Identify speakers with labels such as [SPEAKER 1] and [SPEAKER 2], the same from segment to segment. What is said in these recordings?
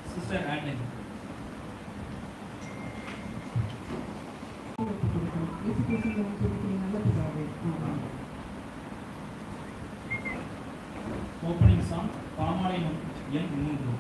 [SPEAKER 1] Sister Anne. Opening song, பாமாலை எண் 3.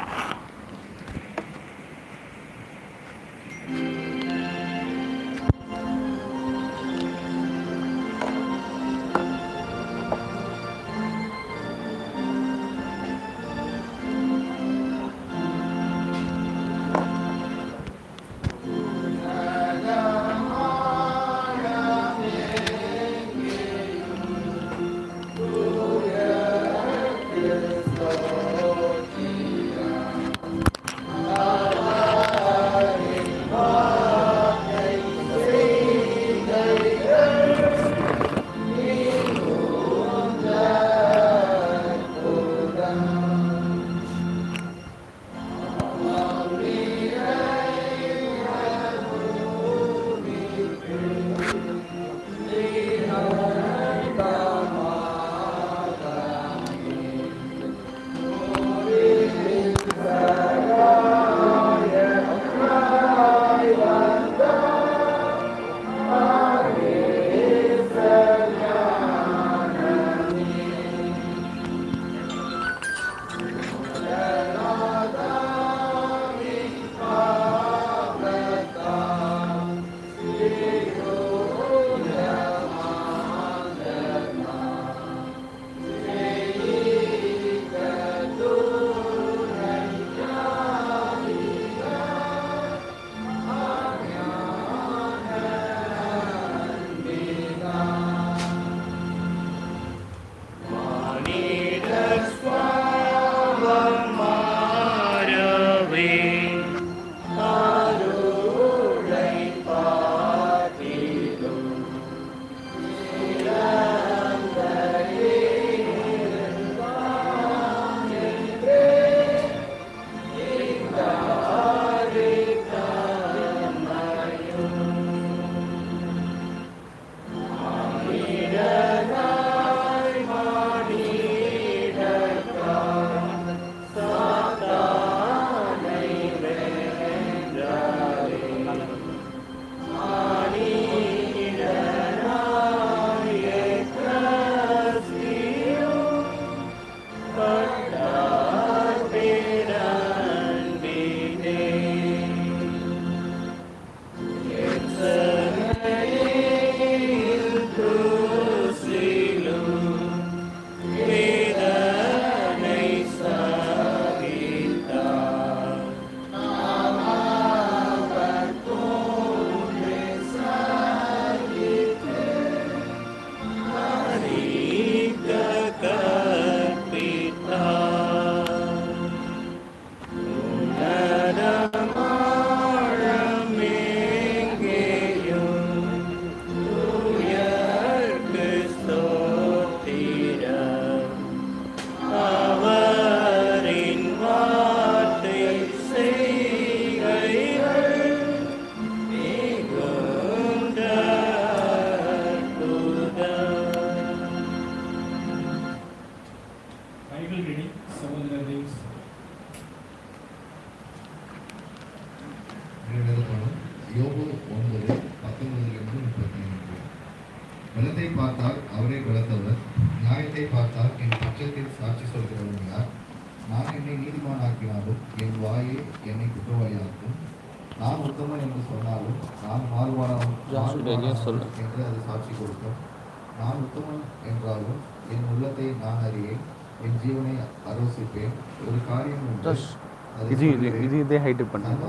[SPEAKER 2] இதே ஹைட் பண்ணுங்க.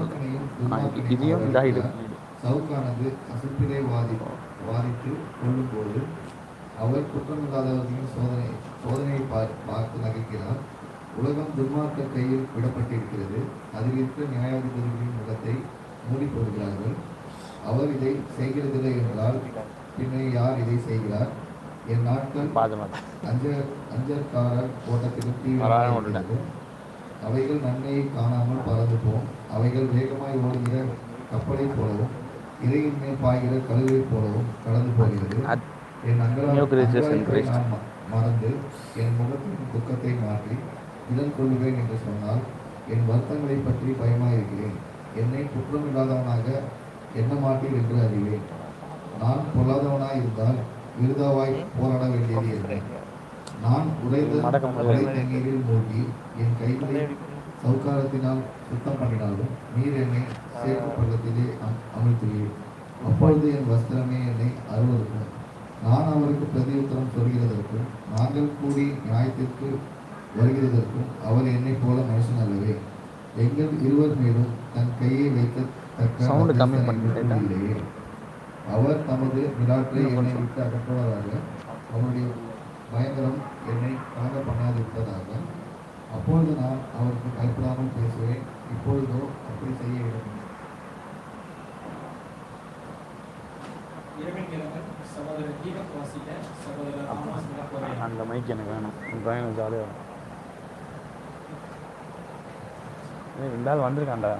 [SPEAKER 2] இதையும் இந்த ஹைட்
[SPEAKER 3] சவுக்கானது அசுப்பிலை வாதித்து கொள்ளும்போது அவர் குற்றமில்லாதவர்களின் சோதனையை பார்த்து நகைக்கிறார். உலகம் துன்மார்க்க கையில் விடப்பட்டிருக்கிறது. அதில் இருக்கிற நியாயாதிபதிகளின் முகத்தை மூடி போடுகிறார்கள். அவர் இதை செய்கிறதில்லை என்றால் பின்னே யார் இதை செய்கிறார்? என் நாட்கள் அஞ்சற்காரர் ஓட்டத்திலும் தீவிர அவைகள் நன்மையை காணாமல் பறந்து போம். அவைகள் வேகமாய் ஓடுகிற கப்பலை போலவும் இறையின் மேல் பாய்கிற கழுவை போலவும் கடந்து போகிறது. என் அங்கலாய்ப்பை நான் மறந்து என் முகத்தின் துக்கத்தை மாற்றி இதன் கொள்வேன் என்று சொன்னால் என் வருத்தங்களை பற்றி பயமாயிருக்கிறேன். என்னை குற்றமில்லாதவனாக எண்ண மாட்டீர் என்று அறிவேன். நான் பொல்லாதவனாய் இருந்தால் விருதாவாய் போராட வேண்டியது என்ன? நான் உறைந்த தண்ணீரில் மூழ்கி என் கைகளை சவுக்காரத்தினால் சுத்தம் பண்ணினாலும் நீர் என்னை சேற்று பள்ளத்திலே அமிழ்த்துவீர். அப்பொழுது என் வஸ்திரமே என்னை அருவருக்கும். நான் அவருக்கு பிரதியுத்தரம் சொல்கிறதற்கும் நாங்கள் கூடி நியாயத்திற்கு வருகிறதற்கும் அவர் என்னை போல மனுஷன் அல்லவே. எங்கள் இருவர் மேலும் தன் கையை வைக்கத்தக்க இல்லையே. அவர் தமது விழாக்களை என்னை விட்டு அகற்றுவதாக அவருடைய பயங்கரம் என்னை கலங்க பண்ணாதிருப்பதாக. அப்பொழுது நான் அவருக்கு பயப்படாமல் பேசுவேன். இப்பொழுதோ அப்படி செய்ய வேண்டும்.
[SPEAKER 2] அந்த மைக் எனக்கு வேணும். எனக்கு ஜாலியாக ரெண்டாள் வந்திருக்காண்டா.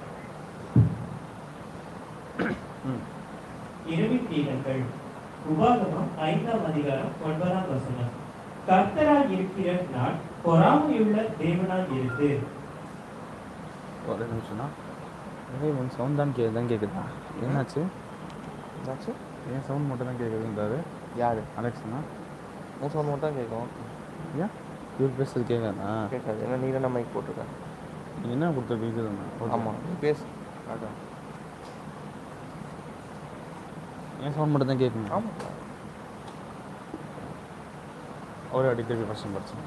[SPEAKER 4] இரவின் கீதங்கள் உபாகமம் 5ஆம் அதிகாரம் 9ஆம் வசனம். கர்த்தரால் இருக்கிற நான் பொறாமையுள்ள தேவனால் இருந்து.
[SPEAKER 2] ஒரு நிமிஷம்னா உன் சவுண்ட் தான் கேட்குதா? என்னாச்சு? என்னாச்சு? என் சவுண்ட் மட்டும் தான் கேட்குதுன்றாரு. யார்? அலெக்ஸனா? உன் சவுண்ட் மட்டும் தான் கேட்கும். ஏன் இவர் பேசுறது கேட்காதா? கேட்காது. ஏன்னா நீ தான் மைக் போட்டிருக்கேன். நீ என்ன கொடுத்த கேட்குதுண்ணா? ஆமாம் பேசு. அதான் என் சவுண்ட் மட்டும் தான் கேட்குங்க. ஆமாம் ஒரு அடிக்கடி ஃபர்ஸ்ட் படிச்சேன்.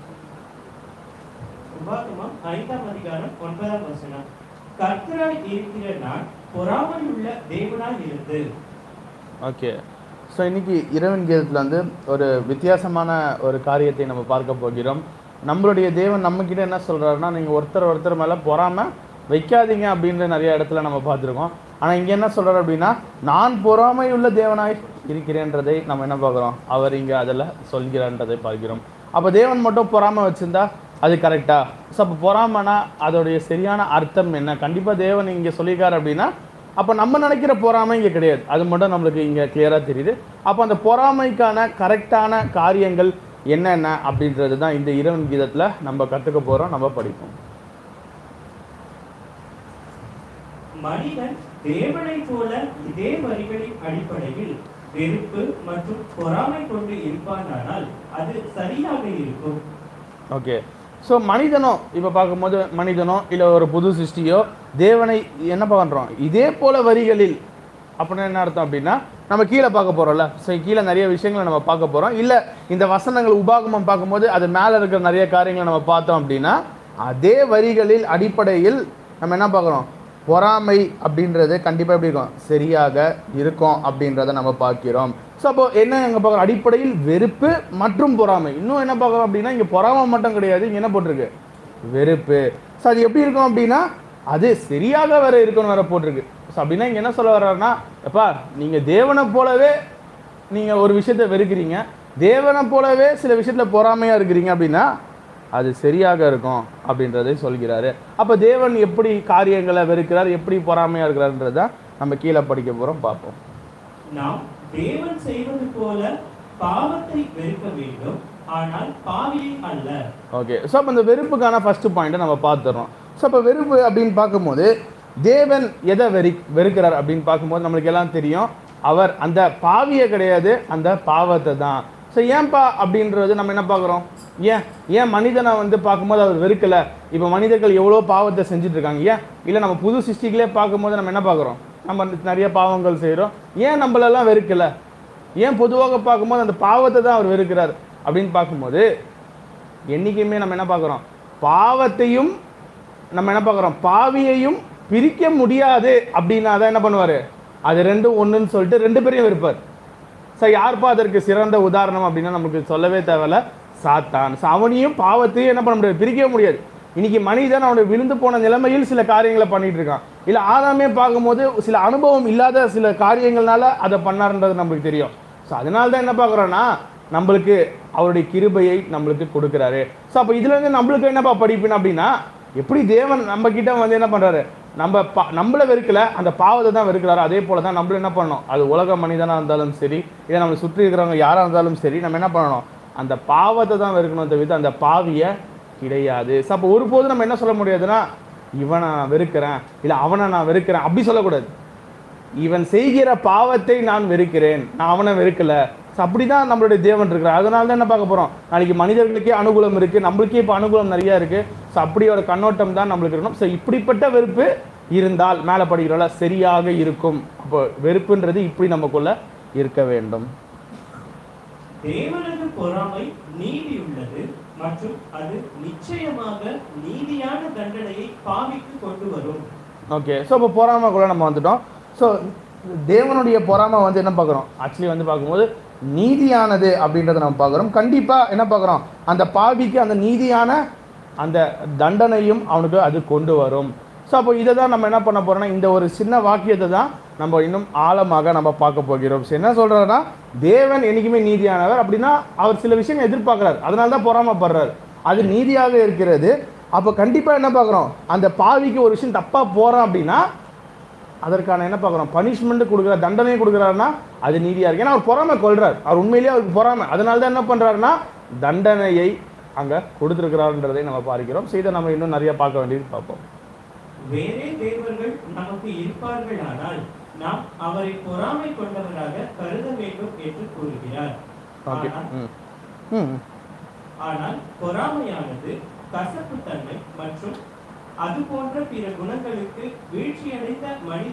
[SPEAKER 4] உபாகமம் 5ஆம் அதிகாரம் 9ஆம் வசனம். கர்த்தரால் இருக்கிற நான் பொறாமையுள்ள தேவனால் இருந்து.
[SPEAKER 2] ஓகே, ஸோ இன்னைக்கு இரவின் கீதத்தில் வந்து ஒரு வித்தியாசமான ஒரு காரியத்தை நம்ம பார்க்க போகிறோம். நம்மளுடைய தேவன் நம்மக்கிட்ட என்ன சொல்கிறாருன்னா, நீங்கள் ஒருத்தர் மேலே பொறாமை வைக்காதீங்க அப்படின்ற நிறைய இடத்துல நம்ம பார்த்துருக்கோம். ஆனால் இங்கே என்ன சொல்கிறார் அப்படின்னா, நான் பொறாமையுள்ள தேவனாய் இருக்கிறேன்றதை நம்ம என்ன பார்க்குறோம், அவர் இங்கே அதில் சொல்கிறான்றதை பார்க்கிறோம். அப்போ தேவன் மட்டும் பொறாமை வச்சுருந்தா அது கரெக்டா? ஸோ அப்போ பொறாமைனா அதோடைய சரியான அர்த்தம் என்ன? கண்டிப்பாக தேவன் இங்கே சொல்லியிருக்காரு அப்படின்னா அப்போ நம்ம நினைக்கிற பொறாமை இங்கே கிடையாது. அது மட்டும் நம்மளுக்கு இங்கே கிளியராக தெரியுது. அப்போ அந்த பொறாமைக்கான கரெக்டான காரியங்கள் என்னென்ன அப்படின்றது தான் இந்த இரவின் கீதத்தில் நம்ம கற்றுக்க போகிறோம், நம்ம படிப்போம்.
[SPEAKER 4] மனிதன் தேவனை போல இதே வரிகளின் அடிப்படையில் வெறுப்பு மற்றும் பொறாமை கொண்டு இருப்பானால் அது சரியாக இருக்கும்.
[SPEAKER 2] ஓகே, ஸோ மனிதனோ இப்போ பார்க்கும்போது மனிதனோ இல்லை ஒரு புது சிருஷ்டியோ தேவனை என்ன பண்ணுறோம் இதே போல வரிகளில் அப்படின்னு என்ன அர்த்தம் அப்படின்னா நம்ம கீழே பார்க்க போகிறோம்ல. ஸோ கீழே நிறைய விஷயங்களை நம்ம பார்க்க போகிறோம். இல்லை இந்த வசனங்கள் உபாகமம் பார்க்கும்போது அது மேலே இருக்கிற நிறைய காரியங்களை நம்ம பார்த்தோம் அப்படின்னா அதே வரிகளில் அடிப்படையில் நம்ம என்ன பார்க்குறோம், பொறாமை அப்படின்றது கண்டிப்பாக எப்படி இருக்கும், சரியாக இருக்கும் அப்படின்றத நம்ம பார்க்கிறோம். ஸோ அப்போ என்ன எங்கே பார்க்குறோம், அடிப்படையில் வெறுப்பு மற்றும் பொறாமை. இன்னும் என்ன பார்க்குறோம் அப்படின்னா இங்கே பொறாமை மட்டும் கிடையாது, இங்கே என்ன போட்டிருக்கு, வெறுப்பு. ஸோ அது எப்படி இருக்கும் அப்படின்னா அது சரியாக வேற இருக்கணும் வேற போட்டிருக்கு. ஸோ அப்படின்னா இங்கே என்ன சொல்ல வர்றாருன்னா, எப்பா நீங்கள் தேவனை போலவே நீங்கள் ஒரு விஷயத்தை வெறுக்கிறீங்க, தேவனை போலவே சில விஷயத்தில் பொறாமையாக இருக்கிறீங்க அப்படின்னா அது சரியாக இருக்கும் அப்படின்றதை சொல்கிறாரு. அப்போ தேவன் எப்படி காரியங்களை வெறுக்கிறார், எப்படி பொறாமையாக இருக்கிறார்ன்றத நம்ம கீழே படிக்க போகிறோம், பார்ப்போம்.
[SPEAKER 4] நாம் தேவன் செய்வது போல பாவத்தை வெறுக்க வேண்டும், ஆனால் பாவியை அல்ல.
[SPEAKER 2] ஓகே, ஸோ அப்போ இந்த வெறுப்புக்கான ஃபர்ஸ்ட் பாயிண்ட்டை நம்ம பார்த்துறோம். ஸோ அப்போ வெறுப்பு அப்படின்னு பார்க்கும்போது தேவன் எதை வெறுக்கிறார் அப்படின்னு பார்க்கும்போது நம்மளுக்கு எல்லாம் தெரியும், அவர் அந்த பாவியை கிடையாது, அந்த பாவத்தை தான். ஸோ ஏன்பா அப்படின்றது நம்ம என்ன பார்க்குறோம், ஏன் மனிதனை வந்து பார்க்கும்போது அவர் வெறுக்கலை. இப்போ மனிதர்கள் எவ்வளோ பாவத்தை செஞ்சுட்டு இருக்காங்க. இல்லை நம்ம புது சிருஷ்டிகளே பார்க்கும்போது நம்ம என்ன பார்க்குறோம், நம்ம நிறைய பாவங்கள் செய்கிறோம், ஏன் நம்மளெல்லாம் வெறுக்கலை, ஏன் பொதுவாக பார்க்கும்போது அந்த பாவத்தை தான் அவர் வெறுக்கிறார் அப்படின்னு பார்க்கும்போது என்றைக்குமே நம்ம என்ன பார்க்குறோம், பாவத்தையும் நம்ம என்ன பார்க்குறோம், பாவியையும் பிரிக்க முடியாது அப்படின்னா தான் என்ன பண்ணுவார், அது ரெண்டும் ஒன்றுன்னு சொல்லிட்டு ரெண்டு பேரையும் வெறுப்பார். ஸோ யார்ப்பா அதற்கு சிறந்த உதாரணம் அப்படின்னா நமக்கு சொல்லவே தேவையில்ல, சாத்தான். ஸோ அவனையும் பாவத்தையும் என்ன பண்ண முடியாது, பிரிக்கவே முடியாது. இன்னைக்கு மனிதன் அவனுடைய விழுந்து போன நிலைமையில் சில காரியங்களை பண்ணிட்டு இருக்கான். இல்லை ஆதாமே பார்க்கும்போது சில அனுபவம் இல்லாத சில காரியங்கள்னால அதை பண்ணாருன்றது நம்மளுக்கு தெரியும். ஸோ அதனால தான் என்ன பார்க்குறோன்னா நம்மளுக்கு அவருடைய கிருபையை நம்மளுக்கு கொடுக்குறாரு. ஸோ அப்போ இதுலேருந்து நம்மளுக்கு என்னப்பா படிப்புன்னு அப்படின்னா, எப்படி தேவன் நம்ம கிட்ட வந்து என்ன பண்ணுறாரு, நம்மளை வெறுக்கல, அந்த பாவத்தை தான் வெறுக்கிறாரு. அதே போல தான் நம்மளும் என்ன பண்ணணும், அது உலக மனிதனாக இருந்தாலும் சரி, இல்லை நம்மளை சுற்றி இருக்கிறவங்க யாராக இருந்தாலும் சரி, நம்ம என்ன பண்ணணும், அந்த பாவத்தை தான் வெறுக்கணும் தவிர்த்து அந்த பாவியை கிடையாது. ஸோ அப்போ ஒருபோது நம்ம என்ன சொல்ல முடியாதுன்னா இவனை நான் வெறுக்கிறேன், இல்லை அவனை நான் வெறுக்கிறேன் அப்படி சொல்லக்கூடாது. இவன் செய்கிற பாவத்தை நான் வெறுக்கிறேன், நான் அவனை வெறுக்கல. ஸோ அப்படி தான் நம்மளுடைய தேவன் இருக்கிறார். அதனால தான் என்ன பார்க்க போகிறோம், நாளைக்கு மனிதர்களுக்கே அனுகூலம் இருக்குது, நம்மளுக்கே இப்போ அனுகூலம் நிறையா இருக்குது. ஸோ அப்படி ஒரு கண்ணோட்டம் தான் நம்மளுக்கு இருக்கணும். ஸோ இப்படிப்பட்ட வெறுப்பு இருந்தால் மேலே படிக்கிறோம்ல சரியாக இருக்கும். அப்போ வெறுப்புன்றது இப்படி நமக்குள்ள இருக்க வேண்டும்.
[SPEAKER 4] தேவனது பொறாமை நீதி உள்ளது மற்றும் அது நிச்சயமாக நீதியான தண்டனையை பாவிக்கு கொண்டு வரும்.
[SPEAKER 2] ஓகே, ஸோ இப்போ பொறாமைக்குள்ள நம்ம வந்துட்டோம். ஸோ தேவனுடைய பொறாமை வந்து என்ன பார்க்குறோம், ஆக்சுவலி வந்து பார்க்கும்போது நீதியானது அப்படின்றத நம்ம பார்க்குறோம். கண்டிப்பாக என்ன பார்க்குறோம், அந்த பாவிக்கு அந்த நீதியான அந்த தண்டனையும் அவனுக்கு அது கொண்டு வரும். ஸோ அப்போ இதை தான் நம்ம என்ன பண்ண போகிறோம்னா, இந்த ஒரு சின்ன வாக்கியத்தை தான் நம்ம இன்னும் ஆழமாக நம்ம பார்க்க போகிறோம். ஸோ என்ன சொல்கிறாருன்னா, தேவன் என்றைக்குமே நீதியானவர் அப்படின்னா அவர் சில விஷயங்கள் எதிர்பார்க்குறாரு, அதனால தான் பொறாமைப்படுறாரு. அது நீதியாக இருக்கிறது. அப்போ கண்டிப்பாக என்ன பார்க்குறோம், அந்த பாவிக்கு ஒரு விஷயம் தப்பாக போகிறான் அப்படின்னா அதற்கான என்ன பார்க்குறோம், பனிஷ்மெண்ட் கொடுக்குற தண்டனை கொடுக்குறாருன்னா அது நீதியாக இருக்கு. ஏன்னா அவர் பொறாமை கொள்றார், அவர் உண்மையிலேயே அவருக்கு பொறாமை, அதனால தான் என்ன பண்ணுறாருன்னா தண்டனையை அங்கே கொடுத்துருக்கிறாருன்றதை நம்ம பார்க்கிறோம். ஸோ இதை நம்ம இன்னும் நிறைய பார்க்க வேண்டியது பார்ப்போம்.
[SPEAKER 4] வேறே தேவர்கள் நமக்கு இருப்பார்கள், ஆனால் நாம் அவரை பொறாமை கொண்டவராக கருத வேண்டும் என்று கூறுகிறார். ஆனால் பொறாமையானது கசப்புத்தன்மை மற்றும் அது போன்ற பிற குணங்களுக்கு வீழ்ச்சியடைந்த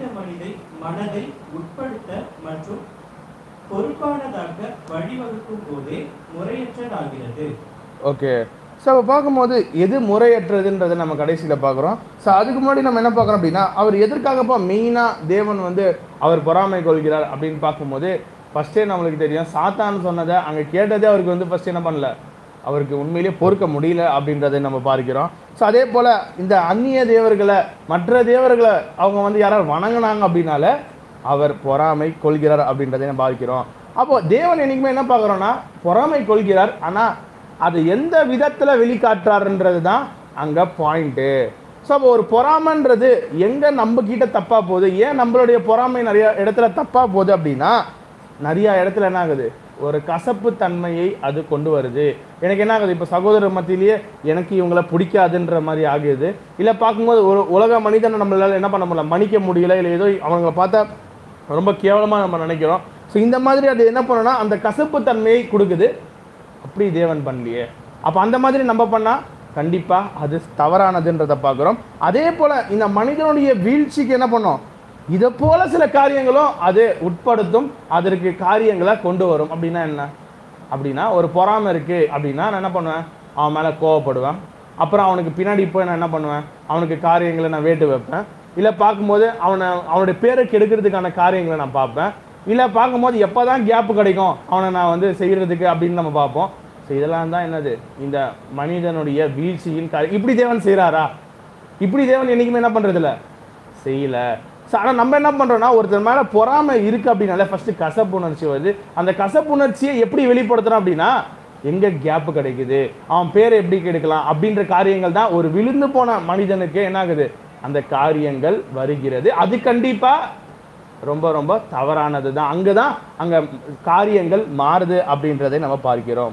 [SPEAKER 4] மனதை உட்படுத்த மற்றும் பொறுப்பானதாக வழிவகுக்கும் போதே முறையற்றதாகிறது.
[SPEAKER 2] ஓகே, ஸோ பார்க்கும்போது எது முறையற்றதுன்றதை நம்ம கடைசியில் பார்க்குறோம். ஸோ அதுக்கு முன்னாடி நம்ம என்ன பார்க்குறோம் அப்படின்னா, அவர் எதற்காகப்பா மெயினாக தேவன் வந்து அவர் பொறாமை கொள்கிறார் அப்படின்னு பார்க்கும்போது ஃபஸ்ட்டே நம்மளுக்கு தெரியும், சாத்தான்னு சொன்னதை அங்கே கேட்டதே அவருக்கு வந்து ஃபஸ்ட் என்ன பண்ணல, அவருக்கு உண்மையிலேயே பொறுக்க முடியல அப்படின்றதை நம்ம பார்க்கிறோம். ஸோ அதே போல் இந்த அந்நிய தேவர்களை மற்ற தேவர்களை அவங்க வந்து யாராவது வணங்கினாங்க அப்படின்னால அவர் பொறாமை கொள்கிறார் அப்படின்றதை நம்ம பார்க்கிறோம். அப்போது தேவன் என்றைக்குமே என்ன பார்க்குறோன்னா பொறாமை கொள்கிறார், ஆனால் அது எந்த விதத்தில் வெளிக்காட்டுறாருன்றது தான் அங்கே பாயிண்ட்டு. ஸோ அப்போ ஒரு பொறாமைன்றது எங்கே நம்ம கிட்ட தப்பாக போகுது, ஏன் நம்மளுடைய பொறாமை நிறைய இடத்துல தப்பாக போகுது அப்படின்னா, நிறையா இடத்துல என்ன ஆகுது, ஒரு கசப்பு தன்மையை அது கொண்டு வருது. எனக்கு என்ன ஆகுது, இப்போ சகோதரர் மத்தியிலேயே எனக்கு இவங்களை பிடிக்காதுன்ற மாதிரி ஆகுது. இல்லை பார்க்கும்போது ஒரு உலக மனிதனை நம்மளால் என்ன பண்ண முடியல, மன்னிக்க முடியல, இல்லை ஏதோ அவங்கள பார்த்தா ரொம்ப கேவலமாக நம்ம நினைக்கிறோம். ஸோ இந்த மாதிரி அது என்ன பண்ணோன்னா அந்த கசப்பு தன்மையை கொடுக்குது. அப்படி தேவன் பண்ணலையே, அப்போ அந்த மாதிரி நம்ம பண்ணால் கண்டிப்பாக அது தவறானதுன்றதை பார்க்குறோம். அதே போல் இந்த மனிதனுடைய வீழ்ச்சிக்கு என்ன பண்ணோம், இதை போல சில காரியங்களும் அது உட்படுத்தும், அதற்கு காரியங்களை கொண்டு வரும். அப்படின்னா என்ன அப்படின்னா, ஒரு பொறாமை இருக்குது அப்படின்னா நான் என்ன பண்ணுவேன், அவன் மேலே கோவப்படுவேன். அப்புறம் அவனுக்கு பின்னாடி போய் நான் என்ன பண்ணுவேன், அவனுக்கு காரியங்களை நான் வேட்டு வைப்பேன். இல்லை பார்க்கும்போது அவனுடைய பேரை கெடுக்கிறதுக்கான காரியங்களை நான் பார்ப்பேன். இல்லை பார்க்கும்போது எப்போ தான் கேப்பு கிடைக்கும் அவனை நான் வந்து செய்கிறதுக்கு அப்படின்னு நம்ம பார்ப்போம். ஸோ இதெல்லாம் தான் என்னது, இந்த மனிதனுடைய வீழ்ச்சியின் காரியம். இப்படி தேவன் செய்கிறாரா, இப்படி தேவன் என்றைக்குமே என்ன பண்ணுறதில்ல, செய்யலை. ஸோ ஆனால் நம்ம என்ன பண்ணுறோன்னா, ஒருத்தர் மேலே பொறாமை இருக்குது அப்படின்னால ஃபஸ்ட்டு கசப்புணர்ச்சி வருது. அந்த கசப்புணர்ச்சியை எப்படி வெளிப்படுத்துகிறோம் அப்படின்னா, எங்கே கேப்பு கிடைக்குது, அவன் பேரை எப்படி கெடுக்கலாம் அப்படின்ற காரியங்கள் தான் ஒரு விழுந்து போன மனிதனுக்கு என்ன ஆகுது, அந்த காரியங்கள் வருகிறது. அது கண்டிப்பாக ரொம்ப ரொம்ப தவறானது தான். அங்கே தான் அங்கே காரியங்கள் மாறுது அப்படின்றதை நம்ம பார்க்கிறோம்.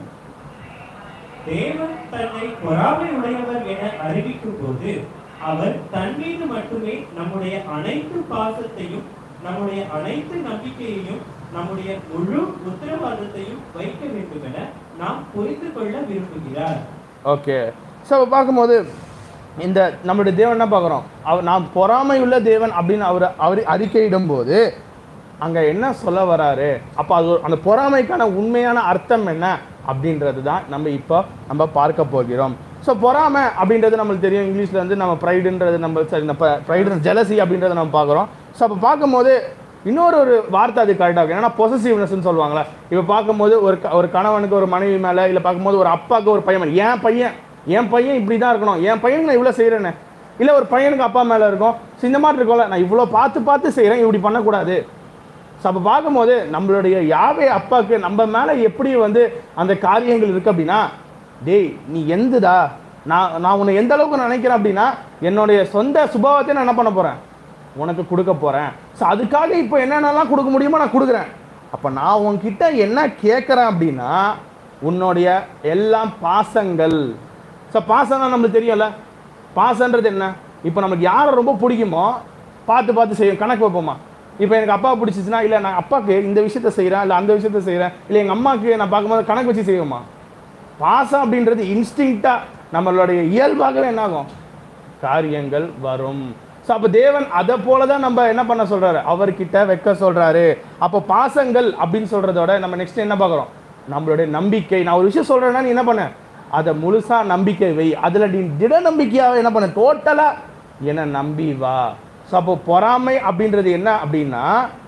[SPEAKER 4] தேவன் தன்னை பொறாமை உடையவர் என அறிவிக்கும் போது அவர் தன் மீது மட்டுமே நம்முடைய அனைத்து பாசத்தையும், நம்முடைய அனைத்து நம்பிக்கையையும், நம்முடைய முழு உத்தரவாதத்தையும் வைக்க வேண்டும் என நாம் புரிந்து கொள்ள விரும்புகிறார்.
[SPEAKER 2] ஓகே, ஸோ பார்க்கும்போது இந்த நம்மளுடைய தேவன் என்ன பார்க்குறோம், நாம் பொறாமை உள்ள தேவன் அப்படின்னு அவர் அறிக்கையிடும் போது அங்கே என்ன சொல்ல வராரு, அப்போ அது அந்த பொறாமைக்கான உண்மையான அர்த்தம் என்ன அப்படின்றது தான் நம்ம பார்க்க போகிறோம். ஸோ பொறாமை அப்படின்றது நம்மளுக்கு தெரியும், இங்கிலீஷில் வந்து நம்ம ப்ரைடுன்றது நம்ம ப்ரைடு ஜெலசி அப்படின்றத நம்ம பார்க்குறோம். ஸோ அப்போ பார்க்கும்போது இன்னொரு வார்த்தை அது கரெக்டாக இருக்கும், ஏன்னா பொசசிவ்னஸ்ன்னு சொல்லுவாங்களே. இப்போ பார்க்கும்போது ஒரு கணவனுக்கு ஒரு மனைவி மேலே, இல்லை பார்க்கும்போது ஒரு அப்பாவுக்கு ஒரு பையன் மேலே, என் பையன் இப்படி தான் இருக்கணும், என் பையனுக்கு நான் இவ்வளோ செய்கிறேன்னு, இல்லை ஒரு பையனுக்கு அப்பா மேலே இருக்கும். ஸோ இந்த மாதிரி இருக்கும்ல, நான் இவ்வளோ பார்த்து செய்கிறேன், இப்படி பண்ணக்கூடாது. ஸோ அப்போ பார்க்கும்போது நம்மளுடைய யாவே அப்பாவுக்கு நம்ம மேலே எப்படி வந்து அந்த காரியங்கள் இருக்குது அப்படின்னா, டேய் நீ எந்ததா, நான் உன்னை எந்த அளவுக்கு நினைக்கிறேன் அப்படின்னா, என்னுடைய சொந்த சுபாவத்தை நான் என்ன பண்ண போகிறேன், உனக்கு கொடுக்க போகிறேன். ஸோ அதுக்காக இப்போ என்னென்னலாம் கொடுக்க முடியுமோ நான் கொடுக்குறேன். அப்போ நான் உன்கிட்ட என்ன கேட்குறேன் அப்படின்னா, உன்னுடைய எல்லாம் பாசங்கள். ஸோ பாசம்னா நம்மளுக்கு தெரியும்ல, பாசன்றது என்ன, இப்போ நமக்கு யாரை ரொம்ப பிடிக்குமோ பார்த்து பார்த்து செய்யும், கணக்கு வைப்போமா? இப்போ எனக்கு அப்பா பிடிச்சிச்சுன்னா, இல்லை நான் அப்பாவுக்கு இந்த விஷயத்த செய்கிறேன், இல்லை அந்த விஷயத்த செய்கிறேன், இல்லை எங்கள் அம்மாவுக்கு நான் பார்க்கும்போது கணக்கு வச்சு செய்வோமா? பாசம் அப்படின்றது இன்ஸ்டிங்க்டாக நம்மளுடைய இயல்பாகவே என்னாகும், காரியங்கள் வரும். ஸோ அப்போ தேவன் அதை போல தான் நம்ம என்ன பண்ண சொல்கிறாரு, அவர்கிட்ட வைக்க சொல்கிறாரு. அப்போ பாசங்கள் அப்படின்னு சொல்கிறதோட நம்ம நெக்ஸ்ட் என்ன பார்க்குறோம், நம்மளுடைய நம்பிக்கை. நான் ஒரு விஷயம் சொல்கிறேன்னா நீ என்ன பண்ண, அதை முழுசாக நம்பிக்கை வை, அதில் நீ திட நம்பிக்கையாக என்ன பண்ண, டோட்டலாக என்னை நம்பி வா. ஸோ அப்போ பொறாமை அப்படின்றது என்ன அப்படின்னா,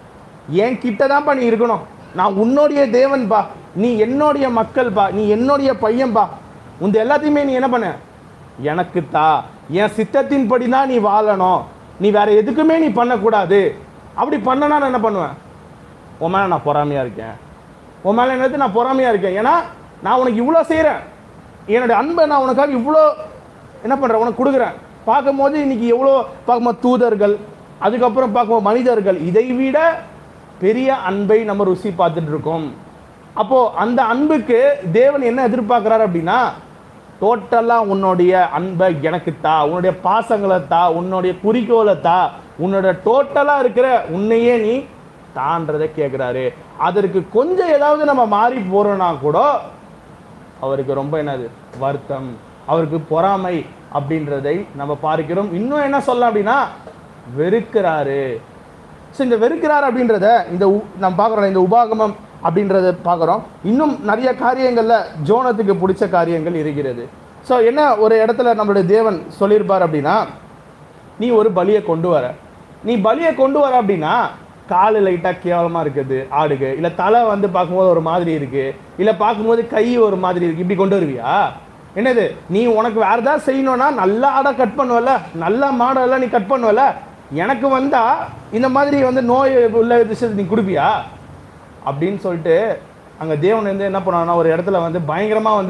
[SPEAKER 2] என் கிட்ட தான்ப்பா நீ இருக்கணும், நான் உன்னுடைய தேவன்பா, நீ என்னுடைய மக்கள்பா, நீ என்னுடைய பையன்பா, உந்த எல்லாத்தையுமே நீ என்ன பண்ண, எனக்கு தா, என் சித்தத்தின்படி தான் நீ வாழணும், நீ வேற எதுக்குமே நீ பண்ணக்கூடாது. அப்படி பண்ணனா நான் என்ன பண்ணுவேன், உன் மேலே நான் பொறாமையாக இருக்கேன், உன் மேலே என்னது நான் பொறாமையாக இருக்கேன். ஏன்னா நான் உனக்கு இவ்வளோ செய்கிறேன், என்னுடைய அன்பை நான் உனக்காக இவ்வளோ என்ன பண்ணுறேன், உனக்கு கொடுக்குறேன். பார்க்கும்போது இன்னைக்கு எவ்வளோ பார்க்கும்போது தூதர்கள், அதுக்கப்புறம் பார்க்கும்போது மனிதர்கள், இதை விட பெரிய அன்பை நம்ம ருசி பார்த்துட்டு இருக்கோம். அப்போது அந்த அன்புக்கு தேவன் என்ன எதிர்பார்க்குறாரு அப்படின்னா, டோட்டலாக உன்னுடைய அன்பை எனக்கு தா, உன்னுடைய பாசங்களை தா, உன்னுடைய குறிக்கோளை தா, உன்னோட டோட்டலாக இருக்கிற உன்னையே நீ தான்றதை கேட்குறாரு. அதற்கு கொஞ்சம் ஏதாவது நம்ம மாறி போகிறோன்னா கூட அவருக்கு ரொம்ப என்னது வருத்தம், அவருக்கு பொறாமை அப்படின்றதை நம்ம பார்க்கிறோம். இன்னும் என்ன சொல்லலாம் அப்படின்னா, வெறுக்கிறாரு. ஸோ இந்த வெறுக்கிறார் அப்படின்றத இந்த நம்ம பார்க்குறோம், இந்த உபாகமம் அப்படின்றத பார்க்குறோம். இன்னும் நிறைய காரியங்களில் ஜோனத்துக்கு பிடிச்ச காரியங்கள் இருக்கிறது. ஸோ என்ன ஒரு இடத்துல நம்மளுடைய தேவன் சொல்லியிருப்பார் அப்படின்னா, நீ ஒரு பலியை கொண்டு வர, நீ பலியை கொண்டு வர அப்படின்னா காலு லைட்டாக கேவலமாக இருக்குது ஆடுக்கு, இல்லை தலை வந்து பார்க்கும்போது ஒரு மாதிரி இருக்குது, இல்லை பார்க்கும்போது கை ஒரு மாதிரி இருக்குது, இப்படி கொண்டு வருவியா? என்னது நீ உனக்கு வேறு ஏதாவது செய்யணும்னா நல்ல ஆடை கட் பண்ணுவல, நல்ல மாடெல்லாம் நீ கட் பண்ணுவல, எனக்கு வந்தால் இந்த மாதிரி வந்து நோய் உள்ள விஷயத்தை நீ கொடுப்பியா அப்படின்னு சொல்லிட்டு அங்கே தேவன் வந்து என்ன பண்ணுவார்னா, ஒரு இடத்துல வந்து பயங்கரமாக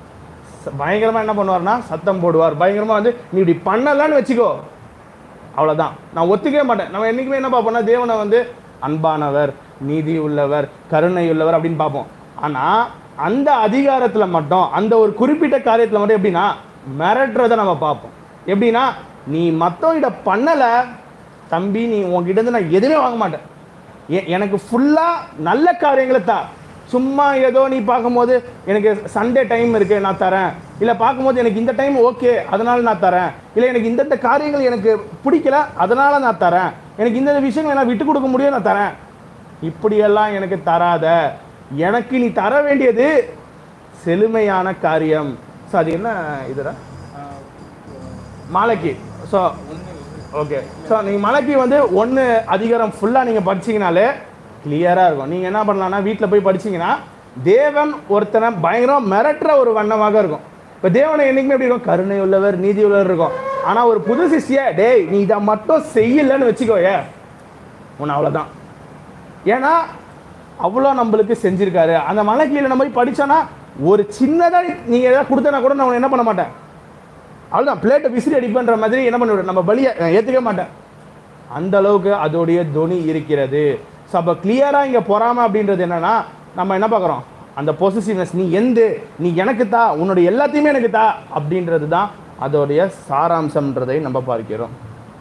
[SPEAKER 2] என்ன பண்ணுவார்னா சத்தம் போடுவார். பயங்கரமாக வந்து நீ இப்படி பண்ணலான்னு வச்சுக்கோ, அவ்வளோதான், நான் ஒத்துக்கவே மாட்டேன். நம்ம என்றைக்குமே என்ன பார்ப்போம்னா, தேவனை வந்து அன்பானவர், நீதி உள்ளவர், கருணை உள்ளவர் அப்படின்னு பார்ப்போம். ஆனால் அந்த அதிகாரத்தில் மட்டும், அந்த ஒரு குறிப்பிட்ட காரியத்தில் மட்டும் எப்படின்னா மிரட்டுறதை நம்ம பார்ப்போம். எப்படின்னா, நீ மற்றவங்கிட்ட பண்ணலை தம்பி, நீ உங்ககிட்ட இருந்து நான் எதுவுமே வாங்க மாட்டேன், எனக்கு ஃபுல்லாக நல்ல காரியங்களை தான். சும்மா ஏதோ நீ பார்க்கும்போது எனக்கு சண்டே டைம் இருக்குது நான் தரேன், இல்லை பார்க்கும்போது எனக்கு இந்த டைம் ஓகே அதனால் நான் தரேன், இல்லை எனக்கு இந்த காரியங்கள் எனக்கு பிடிக்கல அதனால் நான் தரேன், எனக்கு இந்த விஷயங்களை நான் விட்டு கொடுக்க முடியும் நான் தரேன், இப்படியெல்லாம் எனக்கு தராத. எனக்கு நீ தர வேண்டியது செழுமையான காரியம். ஸோ அது என்ன இதுடா மலைக்கு. ஸோ ஓகே, ஸோ நீங்கள் மலைக்கு வந்து 1 அதிகாரம் ஃபுல்லாக நீங்கள் படிச்சிங்கனாலே கிளியராக இருக்கும். நீங்கள் என்ன பண்ணலான்னா, வீட்டில் போய் படிச்சிங்கன்னா தேவன் ஒருத்தனை பயங்கரம் மிரட்டுற ஒரு வண்ணமாக இருக்கும். இப்போ தேவனை என்றைக்குமே எப்படி இருக்கும், கருணை உள்ளவர், நீதி உள்ளவர் இருக்கும். ஆனால் ஒரு புது சிஷ்ய, டேய் நீ இதை மட்டும் செய்யலைன்னு வச்சுக்கோயே, உன்னை அவ்வளோதான். ஏன்னா அவ்வளோ நம்மளுக்கு செஞ்சுருக்காரு. அந்த மலைக்கீழே நம்ம போய் படித்தோன்னா ஒரு சின்னதாக நீங்கள் எதாவது கொடுத்தனா கூட நான் என்ன பண்ண மாட்டேன், அவ்வளோதான், பிளேட்டை விசிறி அடிப்பன்ற மாதிரி என்ன பண்ணிவிடுவேன், நம்ம பலியை ஏற்றுக்க மாட்டேன். அந்த அளவுக்கு அதோடைய தொனி இருக்கிறது. ஸோ அப்போ கிளியராக இங்கே பொறாமை அப்படின்றது என்னென்னா, நம்ம என்ன பார்க்குறோம், அந்த பொசிசிவ்னஸ், நீ எனக்கு தா, உன்னுடைய எல்லாத்தையுமே எனக்கு தா அப்படின்றது தான் அதோடைய சாராம்சம்ன்றதை நம்ம பார்க்கிறோம்.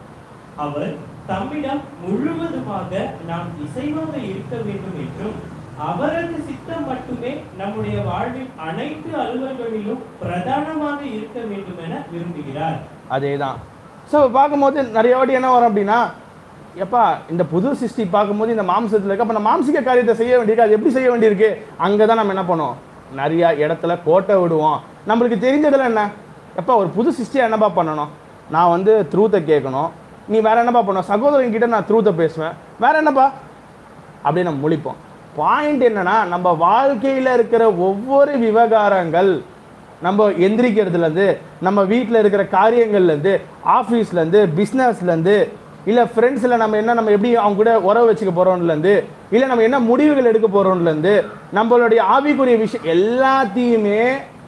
[SPEAKER 4] அவர் தம்மிடம் முழுவதுமாக நாம் இசைவாக இருக்க வேண்டும் என்றும், அவரது சித்தம் மட்டுமே நம்முடைய வாழ்வில் அனைத்து அலுவல்களிலும் பிரதானமாக இருக்க வேண்டும் என விரும்புகிறார்.
[SPEAKER 2] அதே தான். ஸோ பார்க்கும்போது நிறைய வாட்டி என்ன வரும் அப்படின்னா, எப்பா இந்த புது சிருஷ்டி பார்க்கும்போது இந்த மாம்சத்தில் இருக்க, அப்போ இந்த மாம்சிக காரியத்தை செய்ய வேண்டியிருக்கு, அது எப்படி செய்ய வேண்டியிருக்கு, அங்கே தான் நம்ம என்ன பண்ணுவோம், நிறையா இடத்துல கோட்டை விடுவோம். நம்மளுக்கு தெரிஞ்சதில் என்ன, எப்போ ஒரு புது சிருஷ்டியாக என்னப்பா பண்ணணும், நான் வந்து ட்ரூத்தை கேட்கணும், நீ வேறு என்னப்பா பண்ணுவோம், சகோதரன்கிட்ட நான் ட்ரூத்தை பேசுவேன், வேறு என்னப்பா அப்படின்னு நம்ம முழிப்போம். பாயிண்ட் என்னன்னா, நம்ம வாழ்க்கையில் இருக்கிற ஒவ்வொரு விவகாரங்கள், நம்ம எந்திரிக்கிறதுலேருந்து, நம்ம வீட்டில் இருக்கிற காரியங்கள்லேருந்து, ஆஃபீஸ்லேருந்து, பிஸ்னஸ்லேருந்து, இல்லை ஃப்ரெண்ட்ஸில் நம்ம எப்படி அவங்க கூட உறவு வச்சுக்க போகிறோம்லேருந்து, இல்லை நம்ம என்ன முடிவுகள் எடுக்க போகிறோம்லேருந்து, நம்மளுடைய ஆவிக்குரிய விஷயம் எல்லாத்தையுமே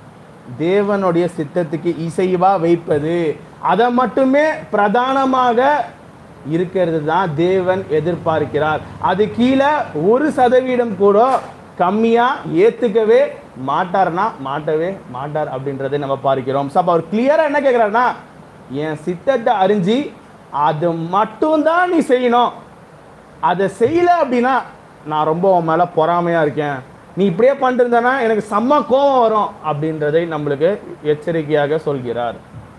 [SPEAKER 2] தேவனுடைய சித்தத்துக்கு இசைவாக வைப்பது, அதை மட்டுமே பிரதானமாக இருக்கிறது தான் தேவன் எதிர்பார்க்கிறார். அது கீழே 1% கூட கம்மியாக ஏற்றுக்கவே மாட்டார்னா மாட்டவே மாட்டார் அப்படின்றதை நம்ம பார்க்கிறோம். ஸோ அப்போ அவர் கிளியராக என்ன கேட்குறாருன்னா, என் சித்தத்தை அறிஞ்சு அது மட்டும்தான் நீ செய்யணும். அதை செய்யலை அப்படின்னா நான் ரொம்ப உன் மேலே பொறாமையாக இருக்கேன், நீ இப்படியே பண்ணிருந்தனா எனக்கு செம்ம கோபம் வரும் அப்படின்றதை நம்மளுக்கு எச்சரிக்கையாக சொல்கிறார்.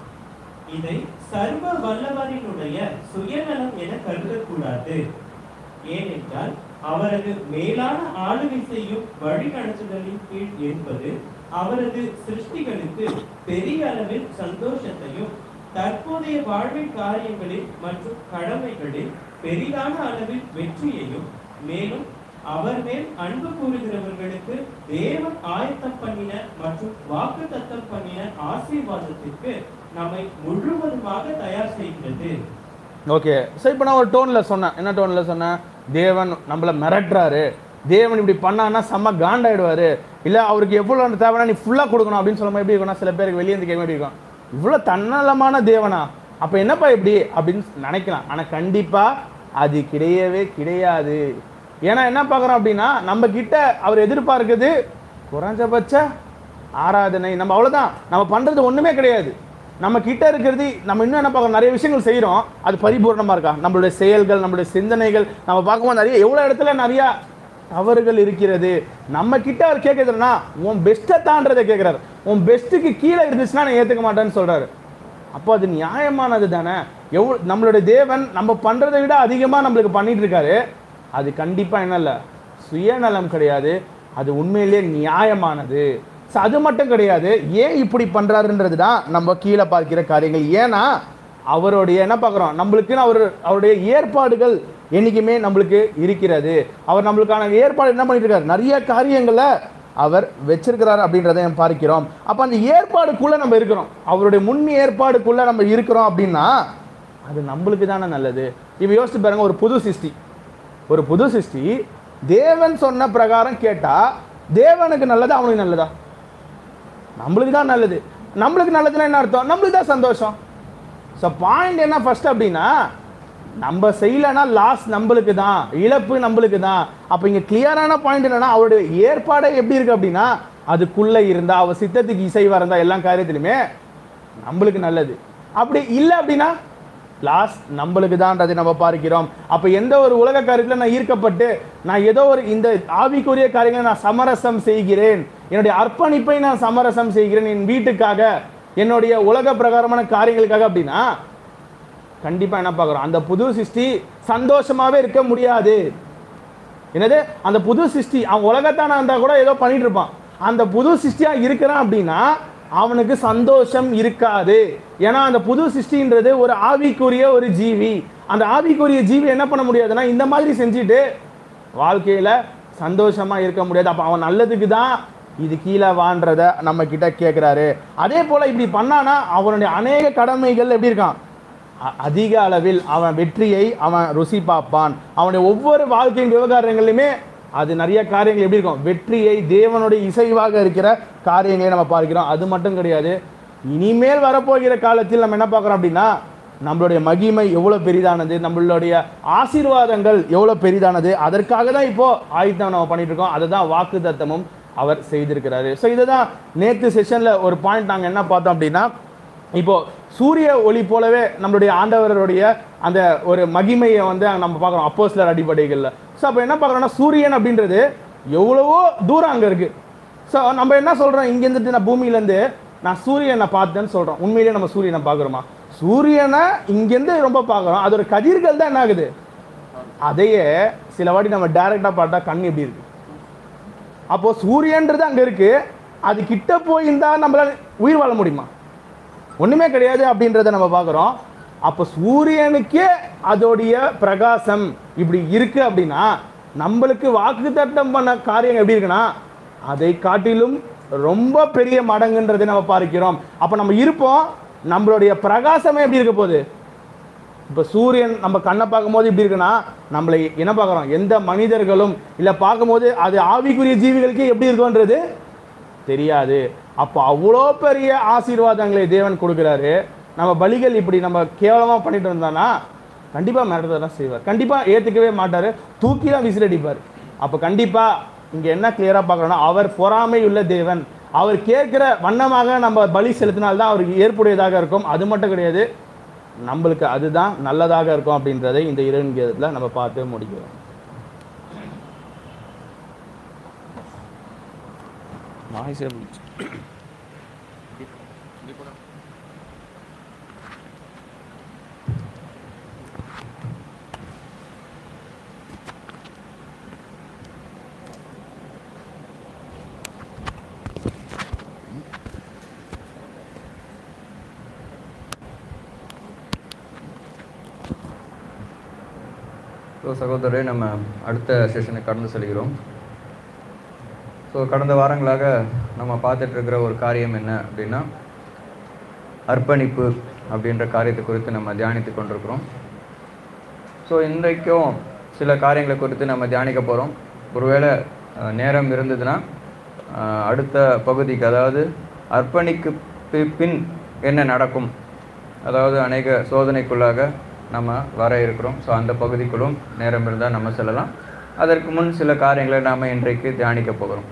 [SPEAKER 4] இதை சர்வ வல்லவரினுடைய சுயநலம் என கருதக்கூடாது. ஏனென்றால் அவரது மேலான ஆளுகை செய்யும் வழிநடத்துதலின் கீழ் என்பது அவரது சிருஷ்டிகளுக்கு பெரிய அளவில் சந்தோஷத்தையும் தற்போதைய வாழ்வின் காரியங்களில் மற்றும் கடமைகளில் பெரிதான அளவில் வெற்றியையும், மேலும் அவர் மேல் அன்பு கூறுகிறவர்களுக்கு தேவன் ஆயத்தம் பண்ணின மற்றும் வாக்குத்தத்தம் பண்ணின ஆசீர்வாதத்திற்கு நம்மை முழுவதுமாக தயார் செய்கிறது.
[SPEAKER 2] ஓகே, ஸோ இப்போ நான் ஒரு டோனில் சொன்னேன். என்ன டோனில் சொன்னேன்? தேவன் நம்மளை மிரட்டுறாரு, தேவன் இப்படி பண்ணான்னா செம்ம காண்டாயிடுவார், இல்லை அவருக்கு எவ்வளோ தேவைன்னா நீ ஃபுல்லாக கொடுக்கணும் அப்படின்னு சொல்லும்போது எப்படி இருக்கும்னா, சில பேருக்கு வெளியே இருந்து கேட்க எப்படி இருக்கும், இவ்வளோ தன்னலமான தேவனா, அப்போ என்னப்பா இப்படி அப்படின்னு நினைக்கலாம். ஆனால் கண்டிப்பாக அது கிடையவே கிடையாது. ஏன்னா என்ன பார்க்குறோம் அப்படின்னா, நம்ம கிட்ட அவர் எதிர்பார்க்குது குறைஞ்சபட்ச ஆராதனை. நம்ம அவ்வளோதான், நம்ம பண்ணுறது ஒன்றுமே கிடையாது. நம்ம கிட்ட இருக்கிறது நம்ம இன்னும் என்ன பார்க்குறோம், நிறைய விஷயங்கள் செய்கிறோம், அது பரிபூர்ணமாக இருக்கா? நம்மளுடைய செயல்கள், நம்மளுடைய சிந்தனைகள் நம்ம பார்க்கும்போது நிறைய எவ்வளோ இடத்துல நிறையா தவறுகள் இருக்கிறது. நம்ம கிட்ட அவர் கேட்குறதுனா உன் பெஸ்ட்டை தான்றதை கேட்குறாரு. உன் பெஸ்ட்டுக்கு கீழே இருந்துச்சுன்னா நான் ஏற்றுக்க மாட்டேன்னு சொல்கிறாரு. அப்போ அது நியாயமானது தானே? நம்மளுடைய தேவன் நம்ம பண்ணுறதை விட அதிகமாக நம்மளுக்கு பண்ணிட்டு இருக்காரு. அது கண்டிப்பாக என்ன இல்லை, சுயநலம் கிடையாது, அது உண்மையிலேயே நியாயமானது. ஸோ அது மட்டும் கிடையாது, ஏன் இப்படி பண்ணுறாருன்றது தான் நம்ம கீழே பார்க்கிற காரியங்கள். ஏன்னா அவருடைய என்ன பார்க்குறோம், நம்மளுக்குன்னு அவருடைய ஏற்பாடுகள் என்றைக்குமே நம்மளுக்கு இருக்கிறது. அவர் நம்மளுக்கான ஏற்பாடு என்ன பண்ணிட்டு இருக்காரு, நிறைய காரியங்களை அவர் வச்சிருக்கிறார் அப்படின்றத நம்ம பார்க்கிறோம். அப்போ அந்த ஏற்பாடுக்குள்ளே நம்ம இருக்கிறோம், அவருடைய முன் ஏற்பாடுக்குள்ளே நம்ம இருக்கிறோம் அப்படின்னா அது நம்மளுக்கு தானே நல்லது. இப்போ யோசிச்சு பாருங்க, ஒரு புது சிருஷ்டி தேவன் சொன்ன பிரகாரம் கேட்டால் தேவனுக்கு நல்லதா அவனுக்கு நல்லதா? நம்மளுக்கு தான் நல்லது. நம்மளுக்கு நல்லதுன்னா என்ன அர்த்தம்? நம்மளுக்கு தான் சந்தோஷம். ஸோ பாயிண்ட் என்ன ஃபர்ஸ்ட் அப்படின்னா, நம்ம செய்யலைன்னா லாஸ் நம்மளுக்கு தான், இழப்பு நம்மளுக்கு தான். அப்போ இங்கே கிளியரான பாயிண்ட் என்னன்னா, அவருடைய ஏற்பாடை எப்படி இருக்கு அப்படின்னா, அதுக்குள்ளே இருந்தால் அவர் சித்தத்துக்கு இசைவாக இருந்தால் எல்லா காரியத்திலுமே நம்மளுக்கு நல்லது. அப்படி இல்லை அப்படின்னா லாஸ் நம்மளுக்கு தான்ன்றதை நம்ம பார்க்கிறோம். அப்போ எந்த ஒரு உலக காரியத்தில் நான் ஈர்க்கப்பட்டு நான் ஏதோ ஒரு இந்த ஆவிக்குரிய காரியங்களை நான் சமரசம் செய்கிறேன், என்னுடைய அர்ப்பணிப்பை நான் சமரசம் செய்கிறேன் என் வீட்டுக்காக, என்னுடைய உலக பிரகாரமான காரியங்களுக்காக அப்படின்னா கண்டிப்பாக என்ன பார்க்குறோம், அந்த புது சிருஷ்டி சந்தோஷமாகவே இருக்க முடியாது. என்னது, அந்த புது சிருஷ்டி அவன் உலகத்தான இருந்தால் கூட ஏதோ பண்ணிட்டு இருப்பான். அந்த புது சிருஷ்டியாக இருக்கிறான் அப்படின்னா அவனுக்கு சந்தோஷம் இருக்காது. ஏன்னா அந்த புது சிருஷ்டின்றது ஒரு ஆவிக்குரிய ஒரு ஜீவி. அந்த ஆவிக்குரிய ஜீவி என்ன பண்ண முடியாதுன்னா இந்த மாதிரி செஞ்சுட்டு வாழ்க்கையில் சந்தோஷமாக இருக்க முடியாது. அப்போ அவன் நல்லதுக்கு தான் இது கீழே வான்றதை நம்ம கிட்ட கேட்குறாரு. அதே போல் இப்படி பண்ணானா அவனுடைய அநேக கடமைகள் எப்படி இருக்கான், அதிக அளவில் அவன் வெற்றியை அவன் ருசி பார்ப்பான். அவனுடைய ஒவ்வொரு வாழ்க்கையின் விவகாரங்களையுமே அது நிறைய காரியங்கள் எப்படி இருக்கும், வெற்றியை தேவனுடைய இசைவாக இருக்கிற காரியங்களை நம்ம பார்க்கிறோம். அது மட்டும் கிடையாது, இனிமேல் வரப்போகிற காலத்தில் நம்ம என்ன பார்க்குறோம் அப்படின்னா, நம்மளுடைய மகிமை எவ்வளோ பெரிதானது, நம்மளுடைய ஆசீர்வாதங்கள் எவ்வளோ பெரிதானது, அதற்காக தான் இப்போது ஆயுதம் நம்ம பண்ணிட்டு இருக்கோம். அதை தான் வாக்கு தத்தமும் அவர் செய்திருக்கிறாரு. ஸோ இதை தான் நேற்று செஷனில் ஒரு பாயிண்ட் நாங்கள் என்ன பார்த்தோம் அப்படின்னா, இப்போது சூரிய ஒளி போலவே நம்மளுடைய ஆண்டவருடைய அந்த ஒரு மகிமையை வந்து நம்ம பார்க்குறோம் அப்போஸ்தலர் அடிப்படைகளில். ஸோ அப்போ என்ன பார்க்குறோன்னா, சூரியன் அப்படின்றது எவ்வளவோ தூரம் அங்கே இருக்குது. ஸோ நம்ம என்ன சொல்கிறோம், இங்கேருந்துட்டு நான் பூமியிலேருந்து நான் சூரியனை பார்த்தேன்னு சொல்கிறோம். உண்மையிலேயே நம்ம சூரியனை பார்க்குறோமா? சூரியனை இங்கேருந்து ரொம்ப பார்க்குறோம், அதோட கதிர்கள் தான் என்ன ஆகுது. அதையே சில வாட்டி நம்ம டைரெக்டாக பார்த்தா கண் எப்படி இருக்குது. அப்போது சூரியன்றது அங்கே இருக்குது, அது கிட்ட போயிருந்தால் நம்மளால் உயிர் வாழ முடியுமா? ஒன்றுமே கிடையாது அப்படின்றத நம்ம பார்க்குறோம். அப்போ சூரியனுக்கே அதோடைய பிரகாசம் இப்படி இருக்குது அப்படின்னா நம்மளுக்கு வாக்கு தத்தம் பண்ண காரியம் எப்படி இருக்குன்னா அதை காட்டிலும் ரொம்ப பெரிய மடங்குன்றதை நம்ம பார்க்கிறோம். அப்போ நம்ம இருப்போம், நம்மளுடைய பிரகாசமே எப்படி இருக்க போகுது. இப்போ சூரியன் நம்ம கண்ணை பார்க்கும்போது இப்படி இருக்குன்னா நம்மளை என்ன பார்க்குறோம், எந்த மனிதர்களும் இல்லை பார்க்கும்போது அது ஆவிக்குரிய ஜீவிகளுக்கே எப்படி இருக்குன்றது தெரியாது. அப்போ அவ்வளோ பெரிய ஆசீர்வாதங்களை தேவன் கொடுக்குறாரு. நம்ம பலிகள் இப்படி நம்ம கேவலமாக பண்ணிட்டு இருந்தோம்னா கண்டிப்பாக மிரட்டதான் செய்வார், கண்டிப்பாக ஏற்றுக்கவே மாட்டார், தூக்கி தான் விசிலடிப்பார். அப்போ கண்டிப்பாக இங்கே என்ன கிளியராக பார்க்குறோன்னா, அவர் பொறாமை உள்ள தேவன், அவர் கேட்குற வண்ணமாக நம்ம பலி செலுத்தினால்தான் அவருக்கு ஏற்புடையதாக இருக்கும். அது மட்டும் கிடையாது, நம்மளுக்கு அதுதான் நல்லதாக இருக்கும் அப்படின்றதை இந்த இறைவன் கீதத்தில் நம்ம பார்த்து முடிக்கிறோம்.
[SPEAKER 5] ஸோ சகோதரரே, நம்ம அடுத்த செஷனை கடந்து செல்கிறோம். ஸோ கடந்த வாரங்களாக நம்ம பார்த்துட்ருக்கிற ஒரு காரியம் என்ன அப்படின்னா, அர்ப்பணிப்பு அப்படின்ற காரியத்தை குறித்து நம்ம தியானித்து கொண்டிருக்கிறோம். ஸோ இன்றைக்கும் சில காரியங்களை குறித்து நம்ம தியானிக்க போகிறோம். ஒருவேளை நேரம் இருந்ததுன்னா அடுத்த பகுதிக்கு, அதாவது அர்ப்பணிக்கு பின் என்ன நடக்கும், அதாவது அநேக சோதனைக்குள்ளாக நம்ம வர இருக்கிறோம். ஸோ அந்த பகுதிக்குள்ளும் நேரம் இருந்தால் நம்ம செல்லலாம். அதற்கு முன் சில காரியங்களை நாம் இன்றைக்கு தியானிக்க போகிறோம்.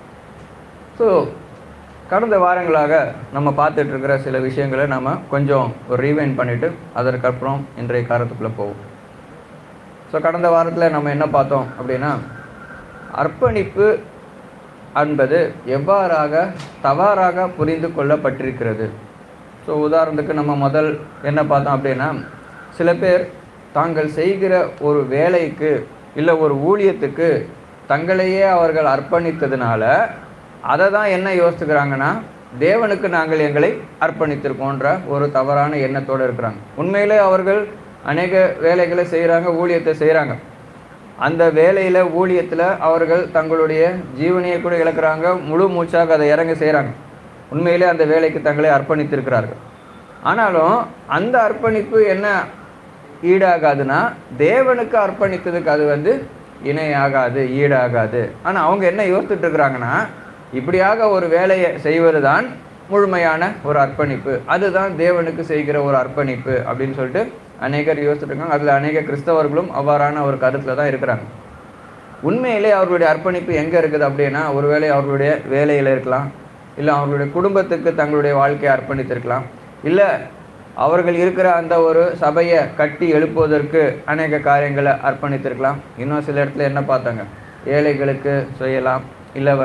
[SPEAKER 5] ஸோ கடந்த வாரங்களாக நம்ம பார்த்துட்ருக்கிற சில விஷயங்களை நம்ம கொஞ்சம் ஒரு ரீவைண்ட் பண்ணிவிட்டு அதற்கப்புறம் இன்றைய காரியத்துக்குள்ளே போவோம். ஸோ கடந்த வாரத்தில் நம்ம என்ன பார்த்தோம் அப்படின்னா, அர்ப்பணிப்பு என்பது எவ்வாறாக தவறாக புரிந்து கொள்ளப்பட்டிருக்கிறது. ஸோ உதாரணத்துக்கு நம்ம முதல் என்ன பார்த்தோம் அப்படின்னா, சில பேர் தாங்கள் செய்கிற ஒரு வேலைக்கு இல்லை ஒரு ஊழியத்துக்கு தங்களையே அவர்கள் அர்ப்பணித்ததுனால அதை தான் என்ன யோசிச்சுக்கிறாங்கன்னா, தேவனுக்கு நாங்கள் எங்களை அர்ப்பணித்திருக்கோன்ற ஒரு தவறான எண்ணத்தோடு இருக்கிறாங்க. உண்மையிலே அவர்கள் அநேக வேலைகளை செய்கிறாங்க, ஊழியத்தை செய்கிறாங்க. அந்த வேலையில் ஊழியத்தில் அவர்கள் தங்களுடைய ஜீவனையை கூட இழக்கிறாங்க, முழு மூச்சாக அதை இறங்க செய்கிறாங்க. உண்மையிலே அந்த வேலைக்கு தங்களை அர்ப்பணித்திருக்கிறார்கள். ஆனாலும் அந்த அர்ப்பணிப்பு என்ன ஈடாகாதுன்னா, தேவனுக்கு அர்ப்பணித்ததுக்கு அது இணையாகாது, ஈடாகாது. ஆனால் அவங்க என்ன யோசிச்சுட்டு இருக்கிறாங்கன்னா, இப்படியாக ஒரு வேலையை செய்வது தான் முழுமையான ஒரு அர்ப்பணிப்பு, அதுதான் தேவனுக்கு செய்கிற ஒரு அர்ப்பணிப்பு அப்படின்னு சொல்லிட்டு அநேகர் யோசிச்சுட்டு இருக்காங்க. அதில் அநேக கிறிஸ்தவர்களும் அவ்வாறான ஒரு கருத்தில் தான் இருக்கிறாங்க. உண்மையிலே அவர்களுடைய அர்ப்பணிப்பு எங்கே இருக்குது அப்படின்னா, ஒருவேளை அவர்களுடைய வேலையில் இருக்கலாம், இல்லை அவர்களுடைய குடும்பத்துக்கு தங்களுடைய வாழ்க்கையை அர்ப்பணித்திருக்கலாம், இல்லை அவர்கள் இருக்கிற அந்த ஒரு சபையை கட்டி எழுப்புவதற்கு அநேக காரியங்களை அர்ப்பணித்திருக்கலாம். இன்னும் சில இடத்துல என்ன பார்த்தாங்க, ஏழைகளுக்கு செய்யலாம், இல்லை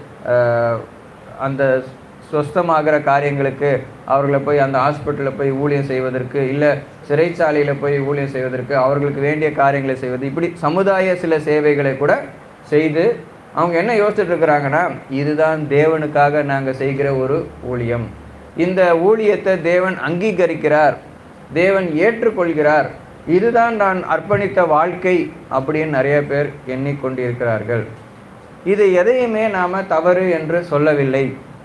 [SPEAKER 5] அந்த சொஸ்தமாகிற காரியங்களுக்கு அவர்களை போய் அந்த ஹாஸ்பிட்டலில் போய் ஊழியம் செய்வதற்கு, இல்லை சிறைச்சாலையில் போய் ஊழியம் செய்வதற்கு, அவர்களுக்கு வேண்டிய காரியங்களை செய்வது, இப்படி சமுதாய சில சேவைகளை கூட செய்து அவங்க என்ன யோசிச்சுட்டு இருக்கிறாங்கன்னா, இதுதான் தேவனுக்காக நாங்கள் செய்கிற ஒரு ஊழியம், இந்த ஊழியத்தை தேவன் அங்கீகரிக்கிறார், தேவன் ஏற்றுக்கொள்கிறார், இதுதான் நான் அர்ப்பணித்த வாழ்க்கை அப்படின்னு நிறைய பேர் எண்ணிக்கொண்டிருக்கிறார்கள். இது எதையுமே நாம் தவறு என்று சொல்லவில்லை.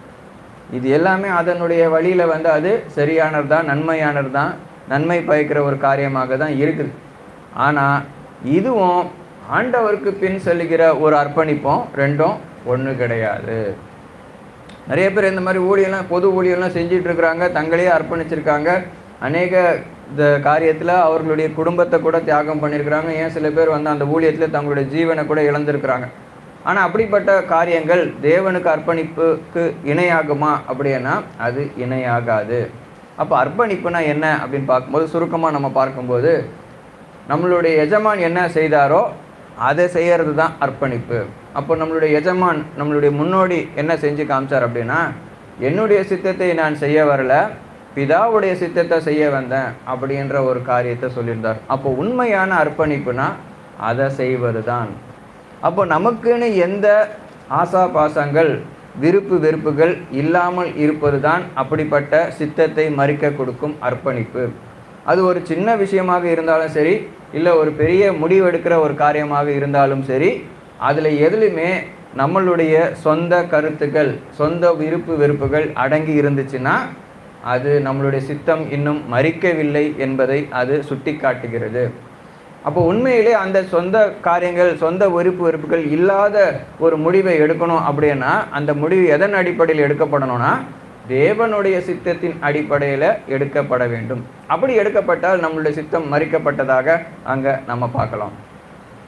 [SPEAKER 5] இது எல்லாமே அதனுடைய வழியில் அது சரியானது தான், நன்மையானது தான், நன்மை பயக்கிற ஒரு காரியமாக தான் இருக்குது. ஆனால் இதுவும் ஆண்டவருக்கு பின் செல்லுகிற ஒரு அர்ப்பணிப்பும் ரெண்டும் ஒன்று கிடையாது. நிறைய பேர் இந்த மாதிரி ஊழியெல்லாம், பொது ஊழியெல்லாம் செஞ்சிட்டு இருக்கிறாங்க, தங்களையே அர்ப்பணிச்சிருக்காங்க, அநேக இந்த காரியத்தில் அவர்களுடைய குடும்பத்தை கூட தியாகம் பண்ணியிருக்கிறாங்க. ஏன் சில பேர் அந்த ஊழியத்தில் தங்களுடைய ஜீவனை கூட இழந்திருக்கிறாங்க. ஆனால் அப்படிப்பட்ட காரியங்கள் தேவனுக்கு அர்ப்பணிப்புக்கு இணையாகுமா அப்படின்னா அது இணையாகாது. அப்போ அர்ப்பணிப்புனா என்ன அப்படின்னு பார்க்கும்போது, சுருக்கமாக நம்ம பார்க்கும்போது, நம்மளுடைய எஜமான் என்ன செய்தாரோ அதை செய்கிறது தான் அர்ப்பணிப்பு. அப்போ நம்மளுடைய எஜமான், நம்மளுடைய முன்னோடி என்ன செஞ்சு காமிச்சார் அப்படின்னா, என்னுடைய சித்தத்தை நான் செய்ய வரல, பிதாவுடைய சித்தத்தை செய்ய வந்தேன் அப்படின்ற ஒரு காரியத்தை சொல்லியிருந்தார். அப்போ உண்மையான அர்ப்பணிப்புனா அதை செய்வது தான். அப்போ நமக்குன்னு எந்த ஆசா பாசங்கள், விருப்பு வெறுப்புகள் இல்லாமல் இருப்பது தான் அப்படிப்பட்ட சித்தத்தை மறிக்க கொடுக்கும் அர்ப்பணிப்பு. அது ஒரு சின்ன விஷயமாக இருந்தாலும் சரி, இல்லை ஒரு பெரிய முடிவெடுக்கிற ஒரு காரியமாக இருந்தாலும் சரி, அதில் எதுலையுமே நம்மளுடைய சொந்த கருத்துக்கள், சொந்த விருப்பு வெறுப்புகள் அடங்கி இருந்துச்சுன்னா அது நம்மளுடைய சித்தம் இன்னும் மறிக்கவில்லை என்பதை அது சுட்டி காட்டுகிறது. அப்போ உண்மையிலே அந்த சொந்த காரியங்கள், சொந்த விருப்பு வெறுப்புகள் இல்லாத ஒரு முடிவை எடுக்கணும் அப்படின்னா அந்த முடிவு எதன் அடிப்படையில் எடுக்கப்படணும்னா தேவனுடைய சித்தத்தின் அடிப்படையில் எடுக்கப்பட வேண்டும். அப்படி எடுக்கப்பட்டால் நம்மளுடைய சித்தம் மறிக்கப்பட்டதாக அங்கே நம்ம பார்க்கலாம்.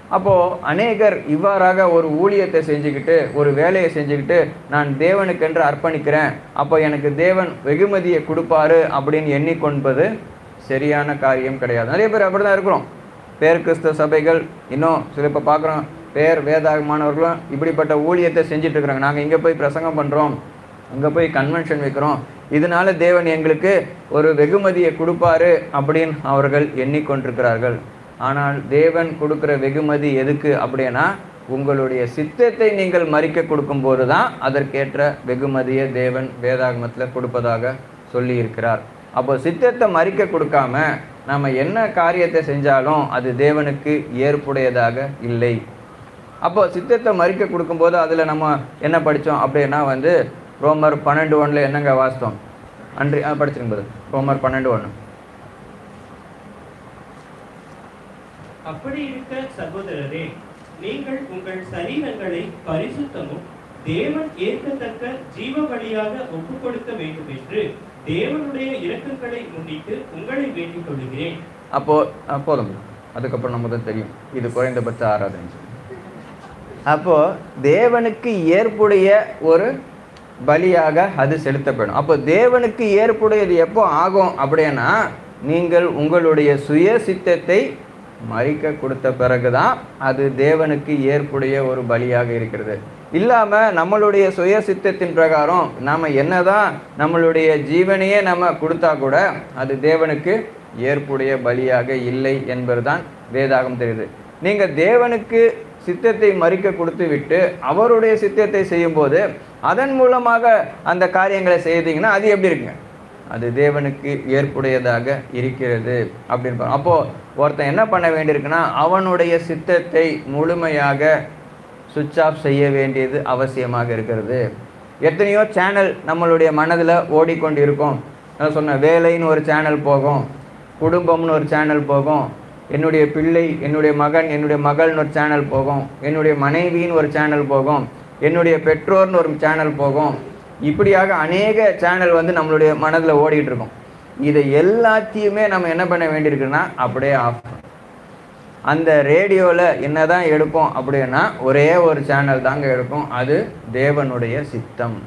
[SPEAKER 5] அப்போது அநேகர் இவ்வாறாக ஒரு ஊழியத்தை செஞ்சுக்கிட்டு ஒரு வேலையை செஞ்சுக்கிட்டு நான் தேவனுக்கென்று அர்ப்பணிக்கிறேன், அப்போ எனக்கு தேவன் வெகுமதியை கொடுப்பாரு அப்படின்னு எண்ணிக்கொன்பது சரியான காரியம் கிடையாது. நிறைய பேர் அப்படி தான் இருக்கிறோம். பேர் கிறிஸ்தவ சபைகள் இன்னும் சில இப்போ பார்க்குறோம், பேர் வேதாகமானவர்களும் இப்படிப்பட்ட ஊழியத்தை செஞ்சுட்டு இருக்கிறாங்க. நாங்கள் இங்கே போய் பிரசங்கம் பண்ணுறோம், அங்கே போய் கன்வென்ஷன் வைக்கிறோம், இதனால தேவன் எங்களுக்கு ஒரு வெகுமதியை கொடுப்பாரு அப்படின்னு அவர்கள் எண்ணிக்கொண்டிருக்கிறார்கள். ஆனால் தேவன் கொடுக்குற வெகுமதி எதுக்கு அப்படின்னா, உங்களுடைய சித்தத்தை நீங்கள் மறிக்க கொடுக்கும்போது தான் அதற்கேற்ற வெகுமதியை தேவன் வேதாகமத்தில் கொடுப்பதாக சொல்லி இருக்கிறார். அப்போ சித்தத்தை மறிக்க கொடுக்காம நம்ம என்ன காரியத்தை செஞ்சாலும் அது தேவனுக்கு ஏற்புடையதாக இல்லை. அப்போ சித்தத்தை மறிக்க கொடுக்கும்போது அதில் நம்ம என்ன படித்தோம் அப்படின்னா ரோமர் 12:1 என்னங்க வாசித்தோம்? அன்றி படிச்சிருக்கும்போது ரோமர் 12:1.
[SPEAKER 4] அப்படி இருக்க சகோதரரே, நீங்கள் உங்கள் சரீரங்களை பரிசுத்தமும் தேவன் ஏற்கத்தக்க ஜீவ பலியாக ஒப்புக் கொடுக்க வேண்டும் என்று தேவனுடைய இரக்கங்களை முன்னிட்டு உங்களை வேண்டிக் கொள்கிறேன்.
[SPEAKER 5] போதும், அதுக்கப்புறம் நமக்கு தெரியும் இது குறைந்தபட்ச ஆராதனை. அப்போ தேவனுக்கு ஏற்புடைய ஒரு பலியாக அது செலுத்தப்படும். அப்போ தேவனுக்கு ஏற்புடையது எப்போ ஆகும் அப்படின்னா, நீங்கள் உங்களுடைய சுய சித்தத்தை மறிக்க கொடுத்த பிறகுதான் அது தேவனுக்கு ஏற்புடைய ஒரு பலியாக இருக்கிறது. இல்லாமல் நம்மளுடைய சுய சித்தத்தின் பிரகாரம் நாம் என்னதான் நம்மளுடைய ஜீவனையே நம்ம கொடுத்தா கூட அது தேவனுக்கு ஏற்புடைய பலியாக இல்லை என்பதுதான் வேதாகம் தெரியுது. நீங்கள் தேவனுக்கு சித்தத்தை மறிக்க கொடுத்து விட்டு அவருடைய சித்தத்தை செய்யும்போது அதன் மூலமாக அந்த காரியங்களை செய்தீங்கன்னா அது எப்படி இருக்குங்க? அது தேவனுக்கு ஏற்புடையதாக இருக்கிறது அப்படின்னு. அப்போது ஒருத்தன் என்ன பண்ண வேண்டியிருக்குன்னா, அவனுடைய சித்தத்தை முழுமையாக சுவிட்ச் ஆஃப் செய்ய வேண்டியது அவசியமாக இருக்கிறது. எத்தனையோ சேனல் நம்மளுடைய மனதில் ஓடிக்கொண்டு இருக்கும். நான் சொன்ன வேலைன்னு ஒரு சேனல் போகும், குடும்பம்னு ஒரு சேனல் போகும், என்னுடைய பிள்ளை, என்னுடைய மகன், என்னுடைய மகள்னு ஒரு சேனல் போகும், என்னுடைய மனைவின்னு ஒரு சேனல் போகும், என்னுடைய பெற்றோர்னு ஒரு சேனல் போகும். இப்படியாக அநேக சேனல் நம்மளுடைய மனதில் ஓடிட்டு இருக்கும். இதை எல்லாத்தையுமே நம்ம என்ன பண்ண வேண்டியிருக்குன்னா அப்படியே ஆஃப். அந்த ரேடியோவில் என்ன தான் எடுக்கும் அப்படின்னா ஒரே ஒரு சேனல் தாங்க எடுக்கும், அது தேவனுடைய சித்தம்.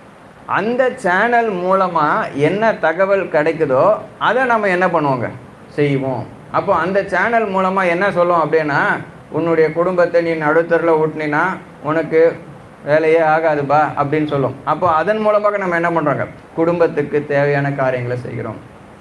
[SPEAKER 5] அந்த சேனல் மூலமாக என்ன தகவல் கிடைக்குதோ அதை நம்ம என்ன பண்ணுவோங்க, செய்வோம். அப்போ அந்த சேனல் மூலமாக என்ன சொல்லும் அப்படின்னா, உன்னுடைய குடும்பத்தை நீ நடுத்தரில் ஊட்டினா உனக்கு வேலையே ஆகாதுப்பா அப்படின்னு சொல்லும். அப்போ அதன் மூலமாக நம்ம என்ன பண்ணுறோங்க, குடும்பத்துக்கு தேவையான காரியங்களை செய்கிறோம்.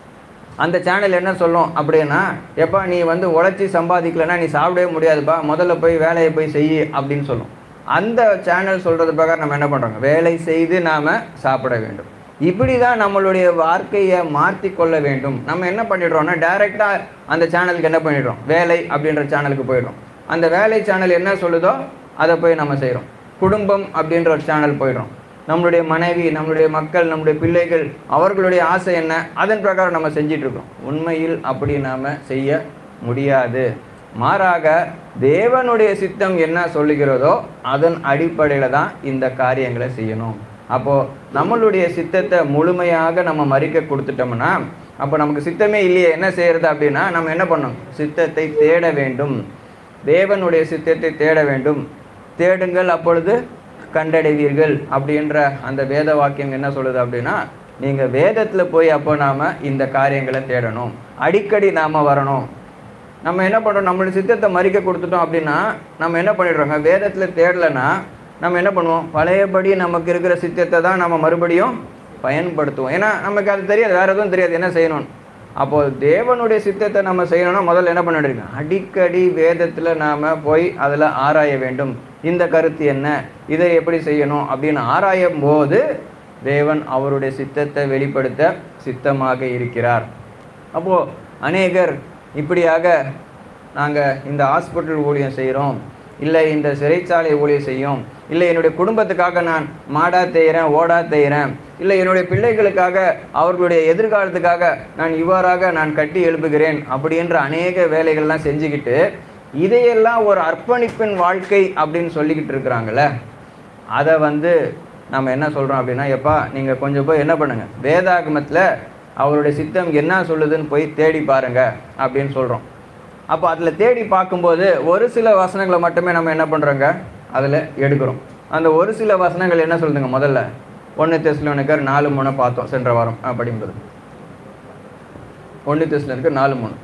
[SPEAKER 5] அந்த சேனல் என்ன சொல்லும் அப்படின்னா, எப்பா நீ உழைச்சி சம்பாதிக்கலைன்னா நீ சாப்பிடவே முடியாதுப்பா, முதல்ல போய் வேலையை போய் செய் அப்படின்னு சொல்லும். அந்த சேனல் சொல்கிறது பிரகாரம் நம்ம என்ன பண்ணுறோங்க, வேலை செய்து நாம் சாப்பிட வேண்டும். இப்படி தான் நம்மளுடைய வாழ்க்கையை மாற்றி கொள்ள வேண்டும். நம்ம என்ன பண்ணிடுறோம்னா, டைரெக்டாக அந்த சேனலுக்கு என்ன பண்ணிடுறோம், வேலை அப்படின்ற சேனலுக்கு போயிடுறோம். அந்த வேலை சேனல் என்ன சொல்லுதோ அதை போய் நம்ம செய்கிறோம். குடும்பம் அப்படின்ற ஒரு சேனல் போயிடும். நம்மளுடைய மனைவி, நம்மளுடைய மக்கள், நம்முடைய பிள்ளைகள், அவர்களுடைய ஆசை என்ன, அதன் பிரகாரம் நம்ம செஞ்சிட்ருக்கோம். உண்மையில் அப்படி நாம் செய்ய முடியாது. மாறாக தேவனுடைய சித்தம் என்ன சொல்லுகிறதோ அதன் அடிப்படையில் தான் இந்த காரியங்களை செய்யணும். அப்போது நம்மளுடைய சித்தத்தை முழுமையாக நம்ம மறிக்க கொடுத்துட்டோம்னா, அப்போ நமக்கு சித்தமே இல்லையே என்ன செய்கிறது அப்படின்னா, நம்ம என்ன பண்ணணும், சித்தத்தை தேட வேண்டும். தேவனுடைய சித்தத்தை தேட வேண்டும். தேடுங்கள் அப்பொழுது கண்டடைவீர்கள் அப்படின்ற அந்த வேத வாக்கியம் என்ன சொல்லுது அப்படின்னா, நீங்கள் வேதத்தில் போய் அப்போ நாம் இந்த காரியங்களை தேடணும். அடிக்கடி நாம் வரணும். நம்ம என்ன பண்ணுறோம், நம்மளுடைய சித்தத்தை மறிக்க கொடுத்துட்டோம் அப்படின்னா நம்ம என்ன பண்ணிடுறோங்க, வேதத்தில் தேடலைன்னா நம்ம என்ன பண்ணுவோம், பழையபடி நமக்கு இருக்கிற சித்தத்தை தான் நம்ம மறுபடியும் பயன்படுத்துவோம். ஏன்னா நமக்கு அது தெரியாது, வேறு எதுவும் தெரியாது என்ன செய்யணும்னு. அப்போது தேவனுடைய சித்தத்தை நம்ம செய்யணும்னா முதல்ல என்ன பண்ணிடுங்க, அடிக்கடி வேதத்தில் நாம் போய் அதில் ஆராய வேண்டும். இந்த கருத்து என்ன, இதை எப்படி செய்யணும் அப்படின்னு ஆராயும் போது தேவன் அவருடைய சித்தத்தை வெளிப்படுத்த சித்தமாக இருக்கிறார். அப்போது அநேகர் இப்படியாக நாங்கள் இந்த ஹாஸ்பிட்டல் ஊழியம் செய்கிறோம், இல்லை இந்த சிறைச்சாலை ஊழியம் செய்யும், இல்லை என்னுடைய குடும்பத்துக்காக நான் மாடா தேய்கிறேன், ஓடா தேய்கிறேன், இல்லை என்னுடைய பிள்ளைகளுக்காக அவர்களுடைய எதிர்காலத்துக்காக நான் இவ்வாறாக நான் கட்டி எழுப்புகிறேன் அப்படின்ற அநேக வேலைகள்லாம் செஞ்சுக்கிட்டு இதையெல்லாம் ஒரு அர்ப்பணிப்பின் வாழ்க்கை அப்படின்னு சொல்லிக்கிட்டு இருக்கிறாங்கள. அதை நம்ம என்ன சொல்கிறோம் அப்படின்னா, எப்பா நீங்கள் கொஞ்சம் போய் என்ன பண்ணுங்கள், வேதாகமத்தில் அவருடைய சித்தம் என்ன சொல்லுதுன்னு போய் தேடி பாருங்க அப்படின்னு சொல்கிறோம். அப்போ அதில் தேடி பார்க்கும்போது ஒரு சில வசனங்களை மட்டுமே நம்ம என்ன பண்ணுறோங்க அதில் எடுக்கிறோம். அந்த ஒரு சில வசனங்கள் என்ன சொல்லுதுங்க? முதல்ல 1 தெசலோனிக்கர் 4:3 பார்த்தோம் சென்ற வாரம். படிக்கும்போது 1 தெசலோனிக்கர் 4:3.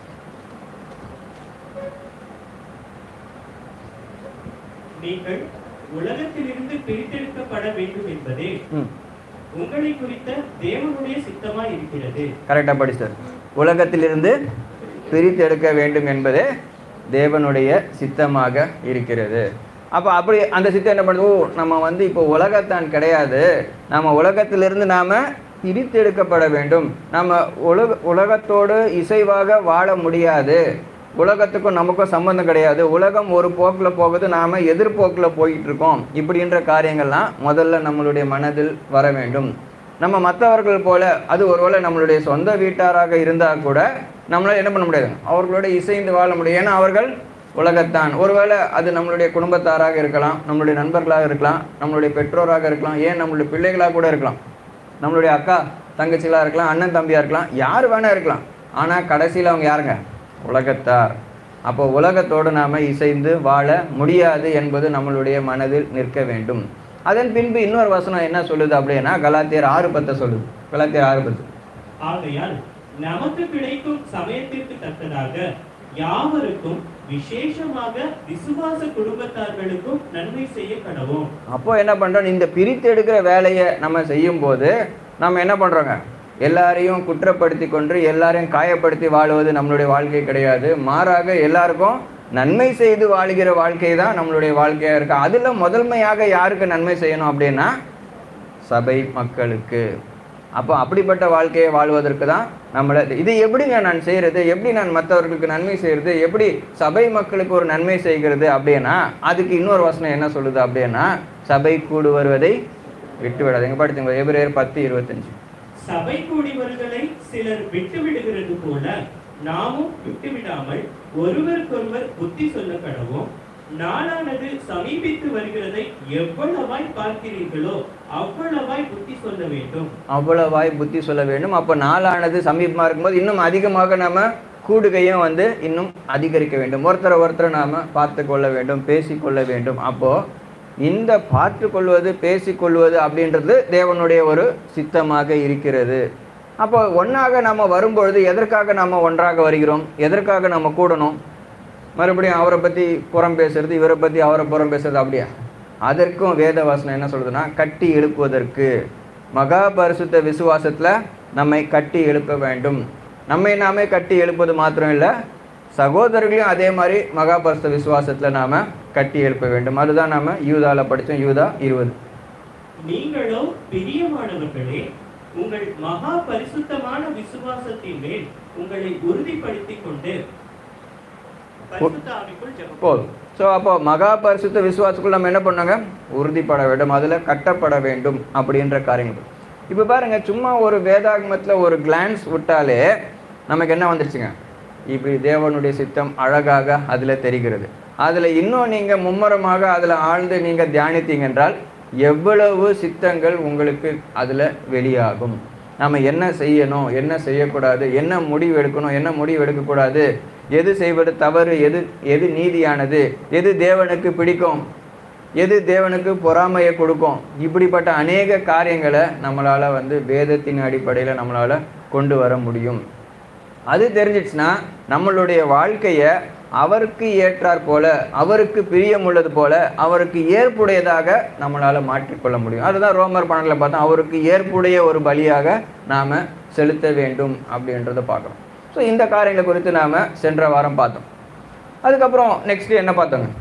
[SPEAKER 4] நீங்கள் உலகத்திலிருந்து பிரித்தெடுக்கப்பட வேண்டும் என்பதே உங்களை குறித்த தேவனுடைய சித்தமாய் இருக்கிறது.
[SPEAKER 5] கரெக்டாக படிச்சார். உலகத்திலிருந்து பிரித்தெடுக்க வேண்டும் என்பதே தேவனுடைய சித்தமாக இருக்கிறது. அப்போ அப்படி அந்த சித்தம் என்ன பண்ணுது? நம்ம இப்போ உலகத்தான் கிடையாது, நம்ம உலகத்திலிருந்து நாம் பிரித்தெடுக்கப்பட வேண்டும். நம்ம உலகத்தோடு இசைவாக வாழ முடியாது, உலகத்துக்கும் நமக்கும் சம்பந்தம் கிடையாது, உலகம் ஒரு போக்கில் போகுது, நாம் எதிர்போக்கில் போயிட்டு இருக்கோம். இப்படின்ற காரியங்கள்லாம் முதல்ல நம்மளுடைய மனதில் வர வேண்டும். நம்ம மற்றவர்கள் போல, அது ஒருவேளை நம்மளுடைய சொந்த வீட்டாராக இருந்தால் கூட நம்மளால் என்ன பண்ண முடியாது, அவர்களோட இசைந்து வாழ முடியும். ஏன்னா அவர்கள் உலகத்தான். ஒருவேளை அது நம்மளுடைய குடும்பத்தாராக இருக்கலாம், நம்மளுடைய நண்பர்களாக இருக்கலாம், நம்மளுடைய பெற்றோராக இருக்கலாம், ஏன் நம்மளுடைய பிள்ளைகளாக கூட இருக்கலாம், நம்மளுடைய அக்கா தங்கச்சிகளாக இருக்கலாம், அண்ணன் தம்பியாக இருக்கலாம், யார் வேணா இருக்கலாம். ஆனால் கடைசியில் அவங்க யாருங்க? உலகத்தார். அப்போ உலகத்தோடு நாம் இசைந்து வாழ முடியாது என்பது நம்மளுடைய மனதில் நிற்க வேண்டும். அதன் பின்பு இன்னொரு வசனம் என்ன சொல்லுது அப்படின்னா, கலாத்தியர் 6:10 சொல்லுது. கலாத்தியர் 6:10.
[SPEAKER 4] ஆகையால் நமக்கு கிடைக்கும் சமயத்திற்கு தக்கதாக யாவருக்கும் விசேஷமாக விசுவாச குடும்பத்தார்களுக்கும் நன்மை செய்ய கடவோம்.
[SPEAKER 5] அப்போ என்ன பண்றோம்? இந்த பிரித்து எடுக்கிற வேலையை நம்ம செய்யும் போது நம்ம என்ன பண்றோங்க? எல்லாரையும் குற்றப்படுத்தி கொண்டு எல்லாரையும் காயப்படுத்தி வாழுவது நம்மளுடைய வாழ்க்கை கிடையாது. மாறாக எல்லாருக்கும் நன்மை செய்து வாழ்கிற வாழ்க்கை தான் நம்மளுடைய வாழ்க்கையாக இருக்கு. அதில் முதன்மையாக யாருக்கு நன்மை செய்யணும் அப்படின்னா சபை மக்களுக்கு. அப்போ அப்படிப்பட்ட வாழ்க்கையை வாழ்வதற்கு தான் நம்மளை இது எப்படிங்க நான் செய்கிறது, எப்படி நான் மற்றவர்களுக்கு நன்மை செய்கிறது, எப்படி சபை மக்களுக்கு ஒரு நன்மை செய்கிறது அப்படின்னா அதுக்கு இன்னொரு வசனம் என்ன சொல்லுது அப்படின்னா, சபை கூடு வருவதை விட்டு விடாது. எங்க படிச்சுங்க, எபிரேயர் 10:25.
[SPEAKER 4] சபை கூடி வருவதை சிலர் விட்டு விடுகிறது போல நாமும் விட்டுவிடாமல் ஒருவருக்கொருவர் புத்தி சொல்ல கடவோம். நாளானது சமீபித்து வருகிறதை எவ்வளவாய் பார்க்கிறீர்களோ அவ்வளவாய் புத்தி சொல்ல வேண்டும்.
[SPEAKER 5] அவ்வளவாய் புத்தி சொல்ல வேண்டும். அப்போ நாளானது சமீபமாக இருக்கும்போது இன்னும் அதிகமாக நம்ம கூடுகையும் இன்னும் அதிகரிக்க வேண்டும். ஒருத்தரை நாம் பார்த்து கொள்ள வேண்டும், பேசிக்கொள்ள வேண்டும். அப்போது இந்த பார்த்து கொள்வது பேசிக்கொள்வது அப்படின்றது தேவனுடைய ஒரு சித்தமாக இருக்கிறது. அப்போ ஒன்றாக நம்ம வரும்பொழுது எதற்காக நம்ம ஒன்றாக வருகிறோம், எதற்காக நம்ம கூடணும்? மறுபடியும் அவரை பற்றி புறம் பேசுறது, இவரை பற்றி அவரை புறம் பேசுறது அப்படியா? அதற்கும் வேத வசனம் என்ன சொல்றதுன்னா, கட்டி எழுப்புவதற்கு. மகா பரிசுத்த விசுவாசத்தில் நம்மை கட்டி எழுப்ப வேண்டும். நம்மை நாமே கட்டி எழுப்பது மாத்திரம் இல்லை, சகோதரர்களையும் அதே மாதிரி மகா பரிசுத்த விசுவாசத்தில் நாம் கட்டி எழுப்ப வேண்டும். அதுதான் நாம் யூதாவில் படித்தோம். யூதா 20.
[SPEAKER 4] நீங்களோ பிரியமானவர்களே, உங்கள் மகா பரிசுத்தமான விசுவாசத்தின் மேல் உங்களை உறுதிப்படுத்திக் கொண்டு
[SPEAKER 5] போதும். ஸோ அப்போ மகா பரிசுத்த விசுவாசத்துக்குள்ள நம்ம என்ன பண்ணாங்க? உறுதிப்பட வேண்டும், அதில் கட்டப்பட வேண்டும் அப்படின்ற காரியங்கள். இப்போ பாருங்க, சும்மா ஒரு வேதாகமத்தில் ஒரு கிளான்ஸ் விட்டாலே நமக்கு என்ன வந்துருச்சுங்க? இப்படி தேவனுடைய சித்தம் அழகாக அதில் தெரிகிறது. அதில் இன்னும் நீங்கள் மும்மரமாக அதில் ஆழ்ந்து நீங்கள் தியானித்தீங்க என்றால் எவ்வளவு சித்தங்கள் உங்களுக்கு அதில் வெளியாகும். நம்ம என்ன செய்யணும், என்ன செய்யக்கூடாது, என்ன முடிவு எடுக்கணும், என்ன முடிவு எடுக்கக்கூடாது, எது செய்வது தவறு, எது நீதியானது, எது தேவனுக்கு பிடிக்கும், எது தேவனுக்கு பொறாமையை கொடுக்கும், இப்படிப்பட்ட அநேக காரியங்களை நம்மளால் வேதத்தின் அடிப்படையில் நம்மளால் கொண்டு வர முடியும். அது தெரிஞ்சிடுச்சுன்னா நம்மளுடைய வாழ்க்கையை அவருக்கு ஏற்றாற் போல, அவருக்கு பிரியமுள்ளது போல, அவருக்கு ஏற்புடையதாக நம்மளால் மாற்றிக்கொள்ள முடியும். அதுதான் ரோமர் 12 பார்த்தோம், அவருக்கு ஏற்புடைய ஒரு பலியாக நாம் செலுத்த வேண்டும் அப்படின்றத பார்க்குறோம். ஸோ இந்த காரியங்களை குறித்து நாம் சென்ற வாரம் பார்த்தோம். அதுக்கப்புறம் நெக்ஸ்ட் என்ன பார்த்தோங்க?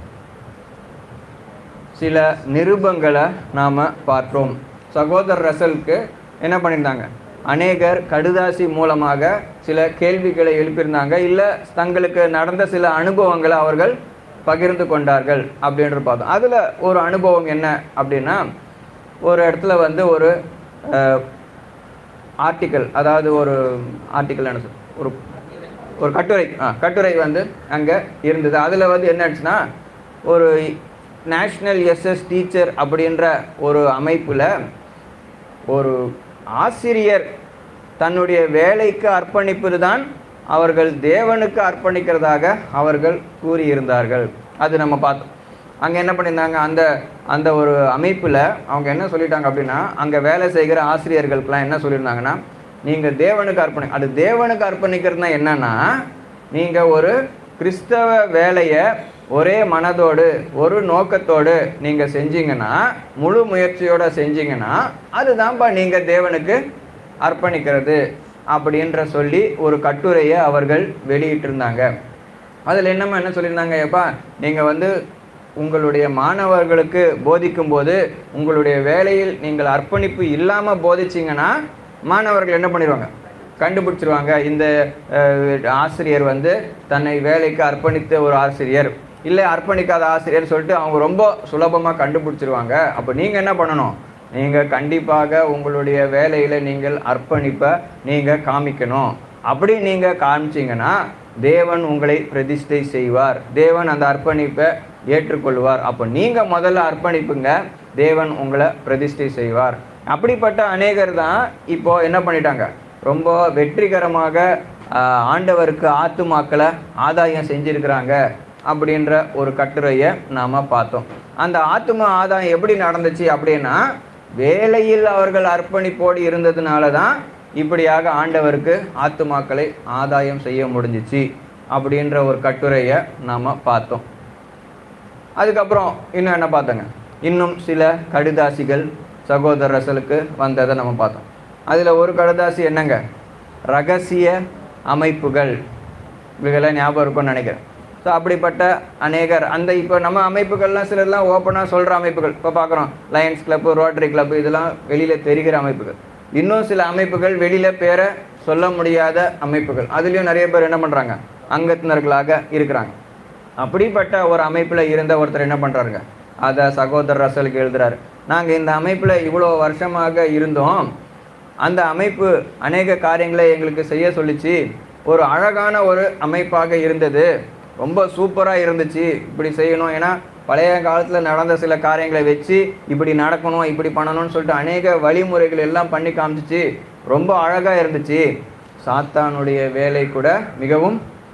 [SPEAKER 5] சில நிருபங்களை நாம் பார்த்தோம். சகோதரர் ரசலுக்கு என்ன பண்ணியிருந்தாங்க? அநேகர் கடுதாசி மூலமாக சில கேள்விகளை எழுப்பியிருந்தாங்க, இல்லை தங்களுக்கு நடந்த சில அனுபவங்களை அவர்கள் பகிர்ந்து கொண்டார்கள் அப்படின்ற பார்த்தோம். அதில் ஒரு அனுபவம் என்ன அப்படின்னா, ஒரு இடத்துல ஒரு ஆர்டிக்கல், அதாவது ஒரு ஆர்டிக்கல் என்ன சொல், ஒரு கட்டுரை அங்கே இருந்தது. அதில் என்ன ஆச்சுன்னா, ஒரு நேஷ்னல் எஸ்எஸ் டீச்சர் அப்படின்ற ஒரு அமைப்பில் ஒரு ஆசிரியர் தன்னுடைய வேலைக்கு அர்ப்பணிப்பது தான் அவர்கள் தேவனுக்கு அர்ப்பணிக்கிறதாக அவர்கள் கூறியிருந்தார்கள். அது நம்ம பார்த்தோம். அங்கே என்ன பண்ணியிருந்தாங்க, அந்த ஒரு அமைப்பில் அவங்க என்ன சொல்லிட்டாங்க அப்படின்னா, அங்கே வேலை செய்கிற ஆசிரியர்களுக்கெல்லாம் என்ன சொல்லியிருந்தாங்கன்னா, நீங்கள் தேவனுக்கு அது தேவனுக்கு அர்ப்பணிக்கிறதுனா என்னன்னா, நீங்கள் ஒரு கிறிஸ்தவ வேலையை ஒரே மனதோடு ஒரு நோக்கத்தோடு நீங்கள் செஞ்சீங்கன்னா, முழு முயற்சியோடு செஞ்சீங்கன்னா, அதுதான்ப்பா நீங்கள் தேவனுக்கு அர்ப்பணிக்கிறது அப்படின்ற சொல்லி ஒரு கட்டுரையை அவர்கள் வெளியிட்டிருந்தாங்க. அதில் என்ன சொல்லியிருந்தாங்க, எப்பா நீங்கள் உங்களுடைய மாணவர்களுக்கு போதிக்கும்போது உங்களுடைய வேலையில் நீங்கள் அர்ப்பணிப்பு இல்லாமல் போதிச்சிங்கன்னா மாணவர்கள் என்ன பண்ணிடுவாங்க, கண்டுபிடிச்சிருவாங்க. இந்த ஆசிரியர் தன்னை வேலைக்கு அர்ப்பணித்த ஒரு ஆசிரியர், இல்லை அர்ப்பணிக்காத ஆசிரியர் சொல்லிட்டு அவங்க ரொம்ப சுலபமாக கண்டுபிடிச்சிருவாங்க. அப்போ நீங்கள் என்ன பண்ணணும், நீங்கள் கண்டிப்பாக உங்களுடைய வேலையில் நீங்கள் அர்ப்பணிப்பை நீங்கள் காமிக்கணும். அப்படி நீங்கள் காமிச்சிங்கன்னா தேவன் உங்களை பிரதிஷ்டை செய்வார், தேவன் அந்த அர்ப்பணிப்பை ஏற்றுக்கொள்வார். அப்போ நீங்கள் முதல்ல அர்ப்பணிப்புங்க, தேவன் உங்களை பிரதிஷ்டை செய்வார். அப்படிப்பட்ட அநேகர் தான் இப்போது என்ன பண்ணிட்டாங்க, ரொம்ப வெற்றிகரமாக ஆண்டவருக்கு ஆத்துமாக்களை ஆதாயம் செஞ்சுருக்கிறாங்க அப்படின்ற ஒரு கட்டுரையை நாம் பார்த்தோம். அந்த ஆத்தும ஆதாயம் எப்படி நடந்துச்சு அப்படின்னா, வேலையில் அவர்கள் அர்ப்பணிப்போடு இருந்ததுனால தான் இப்படியாக ஆண்டவருக்கு ஆத்துமாக்களை ஆதாயம் செய்ய முடிஞ்சிச்சு அப்படின்ற ஒரு கட்டுரையை நாம் பார்த்தோம். அதுக்கப்புறம் இன்னும் என்ன பார்த்தோங்க, இன்னும் சில கடுதாசிகள் சகோதரர் ரசலுக்கு வந்ததை நம்ம பார்த்தோம். அதில் ஒரு கடுதாசி என்னங்க, ரகசிய அமைப்புகள், இவைகளை ஞாபகம் இருக்கும்னு நினைக்கிறேன். ஸோ அப்படிப்பட்ட அநேகர் இப்போ நம்ம அமைப்புகள்லாம் சிலர்லாம் ஓப்பனாக சொல்கிற அமைப்புகள் இப்போ பார்க்குறோம், லயன்ஸ் கிளப்பு, ரோட்டரி கிளப்பு, இதெல்லாம் வெளியில் தெரிகிற அமைப்புகள். இன்னும் சில அமைப்புகள் வெளியில் பேரை சொல்ல முடியாத அமைப்புகள், அதுலேயும் நிறைய பேர் என்ன பண்ணுறாங்க, அங்கத்தினர்களாக இருக்கிறாங்க. அப்படிப்பட்ட ஒரு அமைப்பில் இருந்த ஒருத்தர் என்ன பண்ணுறாருங்க, அதை சகோதரர் ரசலுக்கு எழுதுறாரு. நாங்கள் இந்த அமைப்பில் இவ்வளோ வருஷமாக இருந்தோம், அந்த அமைப்பு அநேக காரியங்களை எங்களுக்கு செய்ய சொல்லிச்சு, ஒரு அழகான ஒரு அமைப்பாக இருந்தது, ரொம்ப சூப்பராக இருந்துச்சு, இப்படி செய்யணும், ஏன்னா பழைய காலத்தில் நடந்த சில காரியங்களை வச்சு இப்படி நடக்கணும், இப்படி பண்ணணும்னு சொல்லிட்டு அநேக வழிமுறைகள் எல்லாம் பண்ணி காமிச்சிச்சு, ரொம்ப அழகாக இருந்துச்சு. சாத்தானுடைய வேலை கூட மிகவும்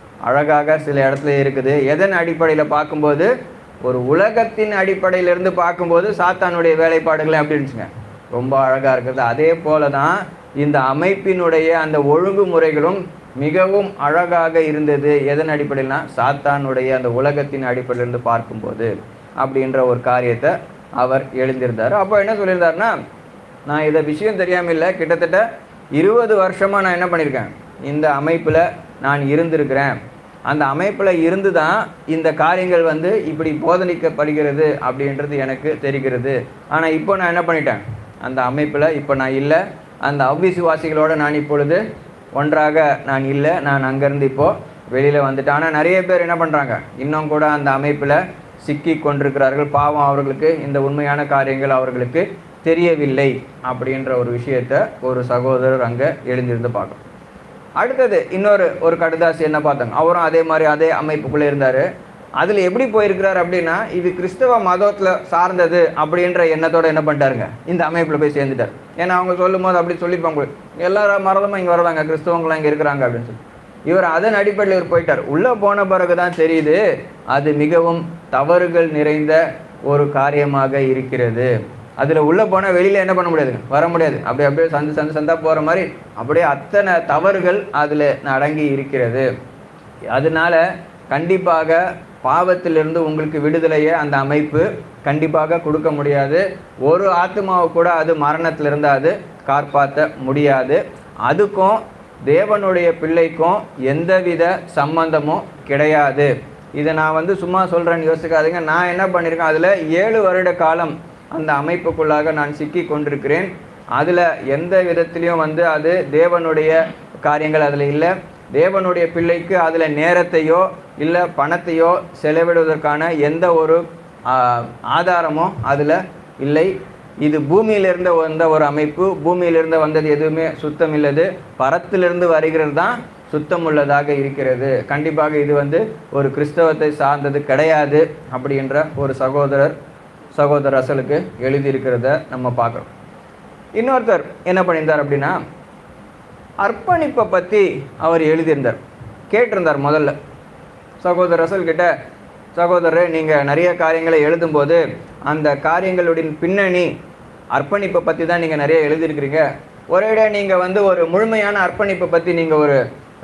[SPEAKER 5] அழகாக சில இடத்துல இருக்குது. எதன் அடிப்படையில் பார்க்கும்போது, ஒரு உலகத்தின் அடிப்படையிலிருந்து பார்க்கும்போது சாத்தானுடைய வேலைப்பாடுகளை எப்படி இருந்துச்சுங்க, ரொம்ப அழகாக இருக்குது. அதே போல தான் இந்த அமைப்பினுடைய அந்த ஒழுங்குமுறைகளும் மிகவும் அழகாக இருந்தது. எதன் அடிப்படையில்னா, சாத்தானுடைய அந்த உலகத்தின் அடிப்படையிலிருந்து பார்க்கும்போது அப்படின்ற ஒரு காரியத்தை அவர் எழுந்திருந்தார். அப்போ என்ன சொல்லியிருந்தாருன்னா, நான் இதை விஷயம் தெரியாமல் இல்லை, கிட்டத்தட்ட 20 வருஷமாக நான் என்ன பண்ணியிருக்கேன், இந்த அமைப்பில் நான் இருந்திருக்கிறேன். அந்த அமைப்பில் இருந்து தான் இந்த காரியங்கள் இப்படி போதனிக்கப்படுகிறது அப்படின்றது எனக்கு தெரிகிறது. ஆனால் இப்போ நான் என்ன பண்ணிட்டேன், அந்த அமைப்பில் இப்போ நான் இல்லை, அந்த அவ்விசுவாசிகளோடு நான் இப்பொழுது ஒன்றாக நான் இல்லை, நான் அங்கேருந்து இப்போது வெளியில் வந்துட்டேன். ஆனால் நிறைய பேர் என்ன பண்ணுறாங்க, இன்னும் கூட அந்த அமைப்பில் சிக்கி கொண்டிருக்கிறார்கள். பாவம், அவர்களுக்கு இந்த உண்மையான காரியங்கள் அவர்களுக்கு தெரியவில்லை அப்படின்ற ஒரு விஷயத்தை ஒரு சகோதரர் அங்கே எழுந்திருந்து பார்க்கணும். அடுத்தது இன்னொரு கடுதாசி என்ன பார்த்தாங்க, அவரும் அதே மாதிரி அதே அமைப்புக்குள்ளே இருந்தார். அதில் எப்படி போயிருக்கிறார் அப்படின்னா, இது கிறிஸ்தவ மதத்தில் சார்ந்தது அப்படின்ற எண்ணத்தோடு என்ன பண்ணிட்டாருங்க, இந்த அமைப்பில் போய் சேர்ந்துட்டார். ஏன்னா அவங்க சொல்லும் போது அப்படி சொல்லிப்பாங்க, எல்லா மரதமும் இங்கே வரதாங்க, கிறிஸ்தவங்களாம் இங்கே இருக்கிறாங்க அப்படின்னு சொல்லி. இவர் அதன் அடிப்படையில் இவர் போயிட்டார். உள்ளே போன பிறகு தான் தெரியுது அது மிகவும் தவறுகள் நிறைந்த ஒரு காரியமாக இருக்கிறது. அதில் உள்ளே போனால் வெளியில் என்ன பண்ண முடியாதுங்க, வர முடியாது. அப்படியே சந்தா போகிற மாதிரி அப்படியே அத்தனை தவறுகள் அதில் அடங்கி இருக்கிறது. அதனால கண்டிப்பாக பாவத்திலிருந்து உங்களுக்கு விடுதலையை அந்த அமைப்பு கண்டிப்பாக கொடுக்க முடியாது. ஒரு ஆத்மாவை கூட அது மரணத்திலிருந்து அது காப்பாற்ற முடியாது. அதுக்கும் தேவனுடைய பிள்ளைக்கும் எந்தவித சம்பந்தமும் கிடையாது. இதை நான் சும்மா சொல்கிறேன்னு யோசிக்காதீங்க. நான் என்ன பண்ணியிருக்கேன், அதில் 7 வருட காலம் அந்த அமைப்புக்குள்ளாக நான் சிக்கி கொண்டிருக்கிறேன். அதில் எந்த விதத்திலையும் அது தேவனுடைய காரியங்கள் அதில் இல்லை. தேவனுடைய பிள்ளைக்கு அதில் நேரத்தையோ இல்லை பணத்தையோ செலவிடுவதற்கான எந்த ஒரு ஆதாரமோ அதில் இல்லை. இது பூமியிலிருந்து வந்த ஒரு அமைப்பு. பூமியிலிருந்து வந்தது எதுவுமே சுத்தம் இல்லது, பரத்திலிருந்து வருகிறது தான் சுத்தம் உள்ளதாக இருக்கிறது. கண்டிப்பாக இது ஒரு கிறிஸ்தவத்தை சார்ந்தது கிடையாது அப்படின்ற ஒரு சகோதரர் அசலுக்கு எழுதியிருக்கிறத நம்ம பார்க்குறோம். இன்னொருத்தர் என்ன பண்ணியிருந்தார் அப்படின்னா, அர்ப்பணிப்பை பற்றி அவர் எழுதியிருந்தார். கேட்டிருந்தார் முதல்ல சகோதரர் ரசல் கிட்ட. சகோதரர், நீங்கள் நிறைய காரியங்களை எழுதும்போது அந்த காரியங்களுடைய பின்னணி அர்ப்பணிப்பை பற்றி தான் நீங்கள் நிறைய எழுதியிருக்கிறீங்க. ஒரேடியாக நீங்கள் ஒரு முழுமையான அர்ப்பணிப்பை பற்றி நீங்கள் ஒரு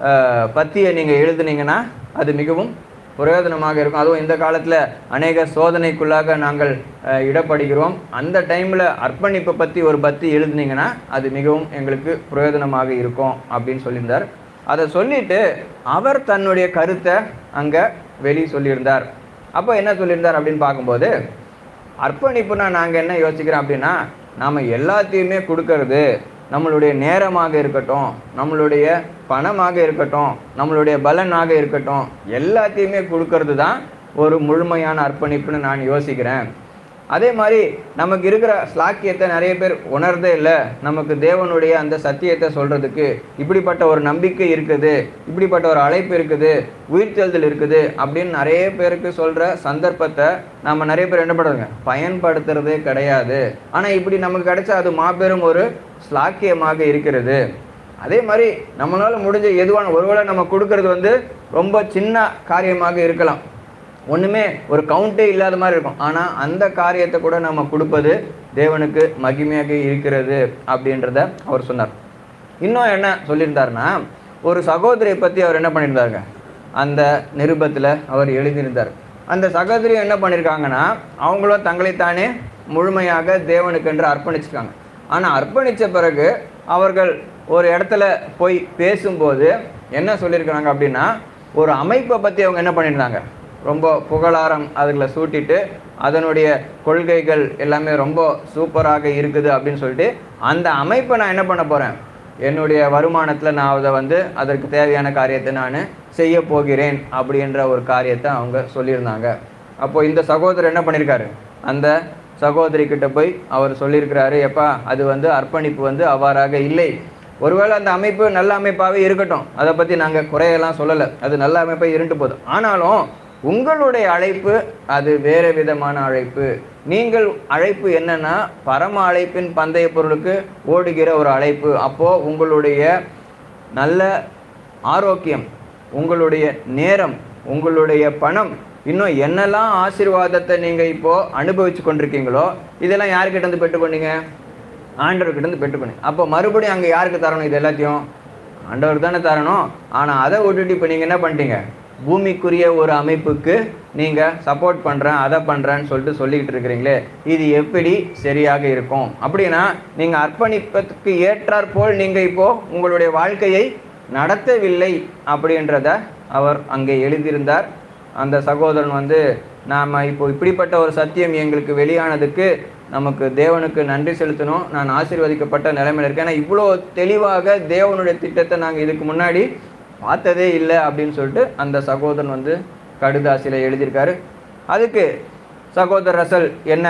[SPEAKER 5] பத்தியை நீங்கள் எழுதுனீங்கன்னா அது மிகவும் பிரயோஜனமாக இருக்கும். அதுவும் இந்த காலத்தில் அநேக சோதனைக்குள்ளாக நாங்கள் இடப்படுகிறோம். அந்த டைமில் அர்ப்பணிப்பை பற்றி ஒரு பத்தி எழுதுனீங்கன்னா அது மிகவும் எங்களுக்கு பிரயோஜனமாக இருக்கும் அப்படின்னு சொல்லியிருந்தார். அதை சொல்லிட்டு அவர் தன்னுடைய கருத்தை அங்கே சொல்லியிருந்தார். அப்போ என்ன சொல்லியிருந்தார் அப்படின்னு பார்க்கும்போது, அர்ப்பணிப்புனா நாங்கள் என்ன யோசிக்கிறோம் அப்படின்னா, நாம் எல்லாத்தையுமே கொடுக்கறது, நம்மளுடைய நேரமாக இருக்கட்டும், நம்மளுடைய பணமாக இருக்கட்டும், நம்மளுடைய பலனாக இருக்கட்டும், எல்லாத்தையுமே கொடுக்கறது தான் ஒரு முழுமையான அர்ப்பணிப்புன்னு நான் யோசிக்கிறேன். அதே மாதிரி நமக்கு இருக்கிற ஸ்லாக்கியத்தை நிறைய பேர் உணர்றதே இல்லை. நமக்கு தேவனுடைய அந்த சத்தியத்தை சொல்கிறதுக்கு இப்படிப்பட்ட ஒரு நம்பிக்கை இருக்குது, இப்படிப்பட்ட ஒரு அழைப்பு இருக்குது, உயிர்த்தெழுதல் இருக்குது அப்படின்னு நிறைய பேருக்கு சொல்கிற சந்தர்ப்பத்தை நம்ம நிறைய பேர் என்ன பண்ணுறோங்க, பயன்படுத்துறதே கிடையாது. ஆனால் இப்படி நமக்கு கிடைச்சா அது மாபெரும் ஒரு ஸ்லாக்கியமாக இருக்கிறது. அதே மாதிரி நம்மளால் முடிஞ்ச எதுவான ஒருவேளை நம்ம கொடுக்கறது ரொம்ப சின்ன காரியமாக இருக்கலாம், ஒன்றுமே ஒரு கவுண்டே இல்லாத மாதிரி இருக்கும். ஆனால் அந்த காரியத்தை கூட நம்ம கொடுப்பது தேவனுக்கு மகிமையாக இருக்கிறது அப்படின்றத அவர் சொன்னார். இன்னும் என்ன சொல்லியிருந்தாருன்னா, ஒரு சகோதரியை பற்றி அவர் என்ன பண்ணியிருந்தாருங்க, அந்த நிருபத்தில் அவர் எழுதியிருந்தார். அந்த சகோதரி என்ன பண்ணியிருக்காங்கன்னா, அவங்களும் தங்களைத்தானே முழுமையாக தேவனுக்கென்று அர்ப்பணிச்சிருக்காங்க. ஆனால் அர்ப்பணித்த பிறகு அவர்கள் ஒரு இடத்துல போய் பேசும்போது என்ன சொல்லியிருக்கிறாங்க அப்படின்னா, ஒரு அமைப்பை பற்றி அவங்க என்ன பண்ணியிருந்தாங்க, ரொம்ப புகழாரம் அதுகளை சூட்டிட்டு அதனுடைய கொள்கைகள் எல்லாமே ரொம்ப சூப்பராக இருக்குது அப்படின்னு சொல்லிட்டு அந்த அமைப்பை நான் என்ன பண்ண போகிறேன், என்னுடைய வருமானத்தில் நான் அதை அதற்கு தேவையான காரியத்தை நான் செய்ய போகிறேன் அப்படின்ற ஒரு காரியத்தை அவங்க சொல்லியிருந்தாங்க. அப்போது இந்த சகோதரர் என்ன பண்ணியிருக்காரு, அந்த சகோதரிக்கிட்ட போய் அவர் சொல்லியிருக்கிறாரு, எப்பா அது அர்ப்பணிப்பு அவ்வாறாக இல்லை. ஒருவேளை அந்த அமைப்பு நல்ல அமைப்பாகவே இருக்கட்டும், அதை பற்றி நாங்கள் குறையெல்லாம் சொல்லலை, அது நல்ல அமைப்பாக இருந்துட்டு போதும். ஆனாலும் உங்களுடைய அழைப்பு அது வேறு விதமான அழைப்பு. நீங்கள் அழைப்பு என்னன்னா, பரம அழைப்பின் பந்தய பொருளுக்கு ஓடுகிற ஒரு அழைப்பு. அப்போது உங்களுடைய நல்ல ஆரோக்கியம், உங்களுடைய நேரம், உங்களுடைய பணம், இன்னும் என்னெல்லாம் ஆசீர்வாதத்தை நீங்கள் இப்போது அனுபவித்து கொண்டிருக்கீங்களோ இதெல்லாம் யாருக்கிட்டேருந்து பெற்றுக்கொண்டீங்க, ஆண்டவர்கிட்டேருந்து பெற்றுக்கொண்டீங்க. அப்போ மறுபடியும் அங்கே யாருக்கு தரணும், இது எல்லாத்தையும் ஆண்டவர் தானே தரணும். ஆனால் அதை விட்டுட்டு இப்போ நீங்கள் என்ன பண்ணிட்டீங்க, பூமிக்குரிய ஒரு அமைப்புக்கு நீங்கள் சப்போர்ட் பண்ணுறேன் அதை பண்ணுறேன்னு சொல்லிக்கிட்டு இருக்கிறீங்களே, இது எப்படி சரியாக இருக்கும்? அப்படின்னா நீங்கள் அர்ப்பணிப்பதற்கு ஏற்றாற்போல் நீங்கள் இப்போது உங்களுடைய வாழ்க்கையை நடத்தவில்லை அப்படின்றத அவர் அங்கே எழுதியிருந்தார். அந்த சகோதரன் நாம் இப்போ இப்படிப்பட்ட ஒரு சத்தியம் எங்களுக்கு வெளியானதுக்கு நமக்கு தேவனுக்கு நன்றி செலுத்தணும், நான் ஆசீர்வதிக்கப்பட்ட நிலைமையில் இருக்கேன். ஏன்னா இவ்வளோ தெளிவாக தேவனுடைய திட்டத்தை நாங்கள் இதுக்கு முன்னாடி பார்த்ததே இல்லை அப்படின்னு சொல்லிட்டு அந்த சகோதரன் கடுதாசியில் எழுதியிருக்காரு. அதுக்கு சகோதரர் ரசல் என்ன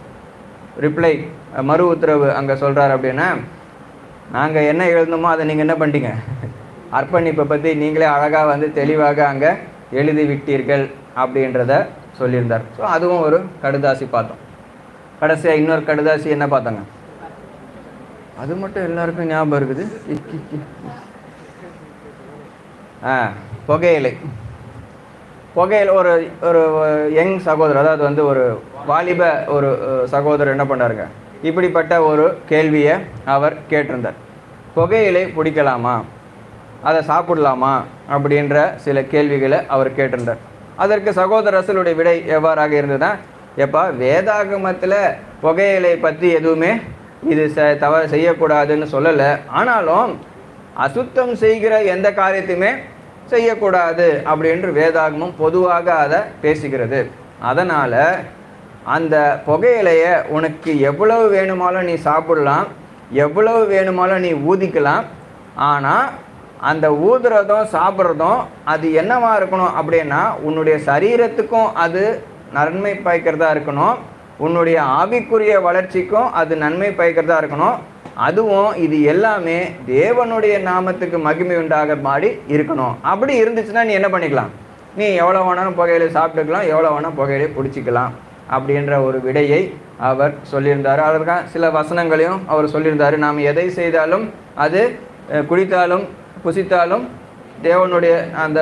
[SPEAKER 5] ரிப்ளை, மறு உத்தரவு அங்கே சொல்கிறார் அப்படின்னா, நாங்கள் என்ன எழுதணுமோ அதை நீங்கள் என்ன பண்ணிட்டீங்க, அர்ப்பணிப்பை பற்றி நீங்களே அழகாக தெளிவாக அங்கே எழுதி விட்டீர்கள் அப்படின்றத சொல்லியிருந்தார். ஸோ அதுவும் ஒரு கடுதாசி பார்த்தோம். கடைசியாக இன்னொரு கடுதாசி என்ன பார்த்தாங்க, அது மட்டும் எல்லாருக்கும் ஞாபகம் இருக்குது, புகையிலை. ஒரு ஒரு யங் சகோதரர், அதாவது ஒரு வாலிப ஒரு சகோதரர் என்ன பண்ணாருங்க, இப்படிப்பட்ட ஒரு கேள்வியை அவர் கேட்டிருந்தார். புகையிலை பிடிக்கலாமா, அதை சாப்பிடலாமா அப்படின்ற சில கேள்விகளை அவர் கேட்டிருந்தார். அதற்கு சகோதரர் ரசலுடைய விடை எவ்வாறாக இருந்ததுன்னா, எப்பா வேதாகமத்தில் புகையிலை பற்றி எதுவுமே இது தவறு செய்யக்கூடாதுன்னு சொல்லலை, ஆனாலும் அசுத்தம் செய்கிற எந்த காரியத்தையுமே செய்யக்கூடாது அப்படின்று வேதாகமம் பொதுவாக அதை பேசுகிறது. அதனால் அந்த புகையிலையை உனக்கு எவ்வளவு வேணுமாலும் நீ சாப்பிடலாம், எவ்வளவு வேணுமாலும் நீ ஊதிக்கலாம். ஆனால் அந்த ஊதுறதும் சாப்பிட்றதும் அது என்னவா இருக்கணும் அப்படின்னா, உன்னுடைய சரீரத்துக்கும் அது நன்மை பயக்கிறதா இருக்கணும், உன்னுடைய ஆவிக்குரிய வளர்ச்சிக்கும் அது நன்மை பயக்கிறதா இருக்கணும். அதுவும் இது எல்லாமே தேவனுடைய நாமத்துக்கு மகிமை உண்டாகிற மாதிரி இருக்கணும். அப்படி இருந்துச்சுன்னா நீ என்ன பண்ணிக்கலாம், நீ எவ்வளோ வேணாலும் புகையிலை சாப்பிட்டுக்கலாம், எவ்வளோ வேணால் புகையிலை பிடிச்சிக்கலாம் அப்படின்ற ஒரு விடையை அவர் சொல்லியிருந்தார். அதற்காக சில வசனங்களையும் அவர் சொல்லியிருந்தார். நாம் எதை செய்தாலும் அது குடித்தாலும் புசித்தாலும் தேவனுடைய அந்த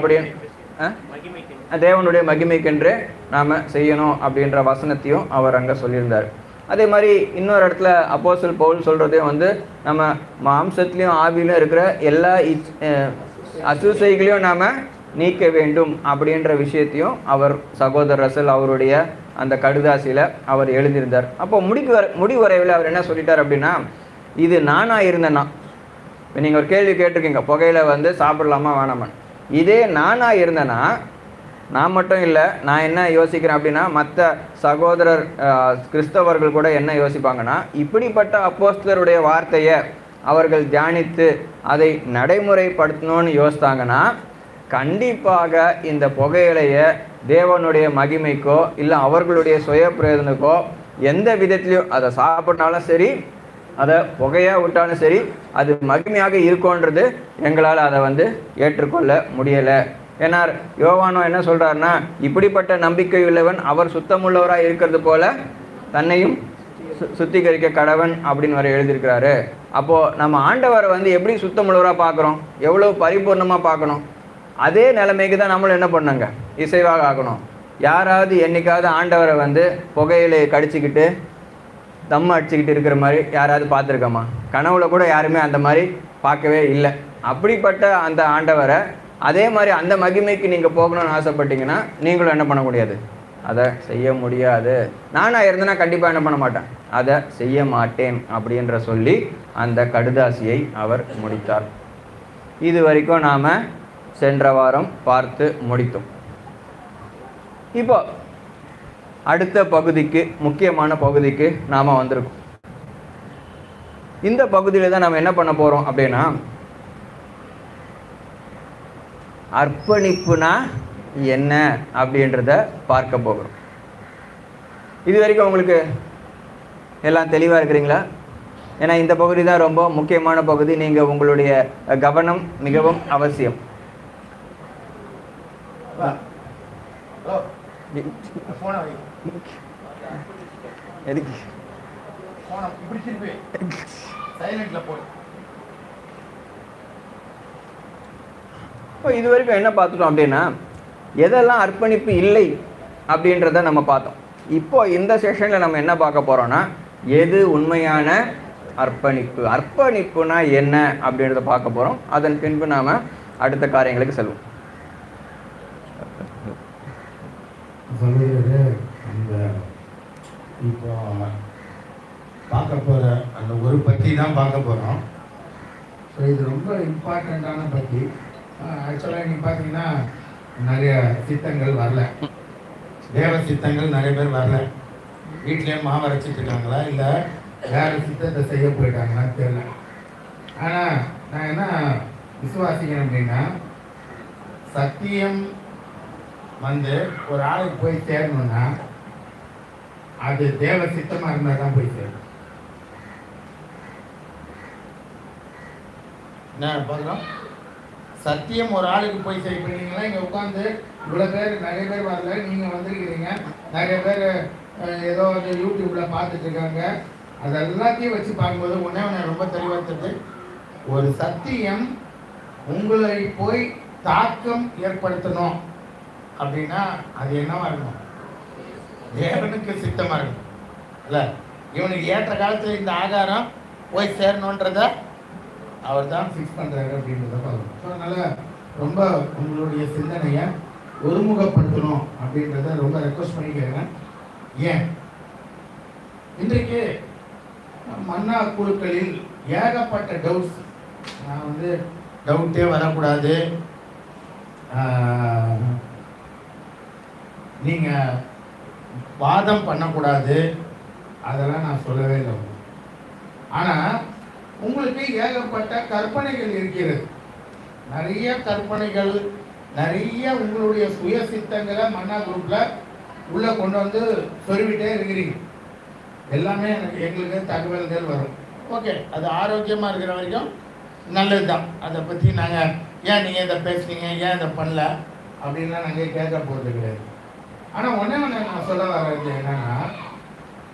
[SPEAKER 5] தேவனுடைய மகிமைக்கென்று நாம் செய்யணும் அப்படின்ற வசனத்தையும் அவர் அங்கே சொல்லியிருந்தார். அதே மாதிரி இன்னொரு இடத்துல அப்போஸ்தலன் பவுல் சொல்கிறதே வந்து நம்ம மாம்சத்துலேயும் ஆவியிலும் இருக்கிற எல்லா அசூசைகளையும் நாம் நீக்க வேண்டும் அப்படின்ற விஷயத்தையும் அவர் சகோதரர் ரசல் அவருடைய அந்த கடுதாசியில் அவர் எழுதியிருந்தார். அப்போ முடிவுரைவில் அவர் என்ன சொல்லிட்டார் அப்படின்னா, இது நானாக இருந்தேன்னா, இப்போ நீங்கள் ஒரு கேள்வி கேட்டிருக்கீங்க, புகையில வந்து சாப்பிடலாமா வேணாமான்னு. இதே நானாக இருந்தேன்னா, நான் மட்டும் இல்லை, நான் என்ன யோசிக்கிறேன் அப்படின்னா, மற்ற சகோதரர் கிறிஸ்தவர்கள் கூட என்ன யோசிப்பாங்கன்னா, இப்படிப்பட்ட அப்போஸ்தலருடைய வார்த்தையை அவர்கள் தியானித்து அதை நடைமுறைப்படுத்தணும்னு யோசித்தாங்கன்னா கண்டிப்பாக இந்த புகையிலையை தேவனுடைய மகிமைக்கோ இல்லை அவர்களுடைய சுய பிரயோஜனக்கோ எந்த விதத்திலையும் அதை சாப்பிட்னாலும் சரி, அதை புகையாக விட்டாலும் சரி, அது மகிமையாக இருக்கும்ன்றது எங்களால் அதை வந்து ஏற்றுக்கொள்ள முடியலை. ஏன்னா யோவானோ என்ன சொல்கிறாருன்னா, இப்படிப்பட்ட நம்பிக்கை உள்ளவன் அவர் சுத்தமுள்ளவராக இருக்கிறது போல தன்னையும் சுத்திகரிக்க கடவன் அப்படின்னு வரை எழுதியிருக்கிறாரு. அப்போது நம்ம ஆண்டவரை வந்து எப்படி சுத்தமுள்ளவராக பார்க்குறோம், எவ்வளோ பரிபூர்ணமாக பார்க்கணும், அதே நிலைமைக்கு தான் நம்மளும் என்ன பண்ணாங்க, இசைவாக ஆகணும். யாராவது என்னைக்காவது ஆண்டவரை வந்து புகையிலையை கடிச்சிக்கிட்டு தம் அடிச்சுக்கிட்டு இருக்கிற மாதிரி யாராவது பார்த்துருக்கோமா? கனவுல கூட யாருமே அந்த மாதிரி பார்க்கவே இல்லை. அப்படிப்பட்ட அந்த ஆண்டவரை அதே மாதிரி அந்த மகிமைக்கு நீங்கள் போகணும்னு ஆசைப்பட்டீங்கன்னா நீங்களும் என்ன பண்ண முடியாது, அதை செய்ய முடியாது. நானாக இருந்தேன்னா கண்டிப்பாக என்ன பண்ண மாட்டேன், அதை செய்ய மாட்டேன் அப்படின்ற சொல்லி அந்த கடுதாசியை அவர் முடித்தார். இது வரைக்கும் நாம் சென்ற வாரம் பார்த்து முடித்தோம். இப்போ அடுத்த பகுதிக்கு, முக்கியமான பகுதிக்கு நாம் வந்திருக்கோம். இந்த பகுதியில் தான் நம்ம என்ன பண்ண போகிறோம் அப்படின்னா, அர்ப்பணிப்புனா என்ன அப்படின்றத பார்க்க போகிறோம். இது வரைக்கும் உங்களுக்கு எல்லாம் தெளிவாக இருக்கிறீங்களா? ஏன்னா இந்த பகுதி தான் ரொம்ப முக்கியமான பகுதி. நீங்கள் உங்களுடைய கவனம் மிகவும் அவசியம். எதுக்கு இப்போ இது வரைக்கும் என்ன பார்த்துட்டோம் அப்படின்னா, எதெல்லாம் அர்ப்பணிப்பு இல்லை அப்படின்றத நம்ம பார்த்தோம். இப்போ இந்த செஷனில் நம்ம என்ன பார்க்க போகிறோம்னா, எது உண்மையான அர்ப்பணிப்பு, அர்ப்பணிப்புனா என்ன அப்படின்றத பார்க்க போகிறோம். அதன் பின்பு நாம் அடுத்த காரியங்களுக்கு செல்வோம்.
[SPEAKER 6] அந்த இப்போ பார்க்க போகிற அந்த ஒரு பற்றி தான் பார்க்க போகிறோம். ஸோ இது ரொம்ப இம்பார்ட்டண்ட்டான பற்றி. ஆக்சுவலாக நீங்கள் பார்த்தீங்கன்னா நிறைய சித்தங்கள் வரல, தேவ சித்தங்கள் நிறைய பேர் வரல. வீட்லேயே மாவு அரைச்சிட்டு இருக்காங்களா இல்லை வேறு சித்தத்தை செய்ய போயிட்டாங்களான்னு தெரியல. ஆனால் நான் என்ன விசுவாசிக்கிறேன் அப்படின்னா, சத்தியம் வந்து ஒரு ஆளுக்கு போய் சேரணும்னா அது தேவ சித்தமாக இருந்தால் தான் போய் சேரும். என்ன பார்க்குறோம், சத்தியம் ஒரு ஆளுக்கு போய் சரி பண்ணீங்களா? இங்கே உட்காந்து இவ்வளோ பேர், நிறைய பேர் வரல, நீங்கள் வந்திருக்கிறீங்க, நிறைய பேர் ஏதோ வந்து யூடியூப்பில் பார்த்துட்டு இருக்காங்க. அது எல்லாத்தையும் வச்சு பார்க்கும்போது ஒன்றே ரொம்ப தெளிவாக தெரியுது, ஒரு சத்தியம் உங்களை போய் தாக்கம் ஏற்படுத்தணும் அப்படின்னா அது என்னவா இருக்கணும், தேவனுக்கு சித்தமாக இருக்கணும். இல்லை இவனுக்கு ஏற்ற காலத்தில் இந்த ஆகாரம் போய் சேரணுன்றத அவர் தான் ஃபிக்ஸ் பண்ணுறாரு அப்படின்றத பார்க்கணும். ஸோ அதனால் ரொம்ப உங்களுடைய சிந்தனையை ஒருமுகப்படுத்தணும் அப்படின்றத ரொம்ப ரெக்வஸ்ட் பண்ணிக்கிறேன். ஏன் இன்றைக்கு மன்னா குழுக்களில் ஏகப்பட்ட டவுட்ஸ், நான் வந்து டவுட்டே வரக்கூடாது, நீங்கள் வாதம் பண்ணக்கூடாது, அதெல்லாம் நான் சொல்லவே இல்லை. ஆனால் உங்களுக்கு ஏகப்பட்ட கற்பனைகள் இருக்கிறது, நிறைய கற்பனைகள், நிறைய உங்களுடைய சுய சித்தங்களை மன்னா குரூப்பில் உள்ளே கொண்டு வந்து சொல்லிவிட்டே இருக்கிறீங்க. எல்லாமே எங்களுக்கு தகவல்கள் வரும். ஓகே, அது ஆரோக்கியமாக இருக்கிற வரைக்கும் நல்லது தான். அதை பற்றி நாங்கள் ஏன் நீங்கள் இதை பேசுனீங்க, ஏன் இதை பண்ணல அப்படின்லாம் நாங்கள் கேட்க போகிறது கிடையாது. ஆனால் ஒன்றே நான் சொல்ல வர்றது என்னன்னா,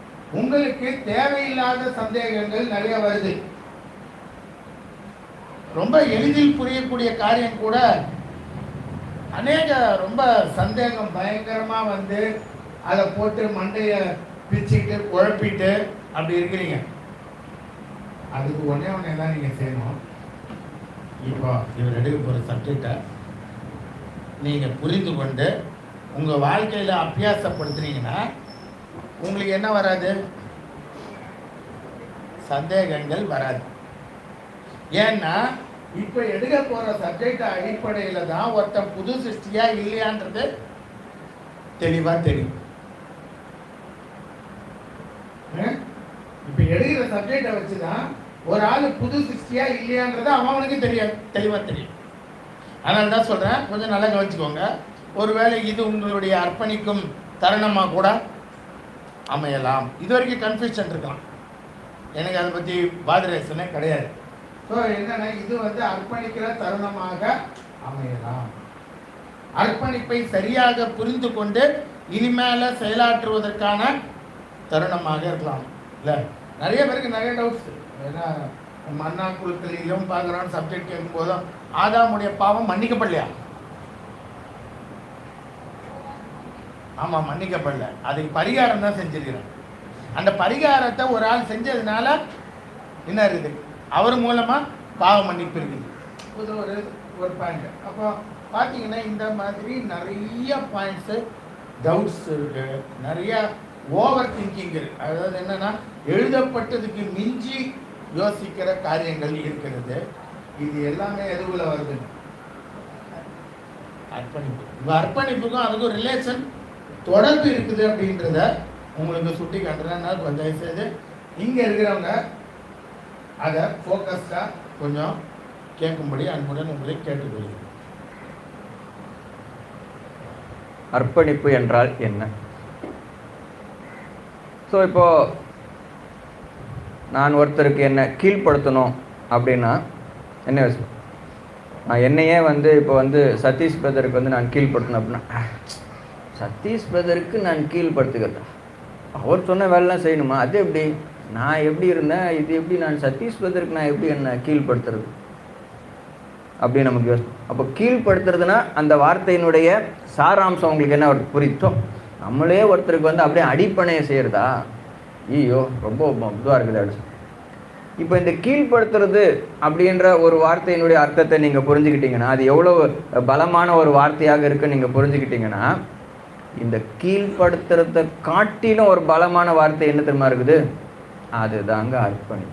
[SPEAKER 6] உங்களுக்கு தேவையில்லாத சந்தேகங்கள் நிறைய வருது. ரொம்ப எளிதில் புரியக்கூடிய காரியம் கூட அநேக ரொம்ப சந்தேகம் பயங்கரமாக வந்து அதை போட்டு மண்டையை பிச்சுக்கிட்டு குழப்பிட்டு அப்படி இருக்கிறீங்க. அதுக்கு ஒன்றே தான் நீங்கள் செய்யணும். இப்போ இவர் எடுக்க போகிற சப்ஜெக்டை நீங்கள் புரிந்து கொண்டு உங்கள் வாழ்க்கையில் அபியாசப்படுத்துனீங்கன்னா உங்களுக்கு என்ன வராது? சந்தேகங்கள் வராது. ஏன்னா இப்போ எடுக்க போகிற சப்ஜெக்ட் அடிப்படையில் தான் ஒருத்தன் புது சிருஷ்டியா இல்லையான்றது தெளிவாக தெரியும். இப்போ எடுக்கிற சப்ஜெக்டை வச்சு தான் ஒரு ஆள் புது சிருஷ்டியா இல்லையான்றது அவனுக்கு தெளிவாக தெரியும். அதனால தான் சொல்கிறேன், கொஞ்சம் நல்லா கவனிச்சுக்கோங்க. ஒருவேளை இது உங்களுடைய அர்ப்பணிக்கும் தருணமாக கூட அமையலாம். இது வரைக்கும் கன்ஃபியூஷன் இருக்கலாம், எனக்கு அதை பற்றி பாதரேசனே கிடையாது. ஸோ என்னன்னா இது வந்து அர்ப்பணிக்கிற தருணமாக அமையலாம். அர்ப்பணிப்பை சரியாக புரிந்து கொண்டு இனிமேல செயலாற்றுவதற்கான தருணமாக இருக்கலாம். இல்லை, நிறைய பேருக்கு நிறைய டவுட்ஸ். ஏன்னா மன்னா குழுக்களிலும் பார்க்குறோம், சப்ஜெக்ட் கேட்கும் போதும் ஆதாமுடைய பாவம் மன்னிக்கப்படலையா? ஆமாம், மன்னிக்கப்படல. அதுக்கு பரிகாரம் தான் செஞ்சிருக்கிறேன். அந்த பரிகாரத்தை ஒரு ஆள் செஞ்சதுனால என்ன இருக்குது? அவர் மூலமாக பாவ மன்னிப்பு இருக்குது. ஒரு பாயிண்ட். அப்போ பார்த்தீங்கன்னா இந்த மாதிரி நிறைய பாயிண்ட்ஸு டவுட்ஸ் இருக்கு, நிறைய ஓவர் திங்கிங் இருக்கு. அதாவது என்னன்னா எழுதப்பட்டதுக்கு மிஞ்சி யோசிக்கிற காரியங்கள் இருக்கிறது. இது எல்லாமே எதுக்குள்ள வருது? அர்ப்பணிப்பு. இந்த அர்ப்பணிப்புக்கும் அதுக்கும் ரிலேஷன் தொடர்பு இருக்குது அப்படின்றத உங்களுக்கு சுட்டி காட்டுறேன். கொஞ்சம் செய்து இங்கே இருக்கிறவங்க அதை ஃபோக்கஸ்டாக கொஞ்சம் கேட்கும்படி அன்புடன் உங்களை கேட்டுக்கொள்கிறேன்.
[SPEAKER 5] அர்ப்பணிப்பு என்றால் என்ன? ஸோ இப்போ நான் ஒருத்தருக்கு என்ன கீழ்ப்படுத்தணும் அப்படின்னா என்ன விஷயம்? நான் என்னையே வந்து இப்போ வந்து சதீஷ் பிரதருக்கு வந்து நான் கீழ்ப்படுத்தணும் அப்படின்னா, சதீஷ் பிரதருக்கு நான் கீழ்ப்படுத்துகிறதா? அவர் சொன்ன வேலைலாம் செய்யணுமா? அது எப்படி? நான் எப்படி இருந்தேன், இது எப்படி நான் சதீஷ் பிரதருக்கு நான் எப்படி என்ன கீழ்ப்படுத்துறது அப்படின்னு நமக்கு யோசனை. அப்போ கீழ்ப்படுத்துறதுனா அந்த வார்த்தையினுடைய சாராம்சம் உங்களுக்கு என்ன புரித்தோ, நம்மளே ஒருத்தருக்கு வந்து அப்படியே அடிப்பணையை செய்கிறதா? ஐயோ ரொம்ப இதுவாக இருக்குது அப்படி. இப்போ இந்த கீழ்ப்படுத்துறது அப்படின்ற ஒரு வார்த்தையினுடைய அர்த்தத்தை நீங்கள் புரிஞ்சுக்கிட்டீங்கன்னா, அது எவ்வளோ பலமான ஒரு வார்த்தையாக இருக்குன்னு நீங்கள் புரிஞ்சுக்கிட்டீங்கன்னா, இந்த கீழ்ப்படுத்துறதை காட்டிலும் ஒரு பலமான வார்த்தை என்ன தெரியுமா இருக்குது? அதுதாங்க அர்ப்பணி.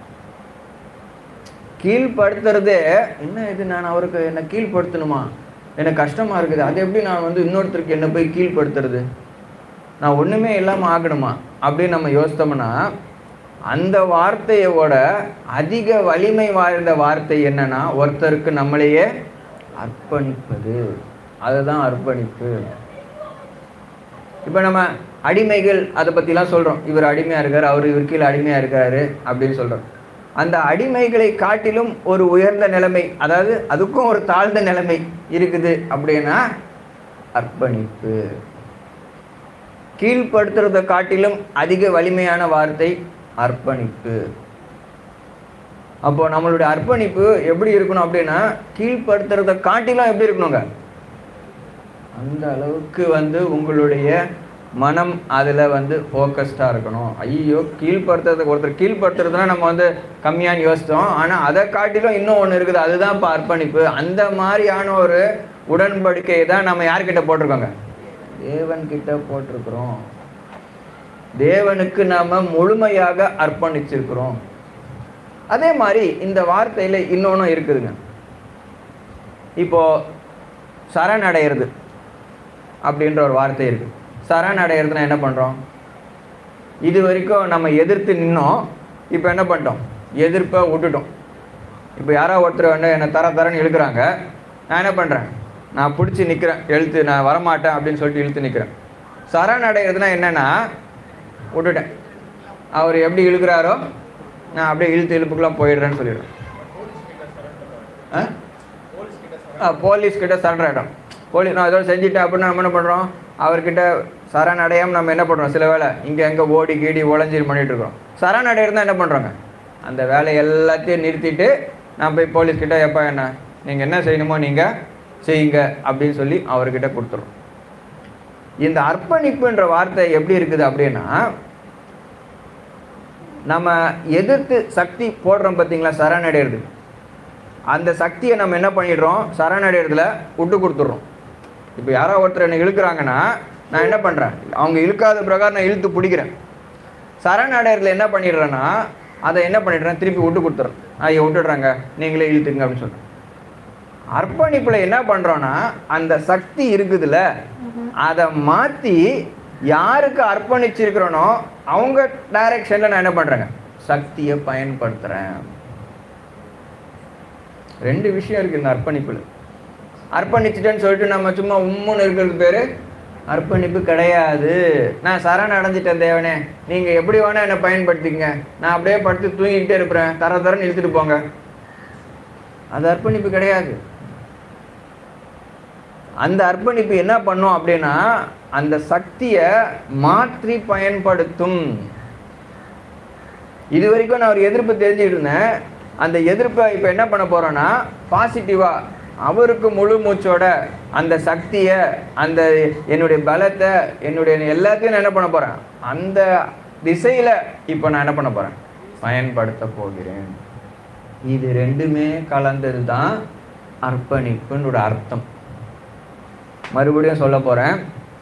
[SPEAKER 5] கீழ்ப்படுத்துறதே என்ன இது, நான் அவருக்கு என்ன கீழ்ப்படுத்தணுமா, எனக்கு கஷ்டமா இருக்குது, அது எப்படி நான் வந்து இன்னொருத்தருக்கு என்ன போய் கீழ்ப்படுத்துறது, நான் ஒன்றுமே இல்லாமல் ஆகணுமா அப்படின்னு நம்ம யோசித்தோம்னா, அந்த வார்த்தையோட அதிக வலிமை வாய்ந்த வார்த்தை என்னன்னா ஒருத்தருக்கு நம்மளையே அர்ப்பணிப்பது. அதுதான் அர்ப்பணிப்பு. இப்போ நம்ம அடிமைகள் அதை பற்றிலாம் சொல்கிறோம். இவர் அடிமையாக இருக்கார், இவர் கீழே அடிமையாக இருக்காரு அப்படின்னு சொல்கிறோம். அந்த அடிமைகளை காட்டிலும் ஒரு உயர்ந்த நிலைமை, அதாவது அதுக்கும் ஒரு தாழ்ந்த நிலைமை இருக்குது அப்படின்னா அர்ப்பணிப்பு. கீழ்ப்படுத்துறதை காட்டிலும் அதிக வலிமையான வார்த்தை அர்ப்பணிப்பு. அப்போ நம்மளுடைய அர்ப்பணிப்பு எப்படி இருக்கணும் அப்படின்னா, கீழ்ப்படுத்துறதை காட்டிலும் எப்படி இருக்கணுங்க, அந்த அளவுக்கு வந்து உங்களுடைய மனம் அதில் வந்து ஃபோக்கஸ்டாக இருக்கணும். ஐயோ கீழ்ப்படுத்துறதுக்கு ஒருத்தர் கீழ்ப்படுத்துறதுனா நம்ம வந்து கம்மியான்னு யோசித்தோம், ஆனால் அதை காட்டிலும் இன்னும் ஒன்று இருக்குது, அதுதான் இப்போ அர்ப்பணிப்பு. அந்த மாதிரியான ஒரு உடன்படிக்கையை தான் நம்ம யார்கிட்ட போட்டிருக்கோங்க? தேவன்கிட்ட போட்டிருக்கிறோம். தேவனுக்கு நாம் முழுமையாக அர்ப்பணிச்சிருக்கிறோம். அதே மாதிரி இந்த வார்த்தையில் இன்னொன்றும் இருக்குதுங்க. இப்போ சரணடைகிறது அப்படின்ற ஒரு வார்த்தை இருக்குது. சரணடைகிறதுனா என்ன பண்ணுறோம்? இது வரைக்கும் நம்ம எதிர்த்து நின்னோம், இப்போ என்ன பண்ணிட்டோம்? எதிர்ப்பை விட்டுட்டோம். இப்போ யாரோ ஒருத்தர் வந்து என்னை தரன்னு இழுக்கிறாங்க, நான் என்ன பண்ணுறேன்? நான் பிடிச்சி நிற்கிறேன், எழுத்து நான் வரமாட்டேன் அப்படின்னு சொல்லிட்டு இழுத்து நிற்கிறேன். சரணடைகிறதுனா என்னென்னா விட்டுட்டேன், அவர் எப்படி இழுக்கிறாரோ நான் அப்படியே இழுப்புக்கெல்லாம் போயிடுறேன்னு சொல்லிடுறேன். போலீஸ்கிட்ட சரண் ஆகிட்டோம். நான் ஏதோ செஞ்சுட்டேன் அப்படின்னு நம்ம என்ன பண்ணுறோம்? அவர்கிட்ட சரணடையாமல் நம்ம என்ன பண்ணுறோம்? சில வேலை இங்கே எங்கே ஓடி கீடி உழைஞ்சி பண்ணிகிட்டு இருக்கிறோம். சரணடைகிறதா என்ன பண்ணுறோங்க? அந்த வேலை எல்லாத்தையும் நிறுத்திட்டு நான் போய் போலீஸ்கிட்ட எப்போ என்ன நீங்கள் என்ன செய்யணுமோ நீங்கள் செய்யுங்க அப்படின்னு சொல்லி அவர்கிட்ட கொடுத்துரும். இந்த அர்ப்பணிப்புன்ற வார்த்தை எப்படி இருக்குது அப்படின்னா, நம்ம எதிர்த்து சக்தி போடுறோம் பார்த்தீங்களா, சரணடைகிறது, அந்த சக்தியை நம்ம என்ன பண்ணிடுறோம், சரணடைகிறதுல விட்டு கொடுத்துட்றோம். இப்போ யாரோ ஒருத்தர் என்னை இழுக்கிறாங்கன்னா நான் என்ன பண்ணுறேன், அவங்க இழுக்காத பிரகாரம் நான் இழுத்து பிடிக்கிறேன். சரணடைகிறதுல என்ன பண்ணிடுறேன்னா அதை என்ன பண்ணிடுறேன், திருப்பி விட்டு கொடுத்துட்றேன். ஐயா விட்டுடுறாங்க, நீங்களே இழுத்துங்க அப்படின்னு சொல்கிறேன். அர்ப்பணிப்பில் என்ன பண்ணுறோன்னா அந்த சக்தி இருக்குதுல்ல, அதை மாற்றி யாருக்கு அர்ப்பணிச்சிருக்கிறோனோ அவங்க டைரக்ஷனில் நான் என்ன பண்ணுறேங்க, சக்தியை பயன்படுத்துகிறேன். ரெண்டு விஷயம் இருக்குது இந்த அர்ப்பணிப்பில். அர்ப்பணிச்சிட்டேன்னு சொல்லிட்டு நம்ம சும்மா உம்முன்னு இருக்கிறது பேர் அர்ப்பணிப்பு கிடையாது. நான் சரண் அடைஞ்சிட்டேன் தேவனே, நீங்கள் எப்படி வேணால் என்னை பயன்படுத்திக்கங்க, நான் அப்படியே படுத்து தூங்கிக்கிட்டே இருப்பேன், தரன்னு இழுத்துட்டு போங்க, அது அர்ப்பணிப்பு கிடையாது. அந்த அர்ப்பணிப்பு என்ன பண்ணும் அப்படின்னா அந்த சக்தியை மாற்றி பயன்படுத்தும். இது வரைக்கும் நான் ஒரு எதிர்ப்பு தெரிஞ்சுட்டு இருந்தேன், அந்த எதிர்ப்பை இப்போ என்ன பண்ண போகிறோன்னா பாசிட்டிவாக அவருக்கு முழு மூச்சோட அந்த சக்தியை, அந்த என்னுடைய பலத்தை, என்னுடைய எல்லாத்தையும் நான் என்ன பண்ண போகிறேன், அந்த திசையில் இப்போ நான் என்ன பண்ண போகிறேன், பயன்படுத்த போகிறேன். இது ரெண்டுமே கலந்தது தான் அர்ப்பணிப்புன்ற அர்த்தம். மறுபடியும் சொல்ல போகிறேன்,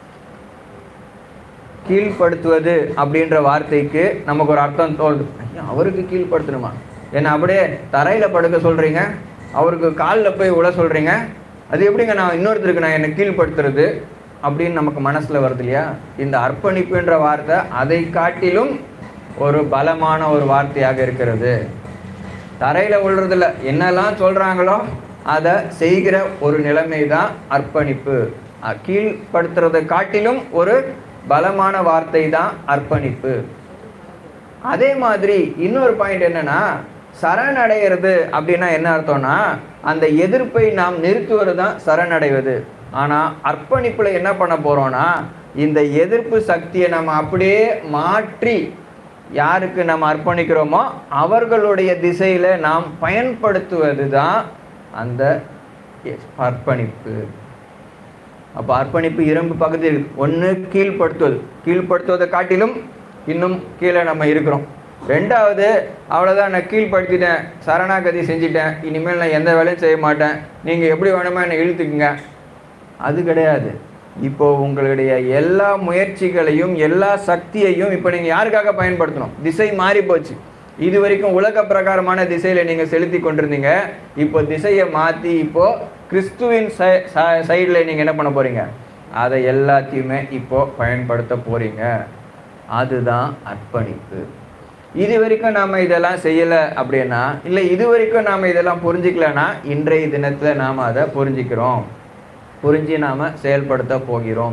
[SPEAKER 5] கீழ்ப்படுத்துவது அப்படின்ற வார்த்தைக்கு நமக்கு ஒரு அர்த்தம் தோணுது. ஐயா அவருக்கு கீழ்ப்படுத்தணுமா, என்னை அப்படியே தரையில் படுக்க சொல்கிறீங்க, அவருக்கு காலில் போய் விட சொல்கிறீங்க, அது எப்படிங்க நான் இன்னொருத்தருக்கு நான் என்னை கீழ்ப்படுத்துறது அப்படின்னு நமக்கு மனசில் வருது இல்லையா. இந்த அர்ப்பணிப்புன்ற வார்த்தை அதை காட்டிலும் ஒரு பலமான ஒரு வார்த்தையாக இருக்கிறது. தரையில் விழுறதில்ல, என்னெல்லாம் சொல்கிறாங்களோ அதை செய்கிற ஒரு நிலைமை தான் அர்ப்பணிப்பு. கீழ்ப்படுத்துறதை காட்டிலும் ஒரு பலமான வார்த்தை தான் அர்ப்பணிப்பு. அதே மாதிரி இன்னொரு பாயிண்ட் என்னன்னா, சரணடைகிறது அப்படின்னா என்ன அர்த்தம்னா அந்த எதிர்ப்பை நாம் நிறுத்துவது தான் சரணடைவது. ஆனால் அர்ப்பணிப்பில் என்ன பண்ண போகிறோன்னா இந்த எதிர்ப்பு சக்தியை நம்ம அப்படியே மாற்றி யாருக்கு நம்ம அர்ப்பணிக்கிறோமோ அவர்களுடைய திசையில் நாம் பயன்படுத்துவது தான் அந்த அர்ப்பணிப்பு. அப்போ அர்ப்பணிப்பு இரண்டு பகுதி இருக்கு. ஒன்று கீழ்ப்படுத்துவது, கீழ்ப்படுத்துவதை காட்டிலும் இன்னும் கீழே நம்ம இருக்கிறோம். ரெண்டாவது, அவ்வளோதான் நான் கீழ்ப்படுத்திட்டேன், சரணாகதி செஞ்சிட்டேன், இனிமேல் நான் எந்த வேலையும் செய்ய மாட்டேன், நீங்கள் எப்படி வேணுமோ என்னை இழுத்துக்குங்க, அது கிடையாது. இப்போது உங்களுடைய எல்லா முயற்சிகளையும் எல்லா சக்தியையும் இப்போ நீங்கள் யாருக்காக பயன்படுத்தணும், திசை மாறி போச்சு. இது வரைக்கும் உலக பிரகாரமான திசையில் நீங்கள் செலுத்தி கொண்டிருந்தீங்க, இப்போ திசையை மாற்றி இப்போது கிறிஸ்துவின் சைடில் நீங்கள் என்ன பண்ண போகிறீங்க, அதை எல்லாத்தையுமே இப்போது பயன்படுத்த போகிறீங்க. அதுதான் அர்ப்பணிப்பு. இது வரைக்கும் நாம் இதெல்லாம் செய்யலை அப்படின்னா, இல்லை இது வரைக்கும் நாம் இதெல்லாம் புரிஞ்சிக்கலன்னா இன்றைய தினத்தில் நாம் அதை புரிஞ்சிக்கிறோம், புரிஞ்சு நாம் செயல்படுத்த போகிறோம்.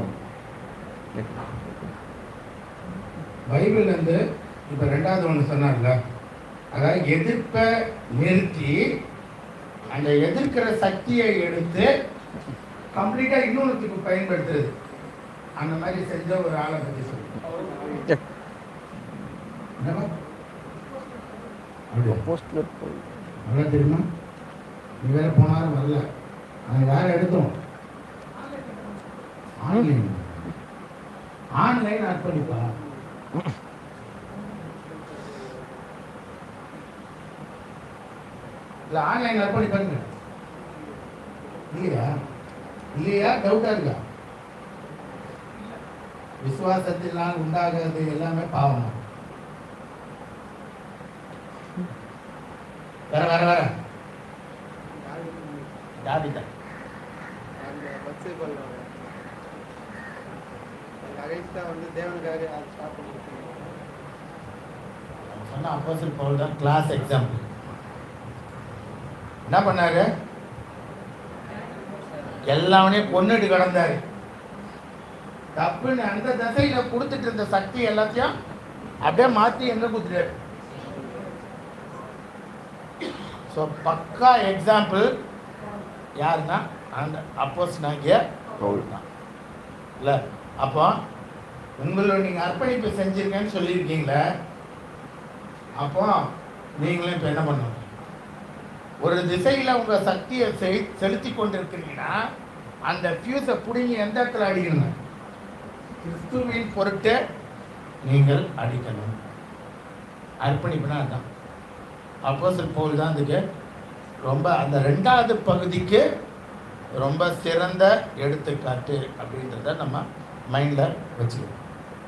[SPEAKER 6] பைபிள் வந்து இப்போ ரெண்டாவது ஒன்று சொன்னார்ல, அதாவது எதிர்ப்பை நிறுத்தி அந்த எதிர்க்கிற சக்தியை எடுத்து கம்ப்ளீட்டாக இன்னொன்றுத்துக்கு பயன்படுத்துறது. அந்த மாதிரி செஞ்ச ஒரு ஆளை பற்றி சொல்லுங்க. அவ்வளோ தெரியுமா? நீ வேற போனாலும் வரல, நாங்கள் வேற எடுத்தோம். ஆன்லைன் அர்ப்பணிப்பா? இல்லை ஆன்லைன் அர்ப்பணிப்பாங்க இல்லையா? இல்லையா? டவுட்டா இருக்கா? விசுவாசத்தினால் உண்டாகிறது எல்லாமே பாவம். வர வர வர ஜாதிதா சொன்ன அப்போஸ்தலர் பவுல் தான் கிளாஸ் எக்ஸாம்பிள். என்ன பண்ணாரு? எல்லாவனையும் கொன்னுட்டு கிடந்தாரு. தப்புன்னு அந்த திசையில கொடுத்துட்டு இருந்த சக்தி எல்லாத்தையும் அப்படியே மாற்றி எங்க கொடுத்துட்டாரு. ஸோ பக்கா எக்ஸாம்பிள் யாருன்னா அந்த அப்போஸ்தலனாகிய பவுல் தான். இல்லை அப்போ உங்களோட நீங்கள் அர்ப்பணிப்பு செஞ்சிருக்கேன்னு சொல்லியிருக்கீங்களே, அப்போ நீங்களும் இப்போ என்ன பண்ணணும்? ஒரு திசையில் உங்கள் சக்தியை செலுத்தி கொண்டு இருக்கிறீங்கன்னா அந்த ஃபியூஸை பிடிங்கி எந்த இடத்துல அடிக்கணும்? கிறிஸ்துவின் பொருட்டு நீங்கள் அடிக்கணும். அர்ப்பணிப்புனா அதுதான். அப்போஸ்தலர் பவுல் தான் அதுக்கு ரொம்ப அந்த 2வது பகுதிக்கு ரொம்ப சிறந்த எடுத்துக்காட்டு அப்படின்றத நம்ம மைண்டில் வச்சுக்கணும்.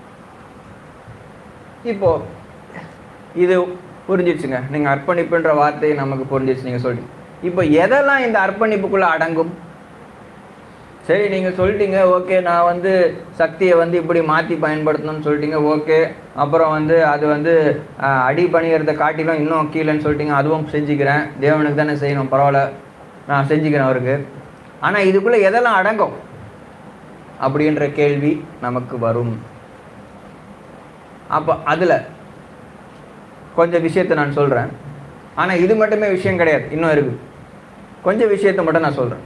[SPEAKER 5] இப்போ இது புரிஞ்சிடுச்சுங்க. நீங்கள் அர்ப்பணிப்புன்ற வார்த்தையை நமக்கு புரிஞ்சிடுச்சு. நீங்கள் சொல்லிட்டீங்க. இப்போ எதெல்லாம் இந்த அர்ப்பணிப்புக்குள்ளே அடங்கும்? சரி, நீங்கள் சொல்லிட்டீங்க, ஓகே, நான் வந்து சக்தியை வந்து இப்படி மாற்றி பயன்படுத்தணும்னு சொல்லிட்டீங்க, ஓகே. அப்புறம் வந்து அது வந்து அடி பணிகிறத காட்டிலும் இன்னும் கீழேன்னு சொல்லிட்டீங்க, அதுவும் செஞ்சுக்கிறேன், தேவனுக்கு தானே செய்யணும், பரவாயில்ல, நான் செஞ்சுக்கிறேன் அவருக்கு. ஆனால் இதுக்குள்ளே எதெல்லாம் அடங்கும் அப்படின்ற கேள்வி நமக்கு வரும். அப்போ அதில் கொஞ்சம் விஷயத்தை நான் சொல்கிறேன். ஆனால் இது மட்டுமே விஷயம் கிடையாது, இன்னும் இருக்குது. கொஞ்சம் விஷயத்தை மட்டும் நான் சொல்கிறேன்.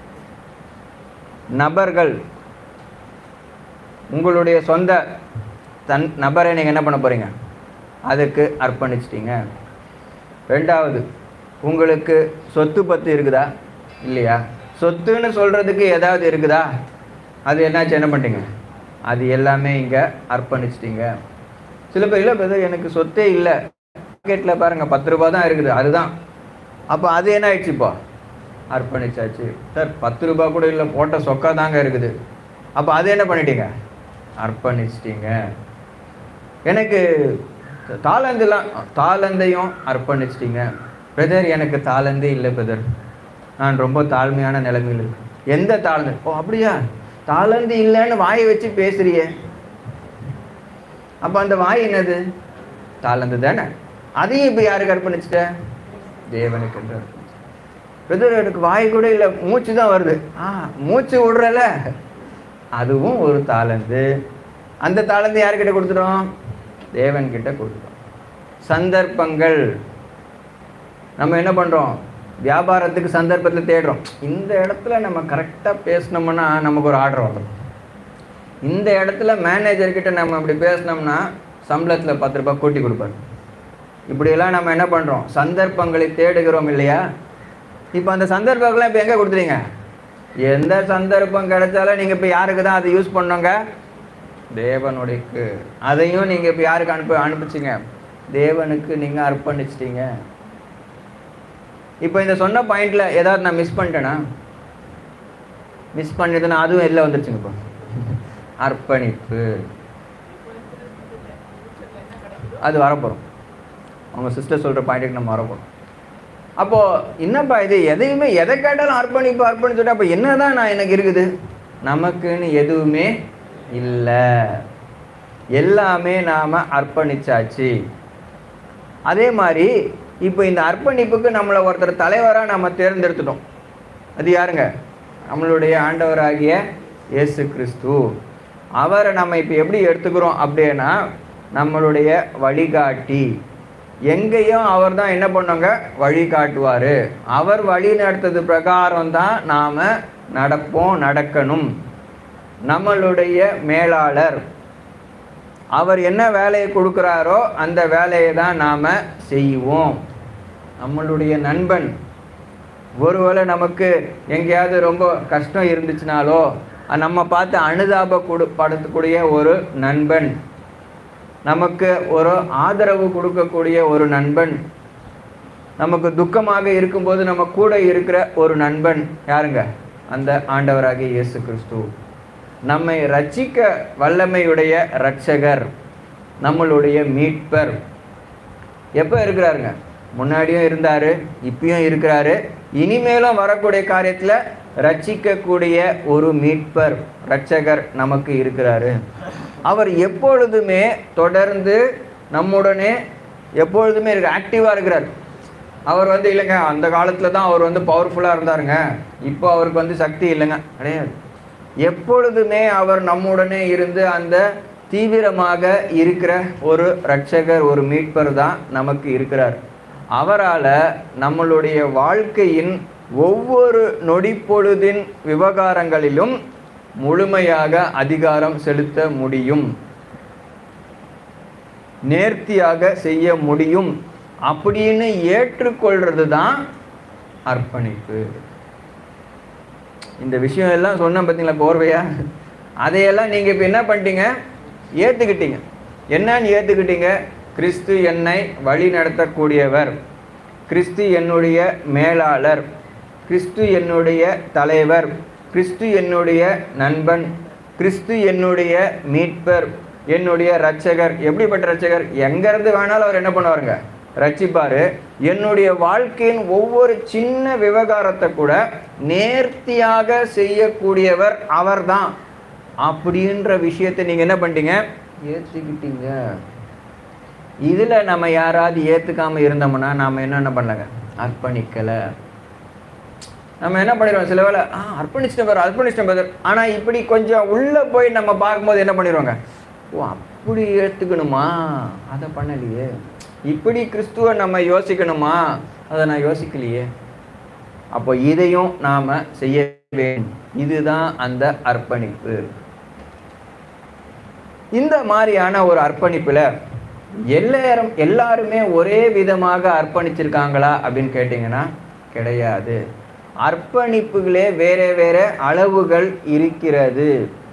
[SPEAKER 5] நபர்கள், உங்களுடைய சொந்த நபரை நீங்கள் என்ன பண்ண போகிறீங்க? அதுக்கு அர்ப்பணிச்சிட்டீங்க. 2வது, உங்களுக்கு சொத்து பத்து இருக்குதா இல்லையா? சொத்துன்னு சொல்கிறதுக்கு ஏதாவது இருக்குதா? அது என்னாச்சு, என்ன பண்ணிட்டீங்க? அது எல்லாமே இங்கே அர்ப்பணிச்சிட்டீங்க. சில பேர் இல்லை பிரதர், எனக்கு சொத்தே இல்லை, மார்க்கெட்டில் பாருங்கள் 10 ரூபா தான் இருக்குது, அதுதான். அப்போ அது என்ன ஆயிடுச்சு? இப்போ அர்ப்பணிச்சாச்சு. சார் 10 ரூபா கூட இல்லை, போட்ட சொக்கா தாங்க இருக்குது. அப்போ அது என்ன பண்ணிட்டீங்க? அர்ப்பணிச்சிட்டீங்க. எனக்கு தாளந்தையும் அர்ப்பணிச்சிட்டீங்க. பிரதர், எனக்கு தாளந்தே இல்லை பிரதர், நான் ரொம்ப தாழ்மையான நிலைமையில் இருக்கேன். எந்த தாளந்து? ஓ அப்படியா, தாளந்து இல்லைன்னு வாயை வச்சு பேசுறியே, அப்போ அந்த வாய் என்னது? தாளந்து தானே. அதையும் இப்போ யாருக்கு அர்ப்பணிச்சிட்ட? தேவனுக்கு என்று. பிரதர், எனக்கு வாய் கூட இல்லை, மூச்சு தான் வருது. மூச்சு விடுறல, அதுவும் ஒரு தாளந்து. அந்த தாளந்து யார்கிட்ட கொடுத்துட்டோம்? தேவன்கிட்ட கொடுத்துட்டோம். சந்தர்ப்பங்கள், நம்ம என்ன பண்ணுறோம்? வியாபாரத்துக்கு சந்தர்ப்பத்தில் தேடுறோம். இந்த இடத்துல நம்ம கரெக்டாக பேசினோம்னா நமக்கு ஒரு ஆர்டர் வந்துடும். இந்த இடத்துல மேனேஜர்கிட்ட நம்ம அப்படி பேசினோம்னா சம்பளத்தில் 10 ரூபாய் கூட்டி கொடுப்பாரு. இப்படியெல்லாம் நம்ம என்ன பண்ணுறோம்? சந்தர்ப்பங்களை தேடுகிறோம் இல்லையா? இப்போ அந்த சந்தர்ப்பங்கள்லாம் இப்போ எங்கே கொடுத்துறீங்க? எந்த சந்தர்ப்பம் கிடைச்சாலும் நீங்கள் இப்போ யாருக்கு தான் அதை யூஸ் பண்ணுங்க? தேவனுடையக்கு. அதையும் நீங்கள் இப்போ யாருக்கு அனுப்பிச்சிங்க? தேவனுக்கு நீங்கள் அர்ப்பணிச்சிட்டீங்க. இப்போ இந்த சொன்ன பாயிண்டில் ஏதாவது நான் மிஸ் பண்ணிட்டேன்னா? மிஸ் பண்ணிட்டுனா அதுவும் எல்லாம் வந்துருச்சுங்க. இப்போ அர்ப்பணிப்பு அது வரப்போகிறோம். அவங்க சிஸ்டர் சொல்கிற பாயிண்ட்டுக்கு நம்ம வரப்போகிறோம். அப்போது என்னப்பா இது, எதையுமே எதை கேட்டாலும் அர்ப்பணிப்பு சொல்லிட்டு, அப்போ என்ன தான் நான் எனக்கு இருக்குது? நமக்குன்னு எதுவுமே இல்லை, எல்லாமே நாம் அர்ப்பணிச்சாச்சு. அதே மாதிரி இப்போ இந்த அர்ப்பணிப்புக்கு நம்மளை ஒருத்தர் தலைவராக நம்ம தேர்ந்தெடுத்துட்டோம். அது யாருங்க? நம்மளுடைய ஆண்டவராகிய இயேசு கிறிஸ்து. அவரை நம்ம இப்போ எப்படி எடுத்துக்கிறோம் அப்படின்னா நம்மளுடைய வழிகாட்டி. எங்கேயும் அவர் தான் என்ன பண்ணுவாங்க? வழி காட்டுவார். அவர் வழி நடத்தது பிரகாரம் தான் நாம் நடப்போம், நடக்கணும். நம்மளுடைய மேலாளர், அவர் என்ன வேலையை கொடுக்குறாரோ அந்த வேலையை தான் நாம் செய்வோம். நம்மளுடைய நண்பன், ஒருவேளை நமக்கு எங்கேயாவது ரொம்ப கஷ்டம் இருந்துச்சுனாலோ நம்ம பார்த்து அனுதாபப்படுத்தக்கூடிய ஒரு நண்பன், நமக்கு ஒரு ஆதரவு கொடுக்கக்கூடிய ஒரு நண்பன், நமக்கு துக்கமாக இருக்கும்போது நம்ம கூட இருக்கிற ஒரு நண்பன் யாருங்க? அந்த ஆண்டவராகிய இயேசு கிறிஸ்து. நம்மை ரட்சிக்க வல்லமையுடைய இரட்சகர், நம்மளுடைய மீட்பர். எப்போ இருக்கிறாருங்க? முன்னாடியும் இருந்தார், இப்பயும் இருக்கிறாரு, இனிமேலும் வரக்கூடிய காரியத்தில் ரட்சிக்கக்கூடிய ஒரு மீட்பர், இரட்சகர் நமக்கு இருக்கிறாரு. அவர் எப்பொழுதுமே தொடர்ந்து நம்முடனே எப்பொழுதுமே ஆக்டிவாக இருக்கிறார். அவர் வந்து இல்லைங்க, அந்த காலத்தில் தான் அவர் வந்து பவர்ஃபுல்லாக இருந்தாருங்க, இப்போ அவருக்கு வந்து சக்தி இல்லைங்க, கிடையாது. எப்பொழுதுமே அவர் நம்முடனே இருந்து அந்த தீவிரமாக இருக்கிற ஒரு இரட்சகர், ஒரு மீட்பர் தான் நமக்கு இருக்கிறார். அவரால் நம்மளுடைய வாழ்க்கையின் ஒவ்வொரு நொடிப்பொழுதின் விவகாரங்களிலும் முழுமையாக அதிகாரம் செலுத்த முடியும், நேர்த்தியாக செய்ய முடியும் அப்படின்னு ஏற்றுக்கொள்றது தான் அர்ப்பணிப்பு. இந்த விஷயம் எல்லாம் சொன்ன பார்த்தீங்களா கோர்வையா? அதையெல்லாம் நீங்கள் இப்போ என்ன பண்ணிட்டீங்க? ஏற்றுக்கிட்டீங்க. என்னன்னு ஏற்றுக்கிட்டீங்க? கிறிஸ்து என்னை வழி நடத்தக்கூடியவர், கிறிஸ்து என்னுடைய மேலாளர், கிறிஸ்து என்னுடைய தலைவர், கிறிஸ்து என்னுடைய நண்பன், கிறிஸ்து என்னுடைய மீட்பர், என்னுடைய இரட்சகர். எப்படிப்பட்ட இரட்சகர்? எங்கேருந்து வேணாலும் அவர் என்ன பண்ணுவாருங்க? ரட்சிப்பார். என்னுடைய வாழ்க்கையின் ஒவ்வொரு சின்ன விவகாரத்தை கூட நேர்த்தியாக செய்யக்கூடியவர் அவர்தான் அப்படின்ற விஷயத்தை நீங்கள் என்ன பண்ணிட்டீங்க? ஏற்றுக்கிட்டீங்க. இதில் நம்ம யாராவது ஏற்றுக்காமல் இருந்தோம்னா நாம் என்னென்ன பண்ணலங்க? அர்ப்பணிக்கலை. நம்ம என்ன பண்ணிடுவோம்? சில வேளை அர்ப்பணிச்சிட்டேன் பதர். ஆனால் இப்படி கொஞ்சம் உள்ளே போய் நம்ம பார்க்கும்போது என்ன பண்ணிடுவாங்க? ஓ, அப்படி ஏற்றுக்கணுமா, அதை பண்ணலையே. இப்படி கிறிஸ்துவை நம்ம யோசிக்கணுமா, அதை நான் யோசிக்கலையே. அப்போ இதையும் நாம் செய்ய வேண்டும். இதுதான் அந்த அர்ப்பணிப்பு. இந்த மாதிரியான ஒரு அர்ப்பணிப்பில் எல்லாருமே ஒரே விதமாக அர்ப்பணிச்சிருக்காங்களா அப்படின்னு கேட்டிங்கன்னா கிடையாது. அர்ப்பணிப்புகளே வேற வேற அளவுகள் இருக்கிறது.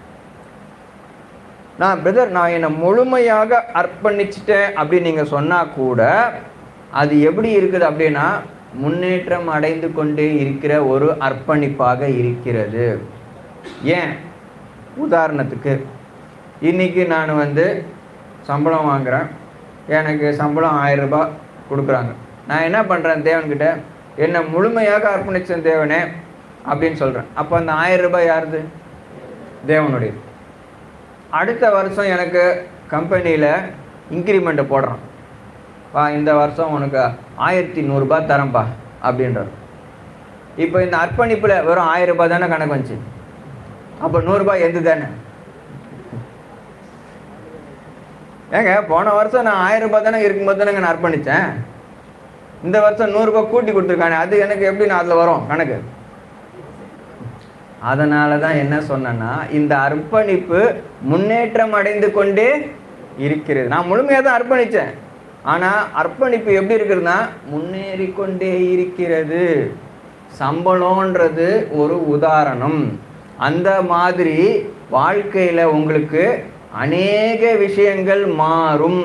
[SPEAKER 5] நான் என்னை முழுமையாக அர்ப்பணிச்சிட்டேன் அப்படின்னு நீங்கள் சொன்னால் கூட அது எப்படி இருக்குது அப்படின்னா முன்னேற்றம் அடைந்து கொண்டே இருக்கிற ஒரு அர்ப்பணிப்பாக இருக்கிறது. ஏன்? உதாரணத்துக்கு இன்றைக்கி நான் சம்பளம் வாங்குகிறேன். எனக்கு சம்பளம் 1000 ரூபாய் கொடுக்குறாங்க. நான் என்ன பண்ணுறேன்? தேவன்கிட்ட என்னை முழுமையாக அர்ப்பணிச்சேன் தேவனே அப்படின்னு சொல்கிறேன். அப்போ அந்த 1000 ரூபாய் யாருது? தேவனுடைய. அடுத்த வருஷம் எனக்கு கம்பெனியில் இன்க்ரிமெண்ட்டை போடுறான். இந்த வருஷம் உனக்கு 1100 ரூபாய் தரேன்ப்பா அப்படின்றார். இப்போ இந்த அர்ப்பணிப்பில் வெறும் 1000 ரூபாய் தானே கணக்கு வந்துச்சு. அப்போ 100 ரூபாய் எது தானே? ஏங்க, போன வருஷம் நான் 1000 ரூபாய் தானே இருக்கும்போது தானேங்க நான் அர்ப்பணித்தேன். இந்த வருஷம் 100 ரூபாய் கூட்டி கொடுத்துருக்கானே, அது எனக்கு எப்படி நான் அதில் வரும் கணக்கு? அதனால தான் என்ன சொன்னேன்னா, இந்த அர்ப்பணிப்பு முன்னேற்றம் அடைந்து கொண்டே இருக்கிறது. நான் முழுமையாக தான் அர்ப்பணித்தேன், ஆனால் அர்ப்பணிப்பு எப்படி இருக்குதுன்னா முன்னேறி கொண்டே இருக்கிறது. சம்பளம்ன்றது ஒரு உதாரணம். அந்த மாதிரி வாழ்க்கையில் உங்களுக்கு அநேக விஷயங்கள் மாறும்.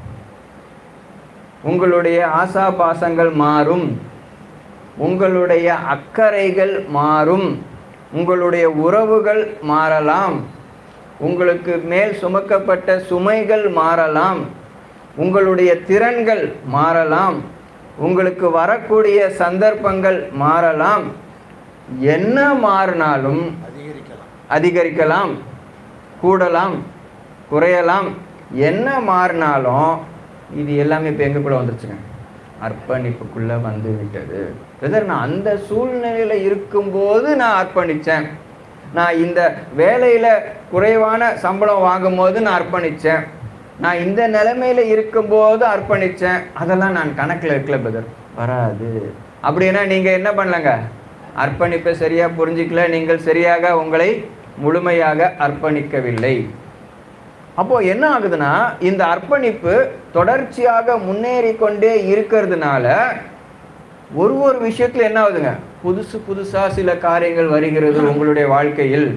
[SPEAKER 5] உங்களுடைய ஆசாபாசங்கள் மாறும், உங்களுடைய அக்கறைகள் மாறும், உங்களுடைய உறவுகள் மாறலாம், உங்களுக்கு மேல் சுமக்கப்பட்ட சுமைகள் மாறலாம், உங்களுடைய திறன்கள் மாறலாம், உங்களுக்கு வரக்கூடிய சந்தர்ப்பங்கள் மாறலாம். என்ன மாறினாலும் அதிகரிக்கலாம், கூடலாம், குறையலாம். என்ன மாறினாலும் இது எல்லாமே இப்போ எங்களுக்குள்ளே வந்துருச்சுங்க, அர்ப்பணிப்புக்குள்ளே வந்து விட்டது. நான் அந்த சூழ்நிலையில் இருக்கும்போது நான் அர்ப்பணித்தேன். நான் இந்த வேலையில் குறைவான சம்பளம் வாங்கும்போது நான் அர்ப்பணித்தேன். நான் இந்த நிலைமையில் இருக்கும்போது அர்ப்பணித்தேன். அதெல்லாம் நான் கணக்கில் இருக்கல பிரதர், வராது. அப்படின்னா நீங்கள் என்ன பண்ணலங்க? அர்ப்பணிப்பை சரியாக புரிஞ்சிக்கல, நீங்கள் சரியாக உங்களை முழுமையாக அர்ப்பணிக்கவில்லை. அப்போது என்ன ஆகுதுன்னா, இந்த அர்ப்பணிப்பு தொடர்ச்சியாக முன்னேறி கொண்டே இருக்கிறதுனால ஒரு விஷயத்தில் என்ன ஆகுதுங்க? புதுசாக சில காரியங்கள் வருகிறது உங்களுடைய வாழ்க்கையில்.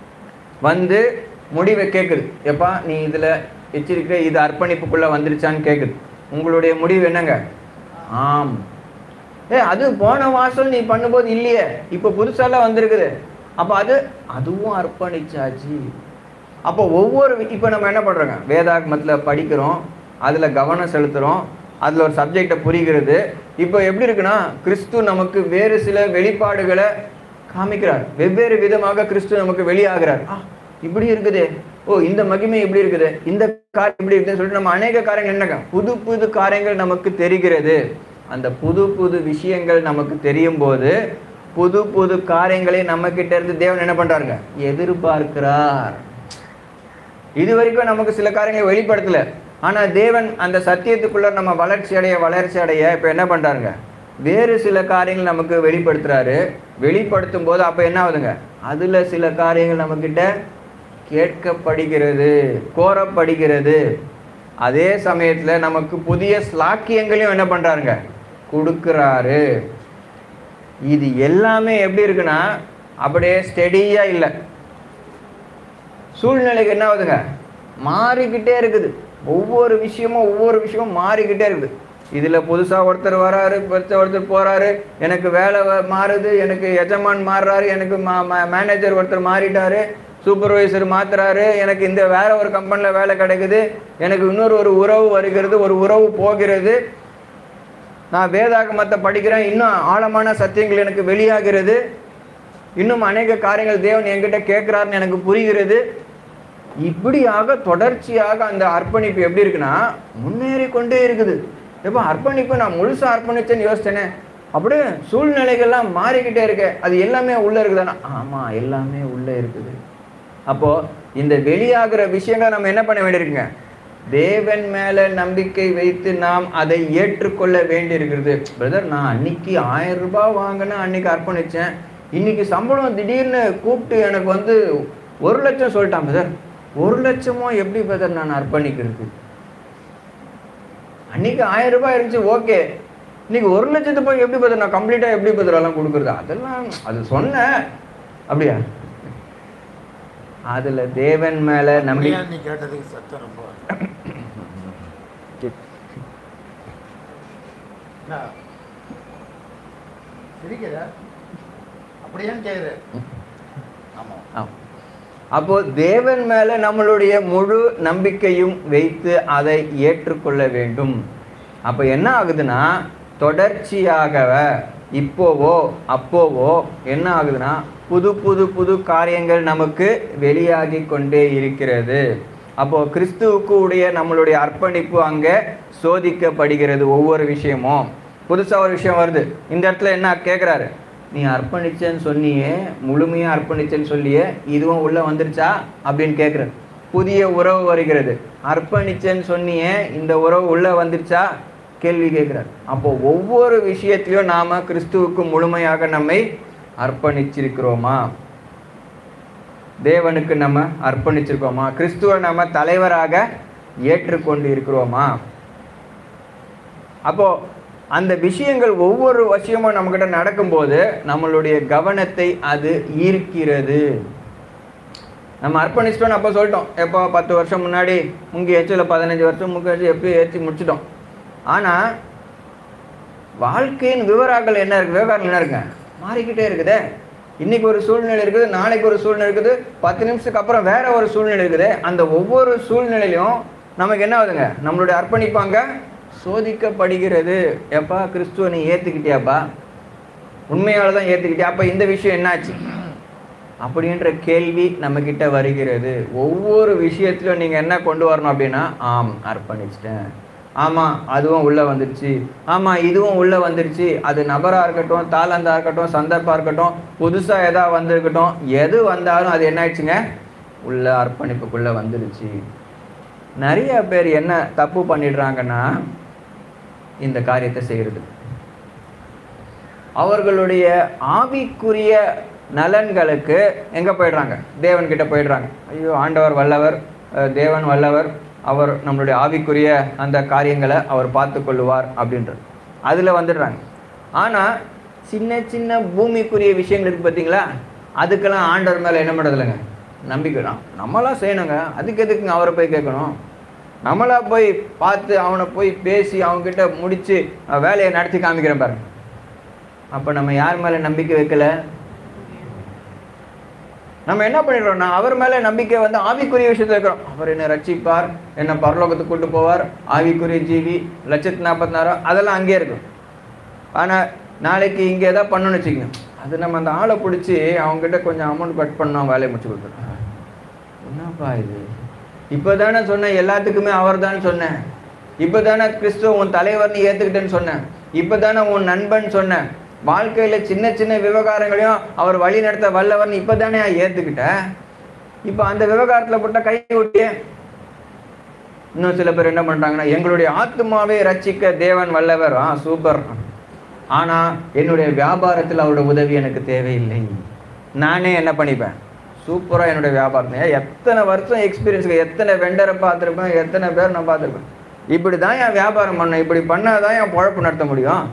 [SPEAKER 5] முடிவை கேட்குது. எப்பா நீ இதில் வச்சிருக்கிற இது அர்ப்பணிப்புக்குள்ளே வந்துருச்சான்னு கேட்குது. உங்களுடைய முடிவு என்னங்க? ஆம். அது போன மாதம் நீ பண்ணும்போது இல்லையே, இப்போ புதுசாலாம் வந்திருக்குது. அப்போ அதுவும் அர்ப்பணிச்சாச்சு. அப்போ இப்போ நம்ம என்ன பண்ணுறோங்க? வேதாகமத்தில் படிக்கிறோம், அதில் கவனம் செலுத்துகிறோம், அதில் ஒரு சப்ஜெக்டை புரிகிறது. இப்போ எப்படி இருக்குன்னா, கிறிஸ்து நமக்கு வேறு சில வெளிப்பாடுகளை காமிக்கிறார். வெவ்வேறு விதமாக கிறிஸ்து நமக்கு வெளியாகிறார். இப்படி இருக்குது, இந்த மகிமை இப்படி இருக்குது, இந்த காரியம் இப்படி இருக்குதுன்னு சொல்லிட்டு நம்ம அநேக காரியங்கள் என்னங்க, புது காரியங்கள் நமக்கு தெரிகிறது. அந்த புது விஷயங்கள் நமக்கு தெரியும் போது புது காரியங்களை நம்ம கிட்ட இருந்து தேவன் என்ன பண்றாருங்க? எதிர்பார்க்கிறார். இது வரைக்கும் நமக்கு சில காரியங்களை வெளிப்படுத்தல, ஆனா தேவன் அந்த சத்தியத்துக்குள்ள நம்ம வளர்ச்சி அடைய இப்ப என்ன பண்றாருங்க? வேறு சில காரியங்கள் நமக்கு வெளிப்படுத்துறாரு. வெளிப்படுத்தும் போது அப்ப என்ன ஆகுதுங்க? அதுல சில காரியங்கள் நம்ம கிட்ட கேட்கப்படுகிறது, கோரப்படுகிறது. அதே சமயத்துல நமக்கு புதிய ஸ்லாக்கியங்களையும் என்ன பண்றாருங்க? கொடுக்கிறாரு. இது எல்லாமே எப்படி இருக்குன்னா அப்படியே ஸ்டெடியாக இல்லை. சூழ்நிலைக்கு என்ன ஆகுதுங்க, மாறிக்கிட்டே இருக்குது. ஒவ்வொரு விஷயமும் மாறிக்கிட்டே இருக்குது. இதில் புதுசாக ஒருத்தர் வராரு, ஒருத்தர் போகிறாரு, எனக்கு வேலை மாறுது, எனக்கு எஜமான் மாறுறாரு, எனக்கு மேனேஜர் ஒருத்தர் மாறிட்டாரு, சூப்பர்வைசர் மாத்துறாரு, எனக்கு இந்த வேற ஒரு கம்பெனியில் வேலை கிடைக்குது, எனக்கு இன்னொரு உறவு வருகிறது, ஒரு உறவு போகிறது, நான் வேதாகமத்தை படிக்கிறேன், இன்னும் ஆழமான சத்தியங்கள் எனக்கு வெளியாகிறது, இன்னும் அநேக காரியங்கள் தேவன் என்கிட்ட கேட்குறாருன்னு எனக்கு புரிகிறது. இப்படியாக தொடர்ச்சியாக அந்த அர்ப்பணிப்பு எப்படி இருக்குன்னா முன்னேறி கொண்டே இருக்குது. இப்போ அர்ப்பணிப்பு நான் முழுசாக அர்ப்பணிச்சேன்னு யோசிச்சேனே, அப்படியே சூழ்நிலைகள்லாம் மாறிக்கிட்டே இருக்கு. அது எல்லாமே உள்ளே இருக்குதானா? ஆமாம், எல்லாமே உள்ளே இருக்குது. அப்போது இந்த வெளியாகிற விஷயங்களை நம்ம என்ன பண்ண வேண்டியிருக்குங்க, தேவன் மேலே நம்பிக்கை வைத்து நாம் அதை ஏற்றுக்கொள்ள வேண்டியிருக்கிறது. பிரதர், நான் அன்னைக்கு 1000 ரூபாய் வாங்கினேன், அன்னைக்கு அர்ப்பணித்தேன், இன்னைக்கு சம்பளம் திடீர்னு கூப்பிட்டு எனக்கு 1 லட்சம் சொல்லிட்டான். பிரதர், 1 லட்சமோ எப்படி பிரதர் நான் அர்ப்பணிக்கிறது? அன்னைக்கு 1000 ரூபாய் இருந்துச்சு, ஓகே, இன்னைக்கு 1 லட்சத்து போய் எப்படி பிரதர் நான் கம்ப்ளீட்டாக எப்படி பிரதர் எல்லாம் கொடுக்குறது? அதெல்லாம் அது சொன்னேன். அப்படியா? அதுல தேவன் மேல நம்பிக்கை.
[SPEAKER 6] நீ கேட்டதுக்கு சத்தம் ரொம்ப அப்படியான்னு கேக்குற.
[SPEAKER 5] அப்போ தேவன் மேல நம்மளுடைய முழு நம்பிக்கையும் வைத்து அதை ஏற்றுக்கொள்ள வேண்டும். அப்போ என்ன ஆகுதுன்னா தொடர்ச்சியாக இப்போவோ அப்போவோ என்ன ஆகுதுன்னா புது புது புது காரியங்கள் நமக்கு வெளியாகி கொண்டே இருக்கிறது. அப்போ கிறிஸ்துவுக்கு உடைய நம்மளுடைய அர்ப்பணிப்பு அங்கே சோதிக்கப்படுகிறது. ஒவ்வொரு விஷயமும் புதுசாக ஒரு விஷயம் வருது. இந்த இடத்துல என்ன கேட்குறாரு, நீ அர்ப்பணிச்சேன்னு சொன்னியே, முழுமையாக அர்ப்பணிச்சேன்னு சொல்லியே, இதுவும் உள்ளே வந்துருச்சா அப்படின்னு கேட்குறாரு. புதிய உறவு வருகிறது, அர்ப்பணிச்சேன்னு சொன்னியே, இந்த உறவு உள்ளே வந்துருச்சா கேள்வி கேட்குறாரு. அப்போ ஒவ்வொரு விஷயத்திலையும் நாம் கிறிஸ்துவுக்கு முழுமையாக நம்மை அர்ப்பணிச்சிருக்கிறோமா, தேவனுக்கு நம்ம அர்ப்பணிச்சிருக்கோமா, கிறிஸ்துவை நம்ம தலைவராக ஏற்றுக்கொண்டு இருக்கிறோமா? அப்போ அந்த விஷயங்கள் ஒவ்வொரு விஷயமும் நம்மக்கிட்ட நடக்கும்போது நம்மளுடைய கவனத்தை அது ஈர்க்கிறது. நம்ம அர்ப்பணிச்சிட்டோன்னு அப்போ சொல்லிட்டோம், எப்போ 10 வருஷம் முன்னாடி முங்கி ஏச்சு, இல்லை 15 வருஷம் முங்கி எப்பயும் ஏற்றி முடிச்சிட்டோம். ஆனால் வாழ்க்கையின் விவகாரங்கள் என்ன இருக்குது, விவகாரங்கள் என்ன இருக்குங்க, மாறிக்கிட்டே இருக்குதே. இன்னைக்கு ஒரு சூழ்நிலை இருக்குது, நாளைக்கு ஒரு சூழ்நிலை இருக்குது, 10 நிமிஷத்துக்கு அப்புறம் வேற ஒரு சூழ்நிலை இருக்குது. அந்த ஒவ்வொரு சூழ்நிலையிலும் நமக்கு என்ன ஆகுதுங்க, நம்மளுடைய அர்ப்பணிப்பாங்க சோதிக்கப்படுகிறது. எப்பா கிறிஸ்துவ நீ ஏற்றுக்கிட்டியாப்பா, உண்மையால தான் ஏற்றுக்கிட்டியா, அப்போ இந்த விஷயம் என்னாச்சு அப்படின்ற கேள்வி நம்மக்கிட்ட வருகிறது. ஒவ்வொரு விஷயத்திலும் நீங்கள் என்ன கொண்டு வரணும் அப்படின்னா, ஆம் அர்ப்பணிச்சிட்டேன், ஆமாம் அதுவும் உள்ளே வந்துருச்சு, ஆமாம் இதுவும் உள்ளே வந்துருச்சு. அது நபராக இருக்கட்டும், தாளந்தாக இருக்கட்டும், சந்தர்ப்பம் இருக்கட்டும், புதுசாக எதாவது வந்திருக்கட்டும், எது வந்தாலும் அது என்ன ஆயிடுச்சுங்க, உள்ள அர்ப்பணிப்புக்குள்ளே வந்துருச்சு. நிறைய பேர் என்ன தப்பு பண்ணிடுறாங்கன்னா, இந்த காரியத்தை செய்கிறது அவர்களுடைய ஆவிக்குரிய நலன்களுக்கு எங்கே போயிடுறாங்க, தேவன்கிட்ட போயிடுறாங்க. ஐயோ ஆண்டவர் வல்லவர், தேவன் வல்லவர், அவர் நம்மளுடைய ஆவிக்குரிய அந்த காரியங்களை அவர் பார்த்து கொள்ளுவார் அப்படின்றது அதில் வந்துடுறாங்க. ஆனால் சின்ன சின்ன பூமிக்குரிய விஷயங்கள் இருக்குது பார்த்தீங்களா, அதுக்கெல்லாம் ஆண்டவர் மேலே என்ன பண்ணுறதில்லைங்க, நம்பிக்கை தான். நம்மளாம் செய்யணுங்க, அதுக்கு எதுக்குங்க அவரை போய் கேட்கணும்? நம்மளா போய் பார்த்து அவனை போய் பேசி அவங்ககிட்ட முடித்து வேலையை நடத்தி காமிக்கிறேன் பாருங்க. அப்போ நம்ம யார் மேலே நம்பிக்கை வைக்கல, நம்ம என்ன பண்ணிடுறோம்னா அவர் மேலே நம்பிக்கை ஆவிக்குரிய விஷயத்தில் இருக்கிறோம். அவர் என்னை ரட்சிப்பார், என்னை பரலோகத்துக்கு கூட்டு போவார், ஆவிக்குரிய ஜீவி, 1,44,000 அதெல்லாம் அங்கேயே இருக்கும். ஆனால் நாளைக்கு இங்கே எதாவது பண்ணணும்னு வச்சுக்கோங்க, அது நம்ம அந்த ஆளை பிடிச்சி அவங்ககிட்ட கொஞ்சம் அமௌண்ட் கட் பண்ணோம், வேலையை முடிச்சு கொடுத்துருவோம். என்னப்பா இது, இப்போ தானே சொன்னேன் எல்லாத்துக்குமே அவர் தான் சொன்னேன், இப்போ தானே கிறிஸ்துவ உன் தலைவர்னு ஏற்றுக்கிட்டேன்னு சொன்னேன், இப்போ தானே உன் நண்பன் சொன்னேன், வாழ்க்கையில் சின்ன சின்ன விவகாரங்களையும் அவர் வழி நடத்த வல்லவர்னு இப்போ தானே ஏற்றுக்கிட்ட, இப்போ அந்த விவகாரத்தில் போட்டால் கை விட்டியே. இன்னும் சில பேர் என்ன பண்ணுறாங்கன்னா, எங்களுடைய ஆத்மாவை ரட்சிக்க தேவன் வல்லவர், சூப்பர், ஆனால் என்னுடைய வியாபாரத்தில் அவரோட உதவி எனக்கு தேவையில்லை, நானே என்ன பண்ணிப்பேன் சூப்பராக என்னுடைய வியாபாரத்தை. எத்தனை வருஷம் எக்ஸ்பீரியன்ஸுக்கு, எத்தனை வெண்டரை பார்த்துருப்பேன், எத்தனை பேர் நான் பார்த்துருப்பேன், இப்படி தான் என் வியாபாரம் பண்ணேன், இப்படி பண்ணால் தான் என் பொழப்பு நடத்த முடியும்,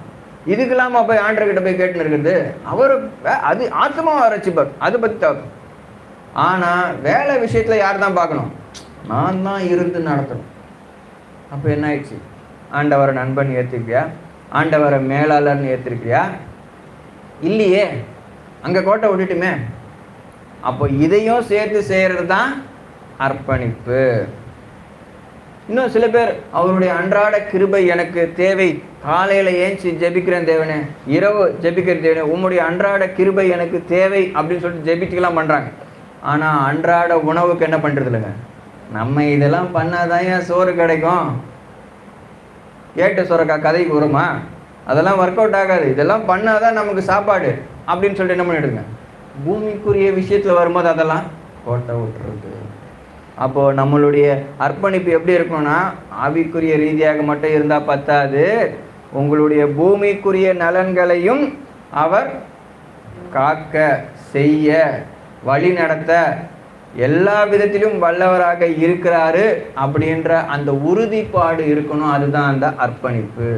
[SPEAKER 5] இதுக்கெல்லாமா போய் ஆண்டர்கிட்ட போய் கேட்டுன்னு இருக்கிறது? அவர் அது ஆத்மாவை ரட்சிப்பார், அதை பற்றி தவிர. ஆனால் வேலை விஷயத்தில் யார் தான் பார்க்கணும்? நான் தான் இருந்து நடத்தணும். அப்போ என்ன ஆயிடுச்சு? ஆண்டவரை நண்பன் ஏற்றுக்கிறியா? ஆண்டவரை மேலாளர்னு ஏற்றிருக்கிறியா? இல்லையே, அங்கே கோட்டை விட்டுட்டுமே. அப்போ இதையும் சேர்த்து செய்கிறது தான் அர்ப்பணிப்பு. இன்னும் சில பேர் அவருடைய அன்றாட கிருபை எனக்கு தேவை, காலையில் ஏஞ்சி ஜெபிக்கிறேன் தேவனே, இரவு ஜெபிக்கிற தேவனே, உம்முடைய அன்றாட கிருபை எனக்கு தேவை அப்படின்னு சொல்லிட்டு ஜெபிச்சுக்கலாம் பண்ணுறாங்க. ஆனால் அன்றாட உணவுக்கு என்ன பண்ணுறது இல்லைங்க. நம்ம இதெல்லாம் பண்ணாதான் ஏன் சோறு கிடைக்கும்? ஏட்டு சோறக்கா கதைக்கு வருமா? அதெல்லாம் ஒர்க் அவுட் ஆகாது. இதெல்லாம் பண்ணாதான் நமக்கு சாப்பாடு அப்படின்னு சொல்லிட்டு என்ன பண்ணிடுங்க. பூமிக்குரிய விஷயத்தில் வரும்போது அதெல்லாம் கோட்டை விட்டுறது. அப்போது நம்மளுடைய அர்ப்பணிப்பு எப்படி இருக்கணும்னா, ஆவிக்குரிய ரீதியாக மட்டும் இருந்தால் பத்தாது, உங்களுடைய பூமிக்குரிய நலன்களையும் அவர் காக்க, செய்ய, வழி நடத்த எல்லா விதத்திலும் வல்லவராக இருக்கிறாரு அப்படின்ற அந்த உறுதிப்பாடு இருக்கணும். அதுதான் அந்த அர்ப்பணிப்பு.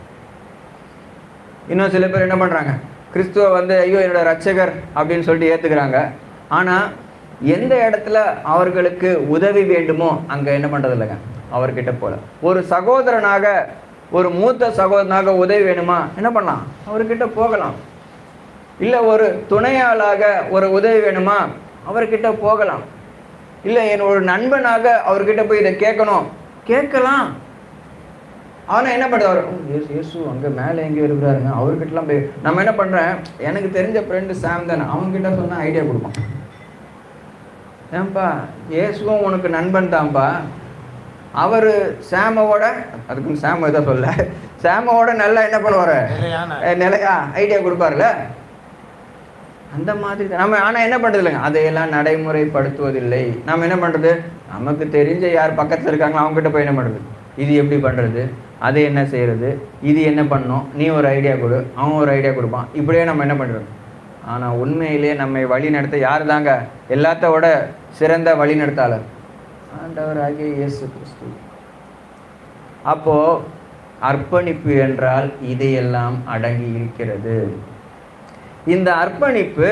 [SPEAKER 5] இன்னும் சில பேர் என்ன பண்ணுறாங்க, கிறிஸ்துவ ஐயோ என்னோட ரட்சகர் அப்படின்னு சொல்லிட்டு ஏற்றுக்கிறாங்க. ஆனால் எந்த இடத்துல அவர்களுக்கு உதவி வேண்டுமோ அங்கே என்ன பண்ணுறது இல்லைங்க, அவர்கிட்ட போல. ஒரு சகோதரனாக, ஒரு மூத்த சகோதரனாக உதவி வேணுமா, என்ன பண்ணலாம், அவர்கிட்ட போகலாம். இல்லை ஒரு துணையாளாக ஒரு உதவி வேணுமா, அவர்கிட்ட போகலாம். இல்லை என்னோட நண்பனாக அவர்கிட்ட போய் இதை கேட்கலாம். ஆனால் என்ன பண்ணுறது, அவர் இயேசு அங்கே மேலே எங்கே இருக்கிறாருங்க, அவர்கிட்டலாம் போய் நம்ம என்ன பண்ணுறேன், எனக்கு தெரிஞ்ச ஃப்ரெண்டு சாம் தானே, அவங்ககிட்ட சொன்னால் ஐடியா கொடுப்போம். ஏன்பா இயேசுவும் உனக்கு நண்பன் தான்ப்பா, அவர் சாமோட, அதுக்கு சாம எதாவது சொல்ல, சாமோட நல்லா என்ன பண்ணுவார், நிலையா ஐடியா கொடுப்பார்ல, அந்த மாதிரி தான் நம்ம. ஆனால் என்ன பண்ணுறது இல்லைங்க, அதையெல்லாம் நடைமுறைப்படுத்துவதில்லை. நம்ம என்ன பண்ணுறது, நமக்கு தெரிஞ்ச யார் பக்கத்தில் இருக்காங்களோ அவங்ககிட்ட போய் என்ன பண்ணுறது, இது எப்படி பண்ணுறது, அது என்ன செய்கிறது, இது என்ன பண்ணணும், நீ ஒரு ஐடியா கொடு, அவன் ஒரு ஐடியா கொடுப்பான், இப்படியே நம்ம என்ன பண்ணுறது. ஆனால் உண்மையிலேயே நம்மை வழி நடத்த யார் தாங்க எல்லாத்தோட சிறந்த வழி நடத்தாளர், ஆண்டவராகிய இயேசு கிறிஸ்து. அப்போது அர்ப்பணிப்பு என்றால் இதையெல்லாம் அடங்கி இருக்கிறது. இந்த அர்ப்பணிப்பு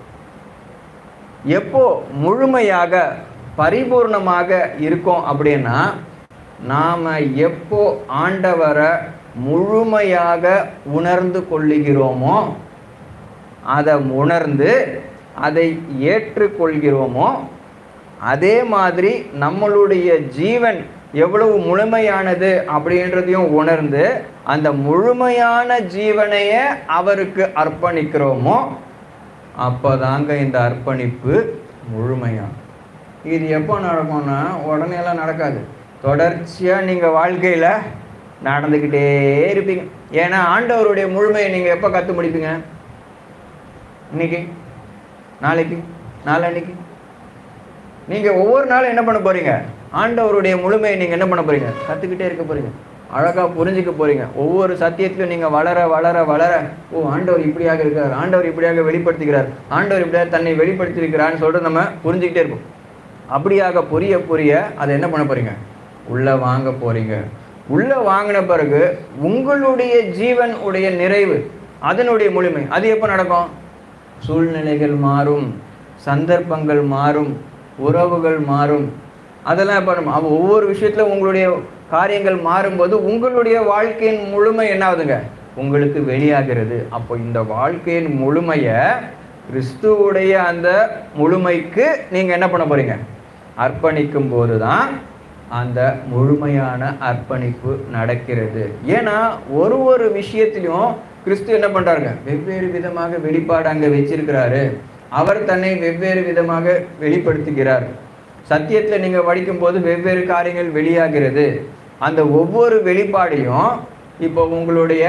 [SPEAKER 5] எப்போ முழுமையாக பரிபூர்ணமாக இருக்கும் அப்படின்னா, நாம் எப்போ ஆண்டவரை முழுமையாக உணர்ந்து கொள்ளுகிறோமோ, அதை உணர்ந்து அதை ஏற்றுக்கொள்கிறோமோ, அதே மாதிரி நம்மளுடைய ஜீவன் எவ்வளவு முழுமையானது அப்படின்றதையும் உணர்ந்து அந்த முழுமையான ஜீவனையே அவருக்கு அர்ப்பணிக்கிறோமோ, அப்போதாங்க இந்த அர்ப்பணிப்பு முழுமையாகும். இது எப்போ நடக்கும்னா, உடனே எல்லாம் நடக்காது, தொடர்ச்சியாக நீங்கள் வாழ்க்கையில் நடந்துக்கிட்டே இருப்பீங்க. ஏன்னா ஆண்டவருடைய முழுமையை நீங்கள் எப்போ கற்று முடிப்பீங்க, இன்னைக்கு, நாளைக்கு, நாளன்னைக்கு. நீங்கள் ஒவ்வொரு நாளும் என்ன பண்ண போகிறீங்க, ஆண்டவருடைய முழுமையை நீங்கள் என்ன பண்ண போகிறீங்க, கற்றுக்கிட்டே இருக்க போகிறீங்க, அழகாக புரிஞ்சிக்க போகிறீங்க. ஒவ்வொரு சத்தியத்திலும் நீங்கள் வளர வளர வளர, ஓ ஆண்டவர் இப்படியாக இருக்கிறார், ஆண்டவர் இப்படியாக வெளிப்படுத்துகிறார், ஆண்டவர் இப்படியாக தன்னை வெளிப்படுத்தியிருக்கிறான்னு சொல்லிட்டு நம்ம புரிஞ்சுக்கிட்டே இருப்போம். அப்படியாக புரிய புரிய அதை என்ன பண்ண போகிறீங்க, உள்ளே வாங்க போகிறீங்க. உள்ளே வாங்கின பிறகு உங்களுடைய ஜீவன் உடைய நிறைவு, அதனுடைய முழுமை, அது எப்போ நடக்கும், சூழ்நிலைகள் மாறும், சந்தர்ப்பங்கள் மாறும், உறவுகள் மாறும், அதெல்லாம் எப்போ நம்ம ஒவ்வொரு விஷயத்தில் உங்களுடைய காரியங்கள் மாறும்போது உங்களுடைய வாழ்க்கையின் முழுமை என்ன ஆகுதுங்க, உங்களுக்கு வெளியாகிறது. அப்போ இந்த வாழ்க்கையின் முழுமையை கிறிஸ்துவுடைய அந்த முழுமைக்கு நீங்கள் என்ன பண்ண போகிறீங்க, அர்ப்பணிக்கும் போது தான் அந்த முழுமையான அர்ப்பணிப்பு நடக்கிறது. ஏன்னா ஒரு விஷயத்திலையும் கிறிஸ்து என்ன பண்ணுறாருங்க, வெவ்வேறு விதமாக வெளிப்பாடு அங்கே வச்சிருக்கிறாரு. அவர் தன்னை வெவ்வேறு விதமாக வெளிப்படுத்துகிறார். சத்தியத்தில் நீங்கள் படிக்கும்போது வெவ்வேறு காரியங்கள் வெளியாகிறது. அந்த ஒவ்வொரு வெளிப்பாடையும் இப்போ உங்களுடைய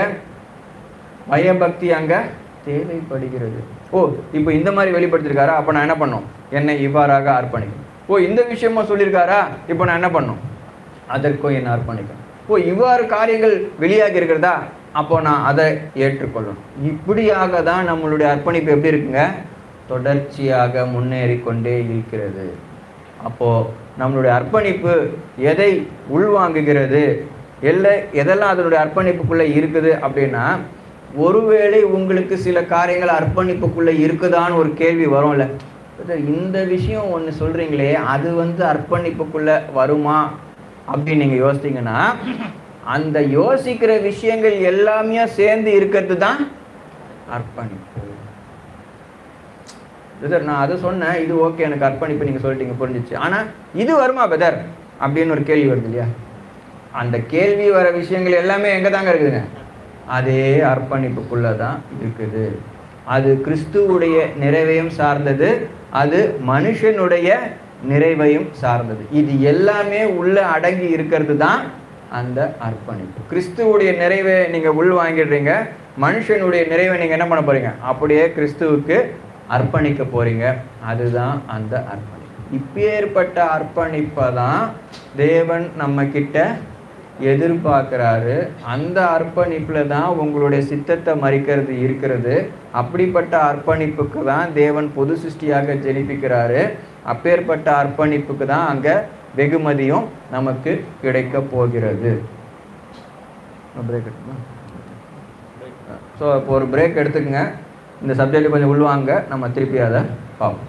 [SPEAKER 5] பயபக்தி அங்கே தேவைப்படுகிறது. ஓ இப்போ இந்த மாதிரி வெளிப்படுத்திருக்காரா, அப்போ நான் என்ன பண்ணணும், என்னை இவ்வாறாக அர்ப்பணிக்கணும். ஓ இந்த விஷயமா சொல்லியிருக்காரா, இப்போ நான் என்ன பண்ணணும், அதற்கும் என்னை அர்ப்பணிக்கணும். ஓ இவ்வாறு காரியங்கள் வெளியாகி இருக்கிறதா, அப்போ நான் அதை ஏற்றுக்கொள்ளணும். இப்படியாக தான் நம்மளுடைய அர்ப்பணிப்பு எப்படி இருக்குங்க, தொடர்ச்சியாக முன்னேறி கொண்டே இருக்கிறது. அப்போது நம்மளுடைய அர்ப்பணிப்பு எதை உள்வாங்குகிறது, எதெல்லாம் அதனுடைய அர்ப்பணிப்புக்குள்ளே இருக்குது அப்படின்னா, ஒருவேளை உங்களுக்கு சில காரியங்கள் அர்ப்பணிப்புக்குள்ள இருக்குதான்னு ஒரு கேள்வி வரும்ல. இந்த விஷயம் ஒன்று சொல்றீங்களே, அது அர்ப்பணிப்புக்குள்ள வருமா அப்படின்னு நீங்க யோசித்தீங்கன்னா, அந்த யோசிக்கிற விஷயங்கள் எல்லாமே சேர்ந்து இருக்கிறது தான் அர்ப்பணிப்பு. பிரதர் நான் அதை சொன்னேன், இது ஓகே, எனக்கு அர்ப்பணிப்பு நீங்க சொல்லிட்டீங்க, புரிஞ்சிச்சு. ஆனா இது வருமா பிரதர் அப்படின்னு ஒரு கேள்வி வருது இல்லையா? அந்த கேள்வி வர விஷயங்கள் எல்லாமே எங்க தாங்க இருக்குதுங்க? அதே அர்ப்பணிப்புக்குள்ள தான் இருக்குது. அது கிறிஸ்துவுடைய நிறைவையும் சார்ந்தது, அது மனுஷனுடைய நிறைவையும் சார்ந்தது. இது எல்லாமே உள்ள அடங்கி இருக்கிறது தான் அந்த அர்ப்பணிப்பு. கிறிஸ்துவுடைய நிறைவை நீங்க உள் வாங்கிடுறீங்க, மனுஷனுடைய நிறைவை நீங்க என்ன பண்ண போறீங்க? அப்படியே கிறிஸ்துவுக்கு அர்ப்பணிக்க போறீங்க. அதுதான் அந்த அர்ப்பணிப்பு. இப்பேற்பட்ட அர்ப்பணிப்பை தான் தேவன் நம்ம கிட்ட எதிர்பார்க்கிறாரு. அந்த அர்ப்பணிப்புல தான் உங்களுடைய சித்தத்தை மறிக்கிறது இருக்கிறது. அப்படிப்பட்ட அர்ப்பணிப்புக்கு தான் தேவன் பொது சிருஷ்டியாக ஜெனிப்பிக்கிறாரு. அப்பேற்பட்ட அர்ப்பணிப்புக்கு தான் அங்க வெகுமதியும் நமக்கு கிடைக்க போகிறது. பிரேக் எடுத்துமா? ஸோ இப்போ ஒரு பிரேக் எடுத்துக்கங்க. இந்த சப்ஜெக்ட் கொஞ்சம் உள்வாங்க, நம்ம திருப்பி அதை பார்ப்போம்.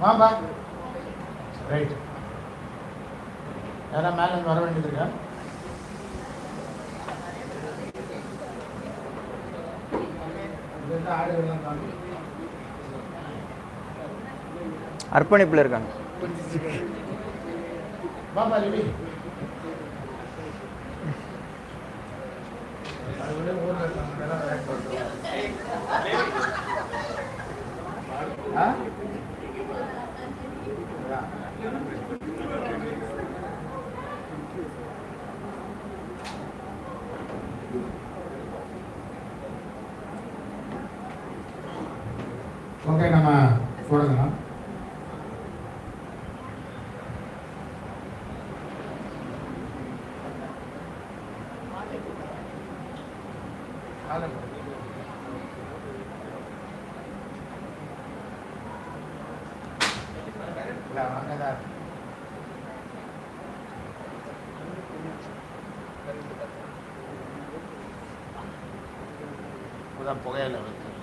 [SPEAKER 6] வாப்பா. ரைட். யாரா மேலே வர வேண்டியது இருக்கா? ஆடுகள்லாம் காணும்.
[SPEAKER 5] அர்ப்பணிப்பில் இருக்காங்க.
[SPEAKER 6] பாப்பா லிவி. ஓகே, நம்ம தொடங்கலாம். புகையில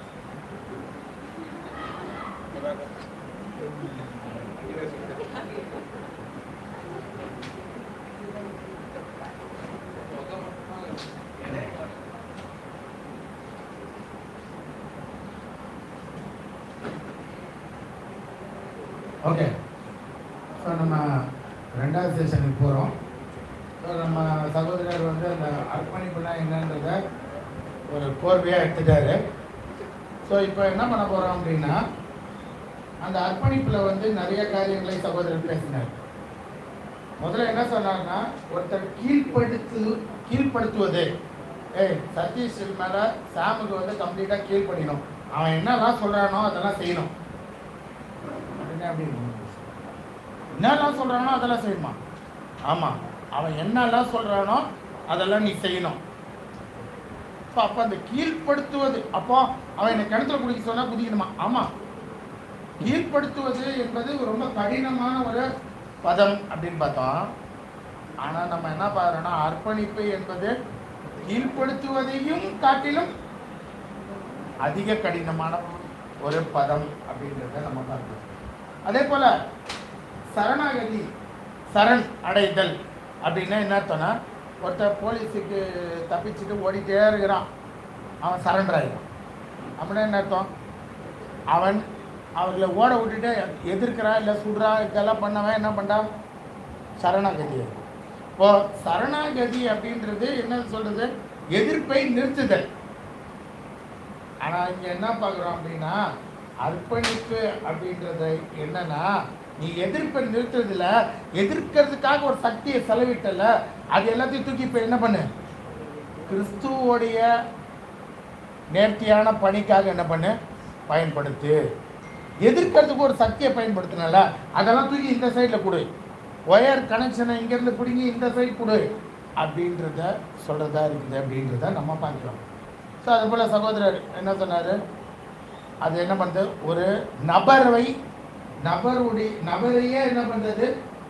[SPEAKER 6] ஓகே. ஸோ நம்ம ரெண்டாவது செஷனுக்கு போகிறோம். ஸோ நம்ம சகோதரர் வந்து அந்த அர்ப்பணிப்புனா என்னன்றதை ஒரு கோர்வையாக எடுத்துட்டாரு. ஸோ இப்போ என்ன பண்ண போகிறோம் அப்படின்னா, அந்த அர்ப்பணிப்பில் வந்து நிறைய காரியங்களை சகோதரர் பேசினார். முதல்ல என்ன சொன்னார்னா, ஒருத்தர் கீழ்ப்படுத்துவது. சதீஷ் மேலே சாமுக்கு வந்து கம்ப்ளீட்டாக கீழ்ப்படியணும். அவன் என்னெல்லாம் சொல்கிறானோ அதெல்லாம் செய்யணும். என்னெல்லாம் சொல்கிறானோ அதெல்லாம் செய்யணுமா? ஆமாம், அவன் என்னெல்லாம் சொல்கிறானோ அதெல்லாம் நீ செய்யணும். அப்போ அந்த கீழ்ப்படுத்துவது, அப்போ அவன் என்னை கிணத்துல குடிக்க சொன்னால் குதிக்கணுமா? ஆமாம், கீழ்ப்படுத்துவது என்பது ரொம்ப கடினமான ஒரு பதம் அப்படின்னு பார்த்தோம். ஆனால் நம்ம என்ன பார்க்குறோன்னா, அர்ப்பணிப்பு என்பது கீழ்ப்படுத்துவதையும் காட்டிலும் அதிக கடினமான ஒரு பதம் அப்படின்றத நம்ம பார்க்கிறோம். அதே போல் சரணாகதி, சரண் அடைதல் அப்படின்னா என்ன அர்த்தம்னா, ஒருத்தர் போலீஸுக்கு தப்பிச்சுட்டு ஓடிட்டே இருக்கிறான், அவன் சரண்டர் ஆகிடும் அப்படின்னா என்ன அர்த்தம்? அவர்களை ஓட விட்டுட்டு எதிர்க்கிறான், இல்லை சுடுறா, இதெல்லாம் பண்ணவன் என்ன பண்ணுறான்? சரணாகதி. இப்போ சரணாகதி அப்படின்றது என்ன சொல்றது? எதிர்ப்பை நிறுத்துதல். ஆனால் இங்கே என்ன பார்க்குறோம் அப்படின்னா, அர்ப்பணிப்பு அப்படின்றது என்னன்னா, நீ எதிர்ப்பை நிறுத்துறதுல எதிர்க்கிறதுக்காக ஒரு சக்தியை செலவிட்டல, அது எல்லாத்தையும் தூக்கி இப்போ என்ன பண்ணு? கிறிஸ்துவோடைய நேர்த்தியான பணிக்காக என்ன பண்ணு? பயன்படுத்து. எதிர்க்கிறதுக்கு ஒரு சக்தியை பயன்படுத்தினால அதெல்லாம் தூக்கி இந்த சைடில் கொடு. ஒயர் கனெக்ஷனை இங்கேருந்து பிடிங்கி இந்த சைடு கொடு அப்படின்றத சொல்கிறதா இருக்குது அப்படின்றத நம்ம பார்க்குறோம். ஸோ அதுபோல் சகோதரர் என்ன சொன்னார்? அது என்ன பண்ணுறது? ஒரு நபரையே என்ன பண்ணுறது?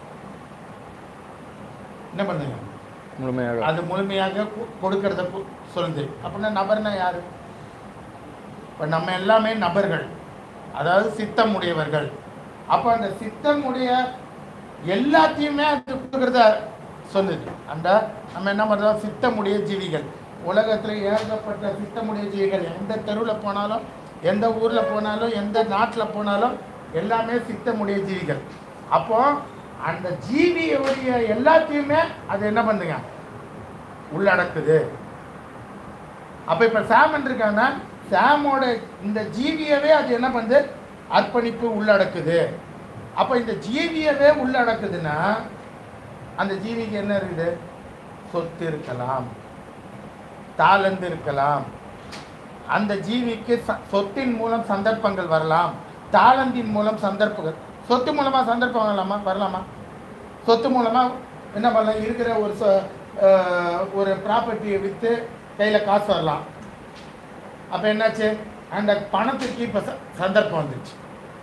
[SPEAKER 6] என்ன பண்ணுங்க?
[SPEAKER 5] முழுமையாக
[SPEAKER 6] அது முழுமையாக கொடுக்கறத சொல்லுது. அப்படின்னா நபர்னா யாரு? இப்போ நம்ம எல்லாமே நபர்கள், அதாவது சித்தம் உடையவர்கள். அப்போ அந்த சித்தம் உடைய எல்லாத்தையுமே அது கொடுக்கறத சொல்லுது. அந்த நம்ம என்ன பண்ணுறோம்? சித்தமுடைய ஜீவிகள். உலகத்தில் ஏகப்பட்ட சித்தமுடைய ஜீவிகள். எந்த தெருவில் போனாலும், எந்த ஊரில் போனாலும், எந்த நாட்டில் போனாலும் எல்லாமே சித்தமுடைய ஜீவிகள். அப்போ அந்த ஜீவியுடைய எல்லாத்தையுமே அது என்ன பண்ணுங்க? உள்ளடக்குது. அப்போ இப்போ சாமன் இருக்காங்கன்னா, சாமோட இந்த ஜீவியவே அது என்ன பண்ணுது? அர்ப்பணிப்பு உள்ளடக்குது. அப்போ இந்த ஜீவியவே உள்ளடக்குதுன்னா அந்த ஜீவிக்கு என்ன இருக்குது? சொத்து இருக்கலாம், தாளந்து இருக்கலாம். அந்த ஜீவிக்கு சொத்தின் மூலம் சந்தர்ப்பங்கள் வரலாம், தாளந்தின் மூலம் சந்தர்ப்பங்கள். சொத்து மூலமாக சந்தர்ப்பம் வரலாமா? சொத்து மூலமாக என்ன பண்ணலாம்? இருக்கிற ஒரு ப்ராப்பர்ட்டியை விற்று கையில் காசு வரலாம். அப்போ என்னாச்சு? அந்த பணத்துக்கு இப்போ சந்தர்ப்பம் வந்துச்சு.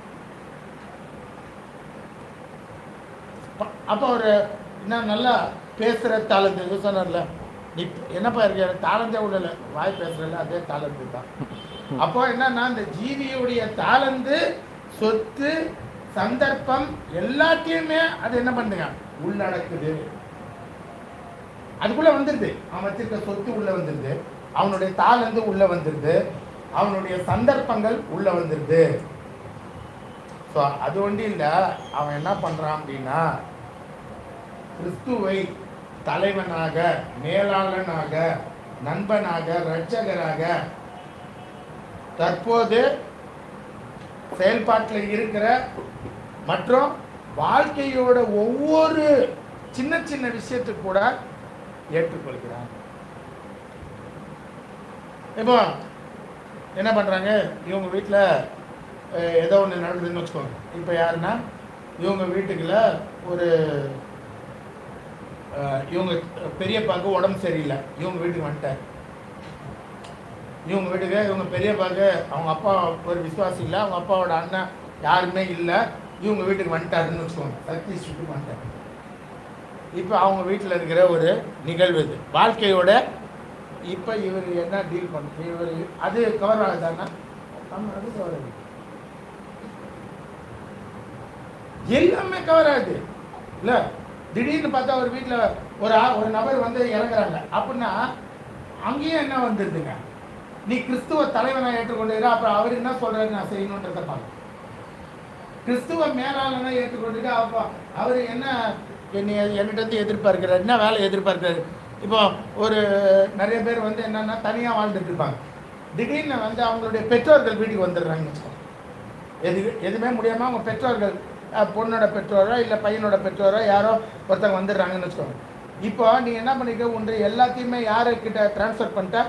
[SPEAKER 6] அப்போ ஒரு இன்னும் நல்லா பேசுகிற தாளந்து சொன்னார்ல, நீ என்னப்பா இருக்க தாளந்தே உள்ள வாய் பேசுகிறல, அதே தாளந்து தான். அப்போ என்னன்னா, இந்த ஜீவியுடைய தாளந்து, சொத்து, சந்தர்ப்பம் எல்லாத்தையுமே அது என்ன பண்ணுங்க, உள்ளடக்குது. அதுக்குள்ள வந்துருது. அவன் வச்சிருக்க சொத்து உள்ள வந்துருது, அவனுடைய தாளந்து உள்ள வந்துருது, அவனுடைய சந்தர்ப்பங்கள் உள்ள வந்துருது. ஸோ அது ஒண்டி இல்லை. அவன் என்ன பண்றான் அப்படின்னா, கிறிஸ்துவை தலைவனாக, மேலாளனாக, நண்பனாக, இரட்சகராக தற்போது செயல்பாட்டில் இருக்கிற மற்றும் வாழ்க்கையோட ஒவ்வொரு சின்ன சின்ன விஷயத்துக்கு கூட ஏற்றுக்கொள்கிறான். இப்போ என்ன பண்றாங்க, இவங்க வீட்டில் ஏதோ ஒன்று நடக்குதுன்னு வச்சுக்கோங்க. இப்போ யாருன்னா, இவங்க வீட்டுக்குள்ள ஒரு இவங்க பெரியப்பாவுக்கு உடம்பு சரியில்லை, இவங்க வீட்டுக்கு வந்துட்டார். இவங்க வீட்டுக்கு இவங்க பெரியப்பாவுக்கு அவங்க அப்பா ஒரு விசுவாசி இல்லை, அவங்க அப்பாவோட அண்ணன் யாருமே இல்லை, இவங்க வீட்டுக்கு வந்துட்டாருன்னு வச்சுக்கோங்க. சர்க்கீஸ் வீட்டுக்கு வந்துட்டார். இப்போ அவங்க வீட்டில் இருக்கிற ஒரு நிகழ்வு இது, வாழ்க்கையோட. இப்போ இவர் என்ன டீல் பண்ண, இவர் அது கவர் ஆகுதான்னா அது கவர் ஆகுது, எல்லாமே கவர் ஆகுது இல்லை. திடீர்னு பார்த்தா ஒரு வீட்டில் ஒரு நபர் வந்து இறங்குறாங்க அப்படின்னா அங்கேயும் என்ன வந்துருதுங்க, நீ கிறிஸ்துவ தலைவனாக ஏற்றுக்கொண்டிருக்க, அப்புறம் அவர் என்ன சொல்றாரு நான் செய்யணுன்றத பார்க்க. கிறிஸ்துவ மேலாளனா ஏற்றுக்கொண்டிருக்க, அப்போ அவர் என்ன என்னிட்ட எதிர்பார்க்கிறார், என்ன வேலை எதிர்பார்க்கிறாரு. இப்போ ஒரு நிறைய பேர் வந்து என்னன்னா தனியாக வாழ்ந்துட்டு இருப்பாங்க. திடீர்னு வந்து அவங்களுடைய பெற்றோர்கள் வீட்டுக்கு வந்துடுறாங்கன்னு வச்சுக்கோங்க. எதுவுமே முடியாமல் அவங்க பெற்றோர்கள், பொண்ணோட பெற்றோரோ இல்லை பையனோட பெற்றோரோ யாரோ ஒருத்தவங்க வந்துடுறாங்கன்னு வச்சுக்கோங்க. இப்போ நீங்கள் என்ன பண்ணிக்க, ஒன்று எல்லாத்தையுமே யாருக்கிட்ட டிரான்ஸ்ஃபர் பண்ணிட்ட,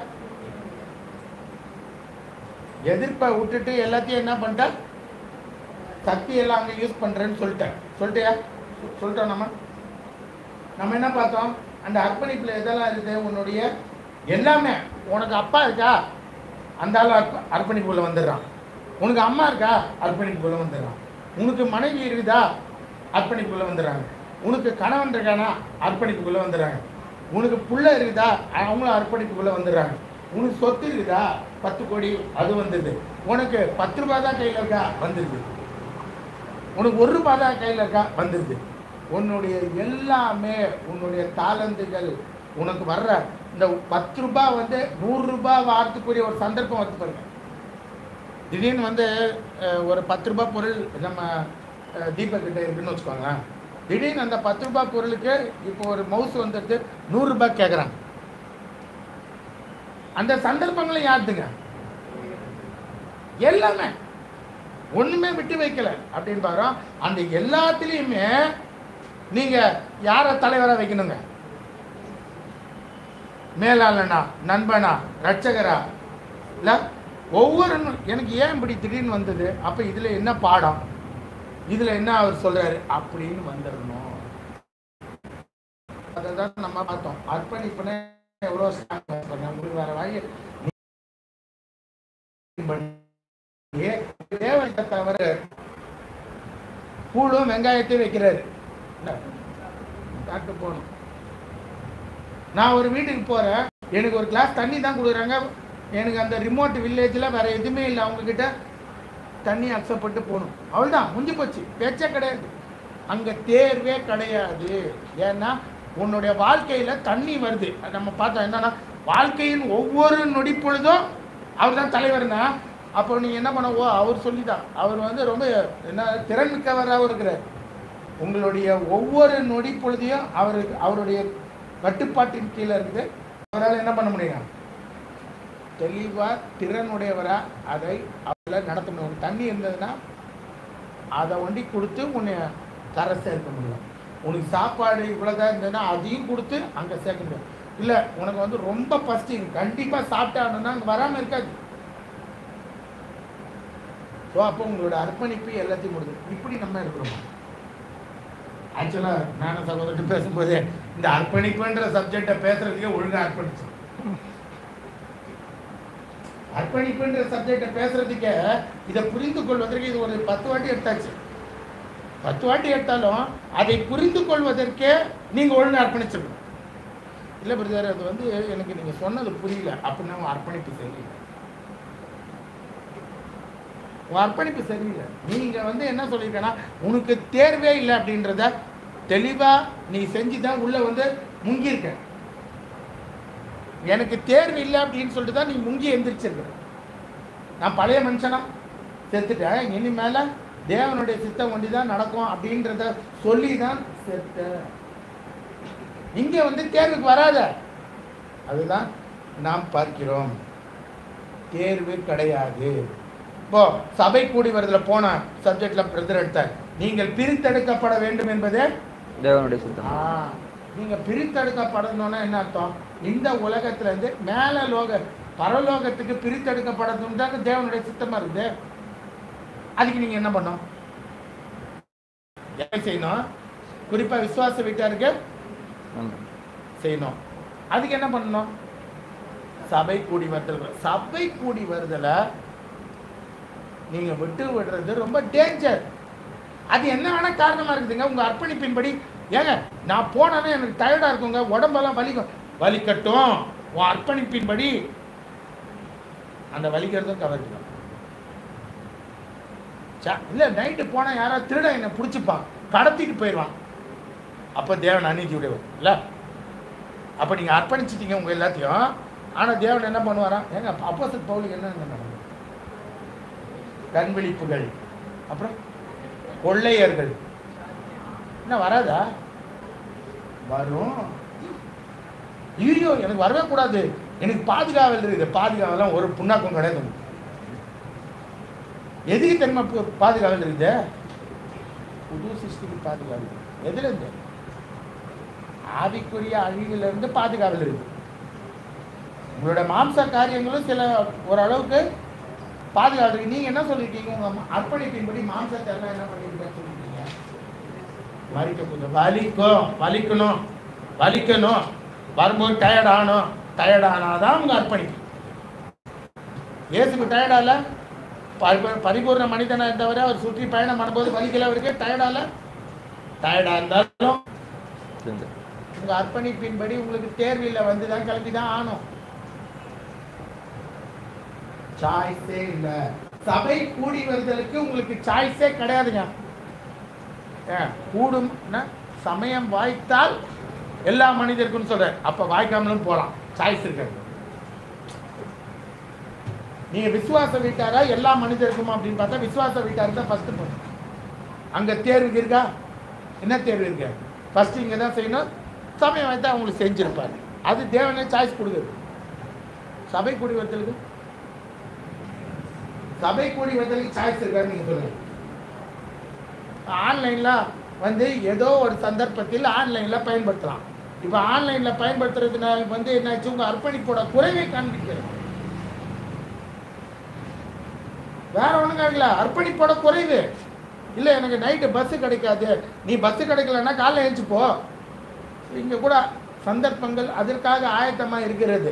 [SPEAKER 6] எதிர்ப்பை விட்டுட்டு எல்லாத்தையும் என்ன பண்ணிட்ட, சக்தி எல்லாம் அங்கே யூஸ் பண்ணுறேன்னு சொல்லிட்டியா சொல்லிட்டோம். நம்ம என்ன பார்த்தோம், அந்த அர்ப்பணிப்பில் எதெல்லாம் இருக்குது, உன்னுடைய எல்லாமே. உனக்கு அப்பா இருக்கா, அந்த ஆள் அர்ப்பணிப்புக்குள்ளே வந்துடுறான். உனக்கு அம்மா இருக்கா, அர்ப்பணிப்புக்குள்ளே வந்துடுறான். உனக்கு மனைவி இருக்குதா, அர்ப்பணிப்புக்குள்ளே வந்துடுறாங்க. உனக்கு கணவன் இருக்கானா, அர்ப்பணிப்புக்குள்ளே வந்துடுறாங்க. உனக்கு புள்ள இருக்குதா, அவங்களும் அர்ப்பணிப்புக்குள்ளே வந்துடுறாங்க. உனக்கு சொத்து இருக்குதா, 10 கோடி, அது வந்துடுது. உனக்கு 10 ரூபா தான் கையில் இருக்கா, வந்துடுது. உனக்கு 1 ரூபா தான் கையில் இருக்கா, வந்துடுது. உன்னுடைய எல்லாமே, உன்னுடைய தாளந்துகள், உனக்கு வர்ற இந்த 10 ரூபாய் வந்து 100 ரூபாய் வாரத்துக்குரிய ஒரு சந்தர்ப்பம் வந்து பாருங்க. திடீர்னு வந்து ஒரு 10 ரூபாய் பொருள் நம்ம தீபக்கிட்ட இருக்குன்னு வச்சுக்கோங்களேன். திடீர்னு அந்த 10 ரூபாய் பொருளுக்கு இப்போ ஒரு மவுஸ் வந்துட்டு 100 ரூபாய் கேட்குறாங்க. அந்த சந்தர்ப்பங்களும் யாருதுங்க, எல்லாமே ஒண்ணுமே விட்டு வைக்கல அப்படின்னு பாக்குறோம். அந்த எல்லாத்துலயுமே நீங்க யார தலைவரா வைக்கணுங்க, மேலாளனா, நண்பனா, ரட்சகரா இல்ல, ஒவ்வொரு எனக்கு ஏன் இப்படி திடீர்னு வந்தது, அப்ப இதுல என்ன பாடம், இதுல என்ன அவர் சொல்றாரு அப்படின்னு வந்துடணும். அதான் நம்ம பார்த்தோம். அர்ப்பணிப்புன்னு எவ்வளவு உங்களுக்கு வேற வாங்கி தேவனை தவிர பூளும் வெங்காயத்தையும் வைக்கிறாரு. போகணும். நான் ஒரு வீட்டுக்கு போறேன், எனக்கு ஒரு கிளாஸ் தண்ணி தான் கொடுக்குறாங்க. எனக்கு அந்த ரிமோட் வில்லேஜில் வேற எதுவுமே இல்லை, அவங்க கிட்ட தண்ணி அக்செப்ட் பண்ணிட்டு போகணும். அவ்வளோதான், முடிஞ்சு போச்சு, பேச்சே கிடையாது. அங்கே தேர்வே கிடையாது. ஏன்னா உன்னுடைய வாழ்க்கையில் தண்ணி வருது. நம்ம பார்த்தோம் என்னன்னா, வாழ்க்கையின் ஒவ்வொரு நொடி பொழுதும் அவர் தான் தலைவர்னா, அப்போ நீங்கள் என்ன பண்ண, அவர் சொல்லிதான், அவர் வந்து ரொம்ப என்ன திறன்மிக்கவராகவும் இருக்கிறார். உங்களுடைய ஒவ்வொரு நொடி பொழுதையும் அவருடைய கட்டுப்பாட்டின் கீழே இருக்குது. அவரால் என்ன பண்ண முடியும், தெளிவாக திறனுடையவரா அதை அவரால் நடத்த முடியும். தண்ணி இருந்ததுன்னா அதை வண்டி கொடுத்து உன்னை கரை சேர்க்க முடியும். உனக்கு சாப்பாடு இவ்வளோதான் இருந்ததுன்னா அதையும் கொடுத்து அங்கே சேர்க்க முடியும். இல்லை உனக்கு வந்து ரொம்ப பஸ்டிங், கண்டிப்பாக சாப்பிட்டாங்கன்னா அங்கே வராமல் இருக்காது. ஸோ அப்போ உங்களோட அர்ப்பணிப்பு எல்லாத்தையும் கொடுக்குது. இப்படி நம்ம இருக்கிறோம். ஆக்சுவலாக ஞான சகோதரர்கிட்ட பேசும்போது இந்த அர்ப்பணிப்புன்ற சப்ஜெக்டை பேசுறதுக்கே ஒழுங்காக அர்ப்பணிச்சு, அர்ப்பணிப்புன்ற சப்ஜெக்டை பேசுறதுக்கே இதை புரிந்து கொள்வதற்கு இது ஒரு 10 வாட்டி எடுத்தாச்சு. 10 வாட்டி எடுத்தாலும் அதை புரிந்து கொள்வதற்கே நீங்க ஒழுங்காக அர்ப்பணிச்சிடணும். இல்லை பிரதர், அது வந்து எனக்கு நீங்க சொன்னது புரியல அப்படின்னா அர்ப்பணிப்பு செய்யல. உன் அர்ப்பணிப்பு சரியில்லை. நீங்கள் வந்து என்ன சொல்லியிருக்கேன்னா, உனக்கு தேர்வே இல்லை அப்படின்றத தெளிவாக நீ செஞ்சு தான் உள்ளே வந்து முங்கியிருக்க. எனக்கு தேர்வு இல்லை அப்படின்னு சொல்லிட்டு தான் நீ முங்கி எந்திரிச்சிருக்க. நான் பழைய மனுஷனா செத்துட்டேன், இனிமேல தேவனுடைய சித்தம் ஒண்டி தான் நடக்கும் அப்படின்றத சொல்லி தான் செத்த. இங்கே வந்து தேர்வுக்கு வராத. அதுதான் நாம் பார்க்கிறோம். தேர்வு கிடையாது. இப்போ சபை கூடி வருதுல போன சப்ஜெக்ட்ல பிரதர் எடுத்தார், நீங்கள் பிரித்தெடுக்கப்பட வேண்டும் என்பதே
[SPEAKER 5] தேவனுடைய சித்தம்.
[SPEAKER 6] நீங்க பிரித்தெடுக்கப்படணும்னா என்ன அர்த்தம்? இந்த உலகத்துல இருந்து மேல பரலோகத்துக்கு பிரித்தெடுக்கப்படணும் தான் தேவனுடைய சித்தமா இருக்குது. அதுக்கு நீங்க என்ன பண்ணணும்? என்ன செய்யணும்? குறிப்பா விசுவாச வீட்டாருக்கு செய்யணும். அதுக்கு என்ன பண்ணணும்? சபை கூடி வருதல். சபை கூடி வருதல நீங்க விட்டு விடுறது ரொம்ப டேஞ்சர். அது என்ன வேணா காரணமா இருக்குதுங்க. உங்க அர்ப்பணிப்பின்படி, ஏங்க நான் போனேன்னா எனக்கு டயர்டா இருக்குங்க, உடம்பெல்லாம் வலிக்கட்டும். உன் அர்ப்பணிப்பின்படி அந்த வலிக்கிறதும் கவர்ச்சிடும். இல்ல நைட்டு போனா யாராவது திருட என்ன பிடிச்சிப்பான், கடத்திட்டு போயிடுவான். அப்ப தேவன் அநீதி உடையவர் இல்ல. அப்ப நீங்க அர்ப்பணிச்சிட்டீங்க உங்க எல்லாத்தையும். ஆனா தேவன் என்ன பண்ணுவாரா? ஏங்க அப்போஸ்தலர் பவுலுக்கு என்ன நடந்தது? கண்விழிப்புகள், அப்புறம் கொள்ளையர்கள் என்ன வராதா? வரும். ஐயோ எனக்கு வரவே கூடாது, எனக்கு பாதுகாவல் இருக்குது. பாதுகாவலாம் ஒரு புண்ணாக்கும் கிடையாது. எதுக்கு தெரியுமா பாதுகாவல் இருக்குது? புது சிருஷ்டிக்கு பாதுகாவல். எதுல இருந்து? ஆவிக்குரிய அழிவுல இருந்து பாதுகாவல் இருக்கு. உங்களோட மாம்ச காரியங்களும் சில ஓரளவுக்கு பாதுகாப்பு. நீங்க என்ன சொல்லிருக்கீங்க? உங்க அர்ப்பணிப்பின்படி மாம்சத்தை எல்லாம் என்ன பண்ணிருக்க சொல்லிருக்கீங்க? மறிக்க கொஞ்சம் வலிக்கணும் வரும்போது டயர்ட் ஆகணும். டயர்ட் ஆனாதான் உங்க அர்ப்பணிப்பு. இயேசுக்கு டயர்டால பரிபூர்ண மனிதனா இருந்தவரை அவர் சுற்றி பயணம் பண்ணும்போது வலிக்கல அவருக்கு? டயர்டால? டயர்டா இருந்தாலும் உங்க அர்ப்பணிப்பின்படி உங்களுக்கு தேர்வில் வந்துதான் கிளம்பிதான் ஆகணும். சாய்ஸே இல்ல. சபை கூடி வருதலுக்கு உங்களுக்கு சாய்ஸே கிடையாதுங்க. கூடும் சமயம் வாய்த்தால் எல்லா மனிதருக்கும் சொல்ற, அப்ப வாய்க்காமலும் போலாம். சாய்ஸ் இருக்காது. நீங்க விசுவாச வீட்டாரா எல்லா மனிதருக்குமா அப்படின்னு பார்த்தா விசுவாச வீட்டாருக்கு தான் ஃபர்ஸ்ட் போகணும். அங்க தேர்வு இருக்கா? என்ன தேர்வு இருக்கு? ஃபர்ஸ்ட் இங்க தான் செய்யணும். சமயம் வாய்த்தா அவங்களுக்கு செஞ்சிருப்பாரு. அது தேவனே சாய்ஸ் கொடுக்குது. சபை கூடி வருதலுக்கு சாய்ஸ் இருக்காரு. நீங்க சொல்லுங்க. ஆன்லைன்ல வந்து ஏதோ ஒரு சந்தர்ப்பத்தில் ஆன்லைன்ல பயன்படுத்தலாம். இப்ப ஆன்லைன்ல பயன்படுத்துறதுனால வந்து என்னாச்சு? உங்க அர்ப்பணிப்போட குறைவை காண்பிக்கிறது. வேற ஒண்ணும் கேட்கல, அர்ப்பணிப்போட குறைவு இல்ல. எனக்கு நைட்டு பஸ் கிடைக்காது, நீ பஸ் கிடைக்கலன்னா காலைல எழுந்து போ. இங்க கூட சந்தர்ப்பங்கள் அதற்காக ஆயத்தமா இருக்கிறது.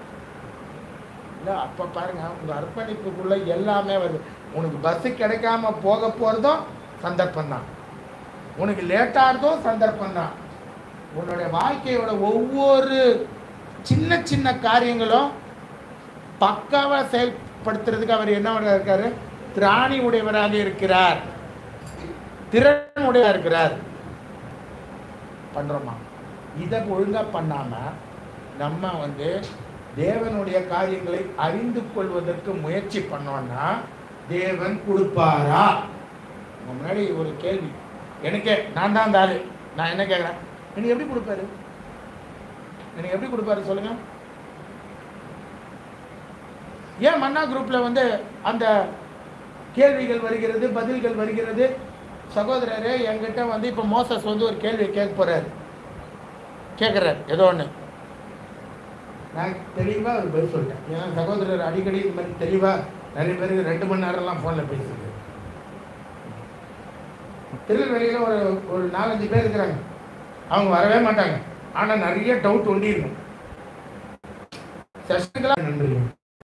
[SPEAKER 6] அப்ப பாருங்க, உங்க அர்ப்பணிப்புக்குள்ள எல்லாமே வருது. உனக்கு பஸ் கிடைக்காம போக போறதும் சந்தர்ப்பம் தான், உனக்கு லேட்டாகிறதும் சந்தர்ப்பம் தான். உன்னுடைய வாழ்க்கையோட ஒவ்வொரு சின்ன சின்ன காரியங்களும் பக்காவா செயல்படுத்துறதுக்கு அவர் என்ன இருக்காரு? திராணி உடையவராக இருக்கிறார், திறன் உடையவராக இருக்கிறார். பண்றோமா? இதை ஒழுங்கா பண்ணாம நம்ம வந்து தேவனுடைய காரியங்களை அறிந்து கொள்வதற்கு முயற்சி பண்ணோம்னா தேவன் கொடுப்பாரா? முன்னாடி ஒரு கேள்வி எனக்கே, நான் தான் அந்த ஆளு. நான் என்ன கேட்குறேன், எனக்கு எப்படி கொடுப்பாரு சொல்லுங்க. ஏன் மன்னா குரூப்ல வந்து அந்த கேள்விகள் வருகிறது, பதில்கள் வருகிறது? சகோதரரே, என்கிட்ட வந்து இப்போ மோசஸ் வந்து ஒரு கேள்வி கேட்குறாரு ஏதோ ஒன்று. நான் தெளிவாக ஒரு பதில் சொல்லிட்டேன். ஏன்னா சகோதரர் அடிக்கடி இந்த மாதிரி தெளிவாக நிறைய பேருக்கு 2 மணி நேரம்லாம் ஃபோனில் பேசிருக்கு. திருநெல்வேலியில் ஒரு 4-5 பேர் இருக்கிறாங்க. அவங்க வரவே மாட்டாங்க, ஆனால் நிறைய டவுட் ஒண்டி இருக்கும். செஷனுக்கெல்லாம் நன்றி.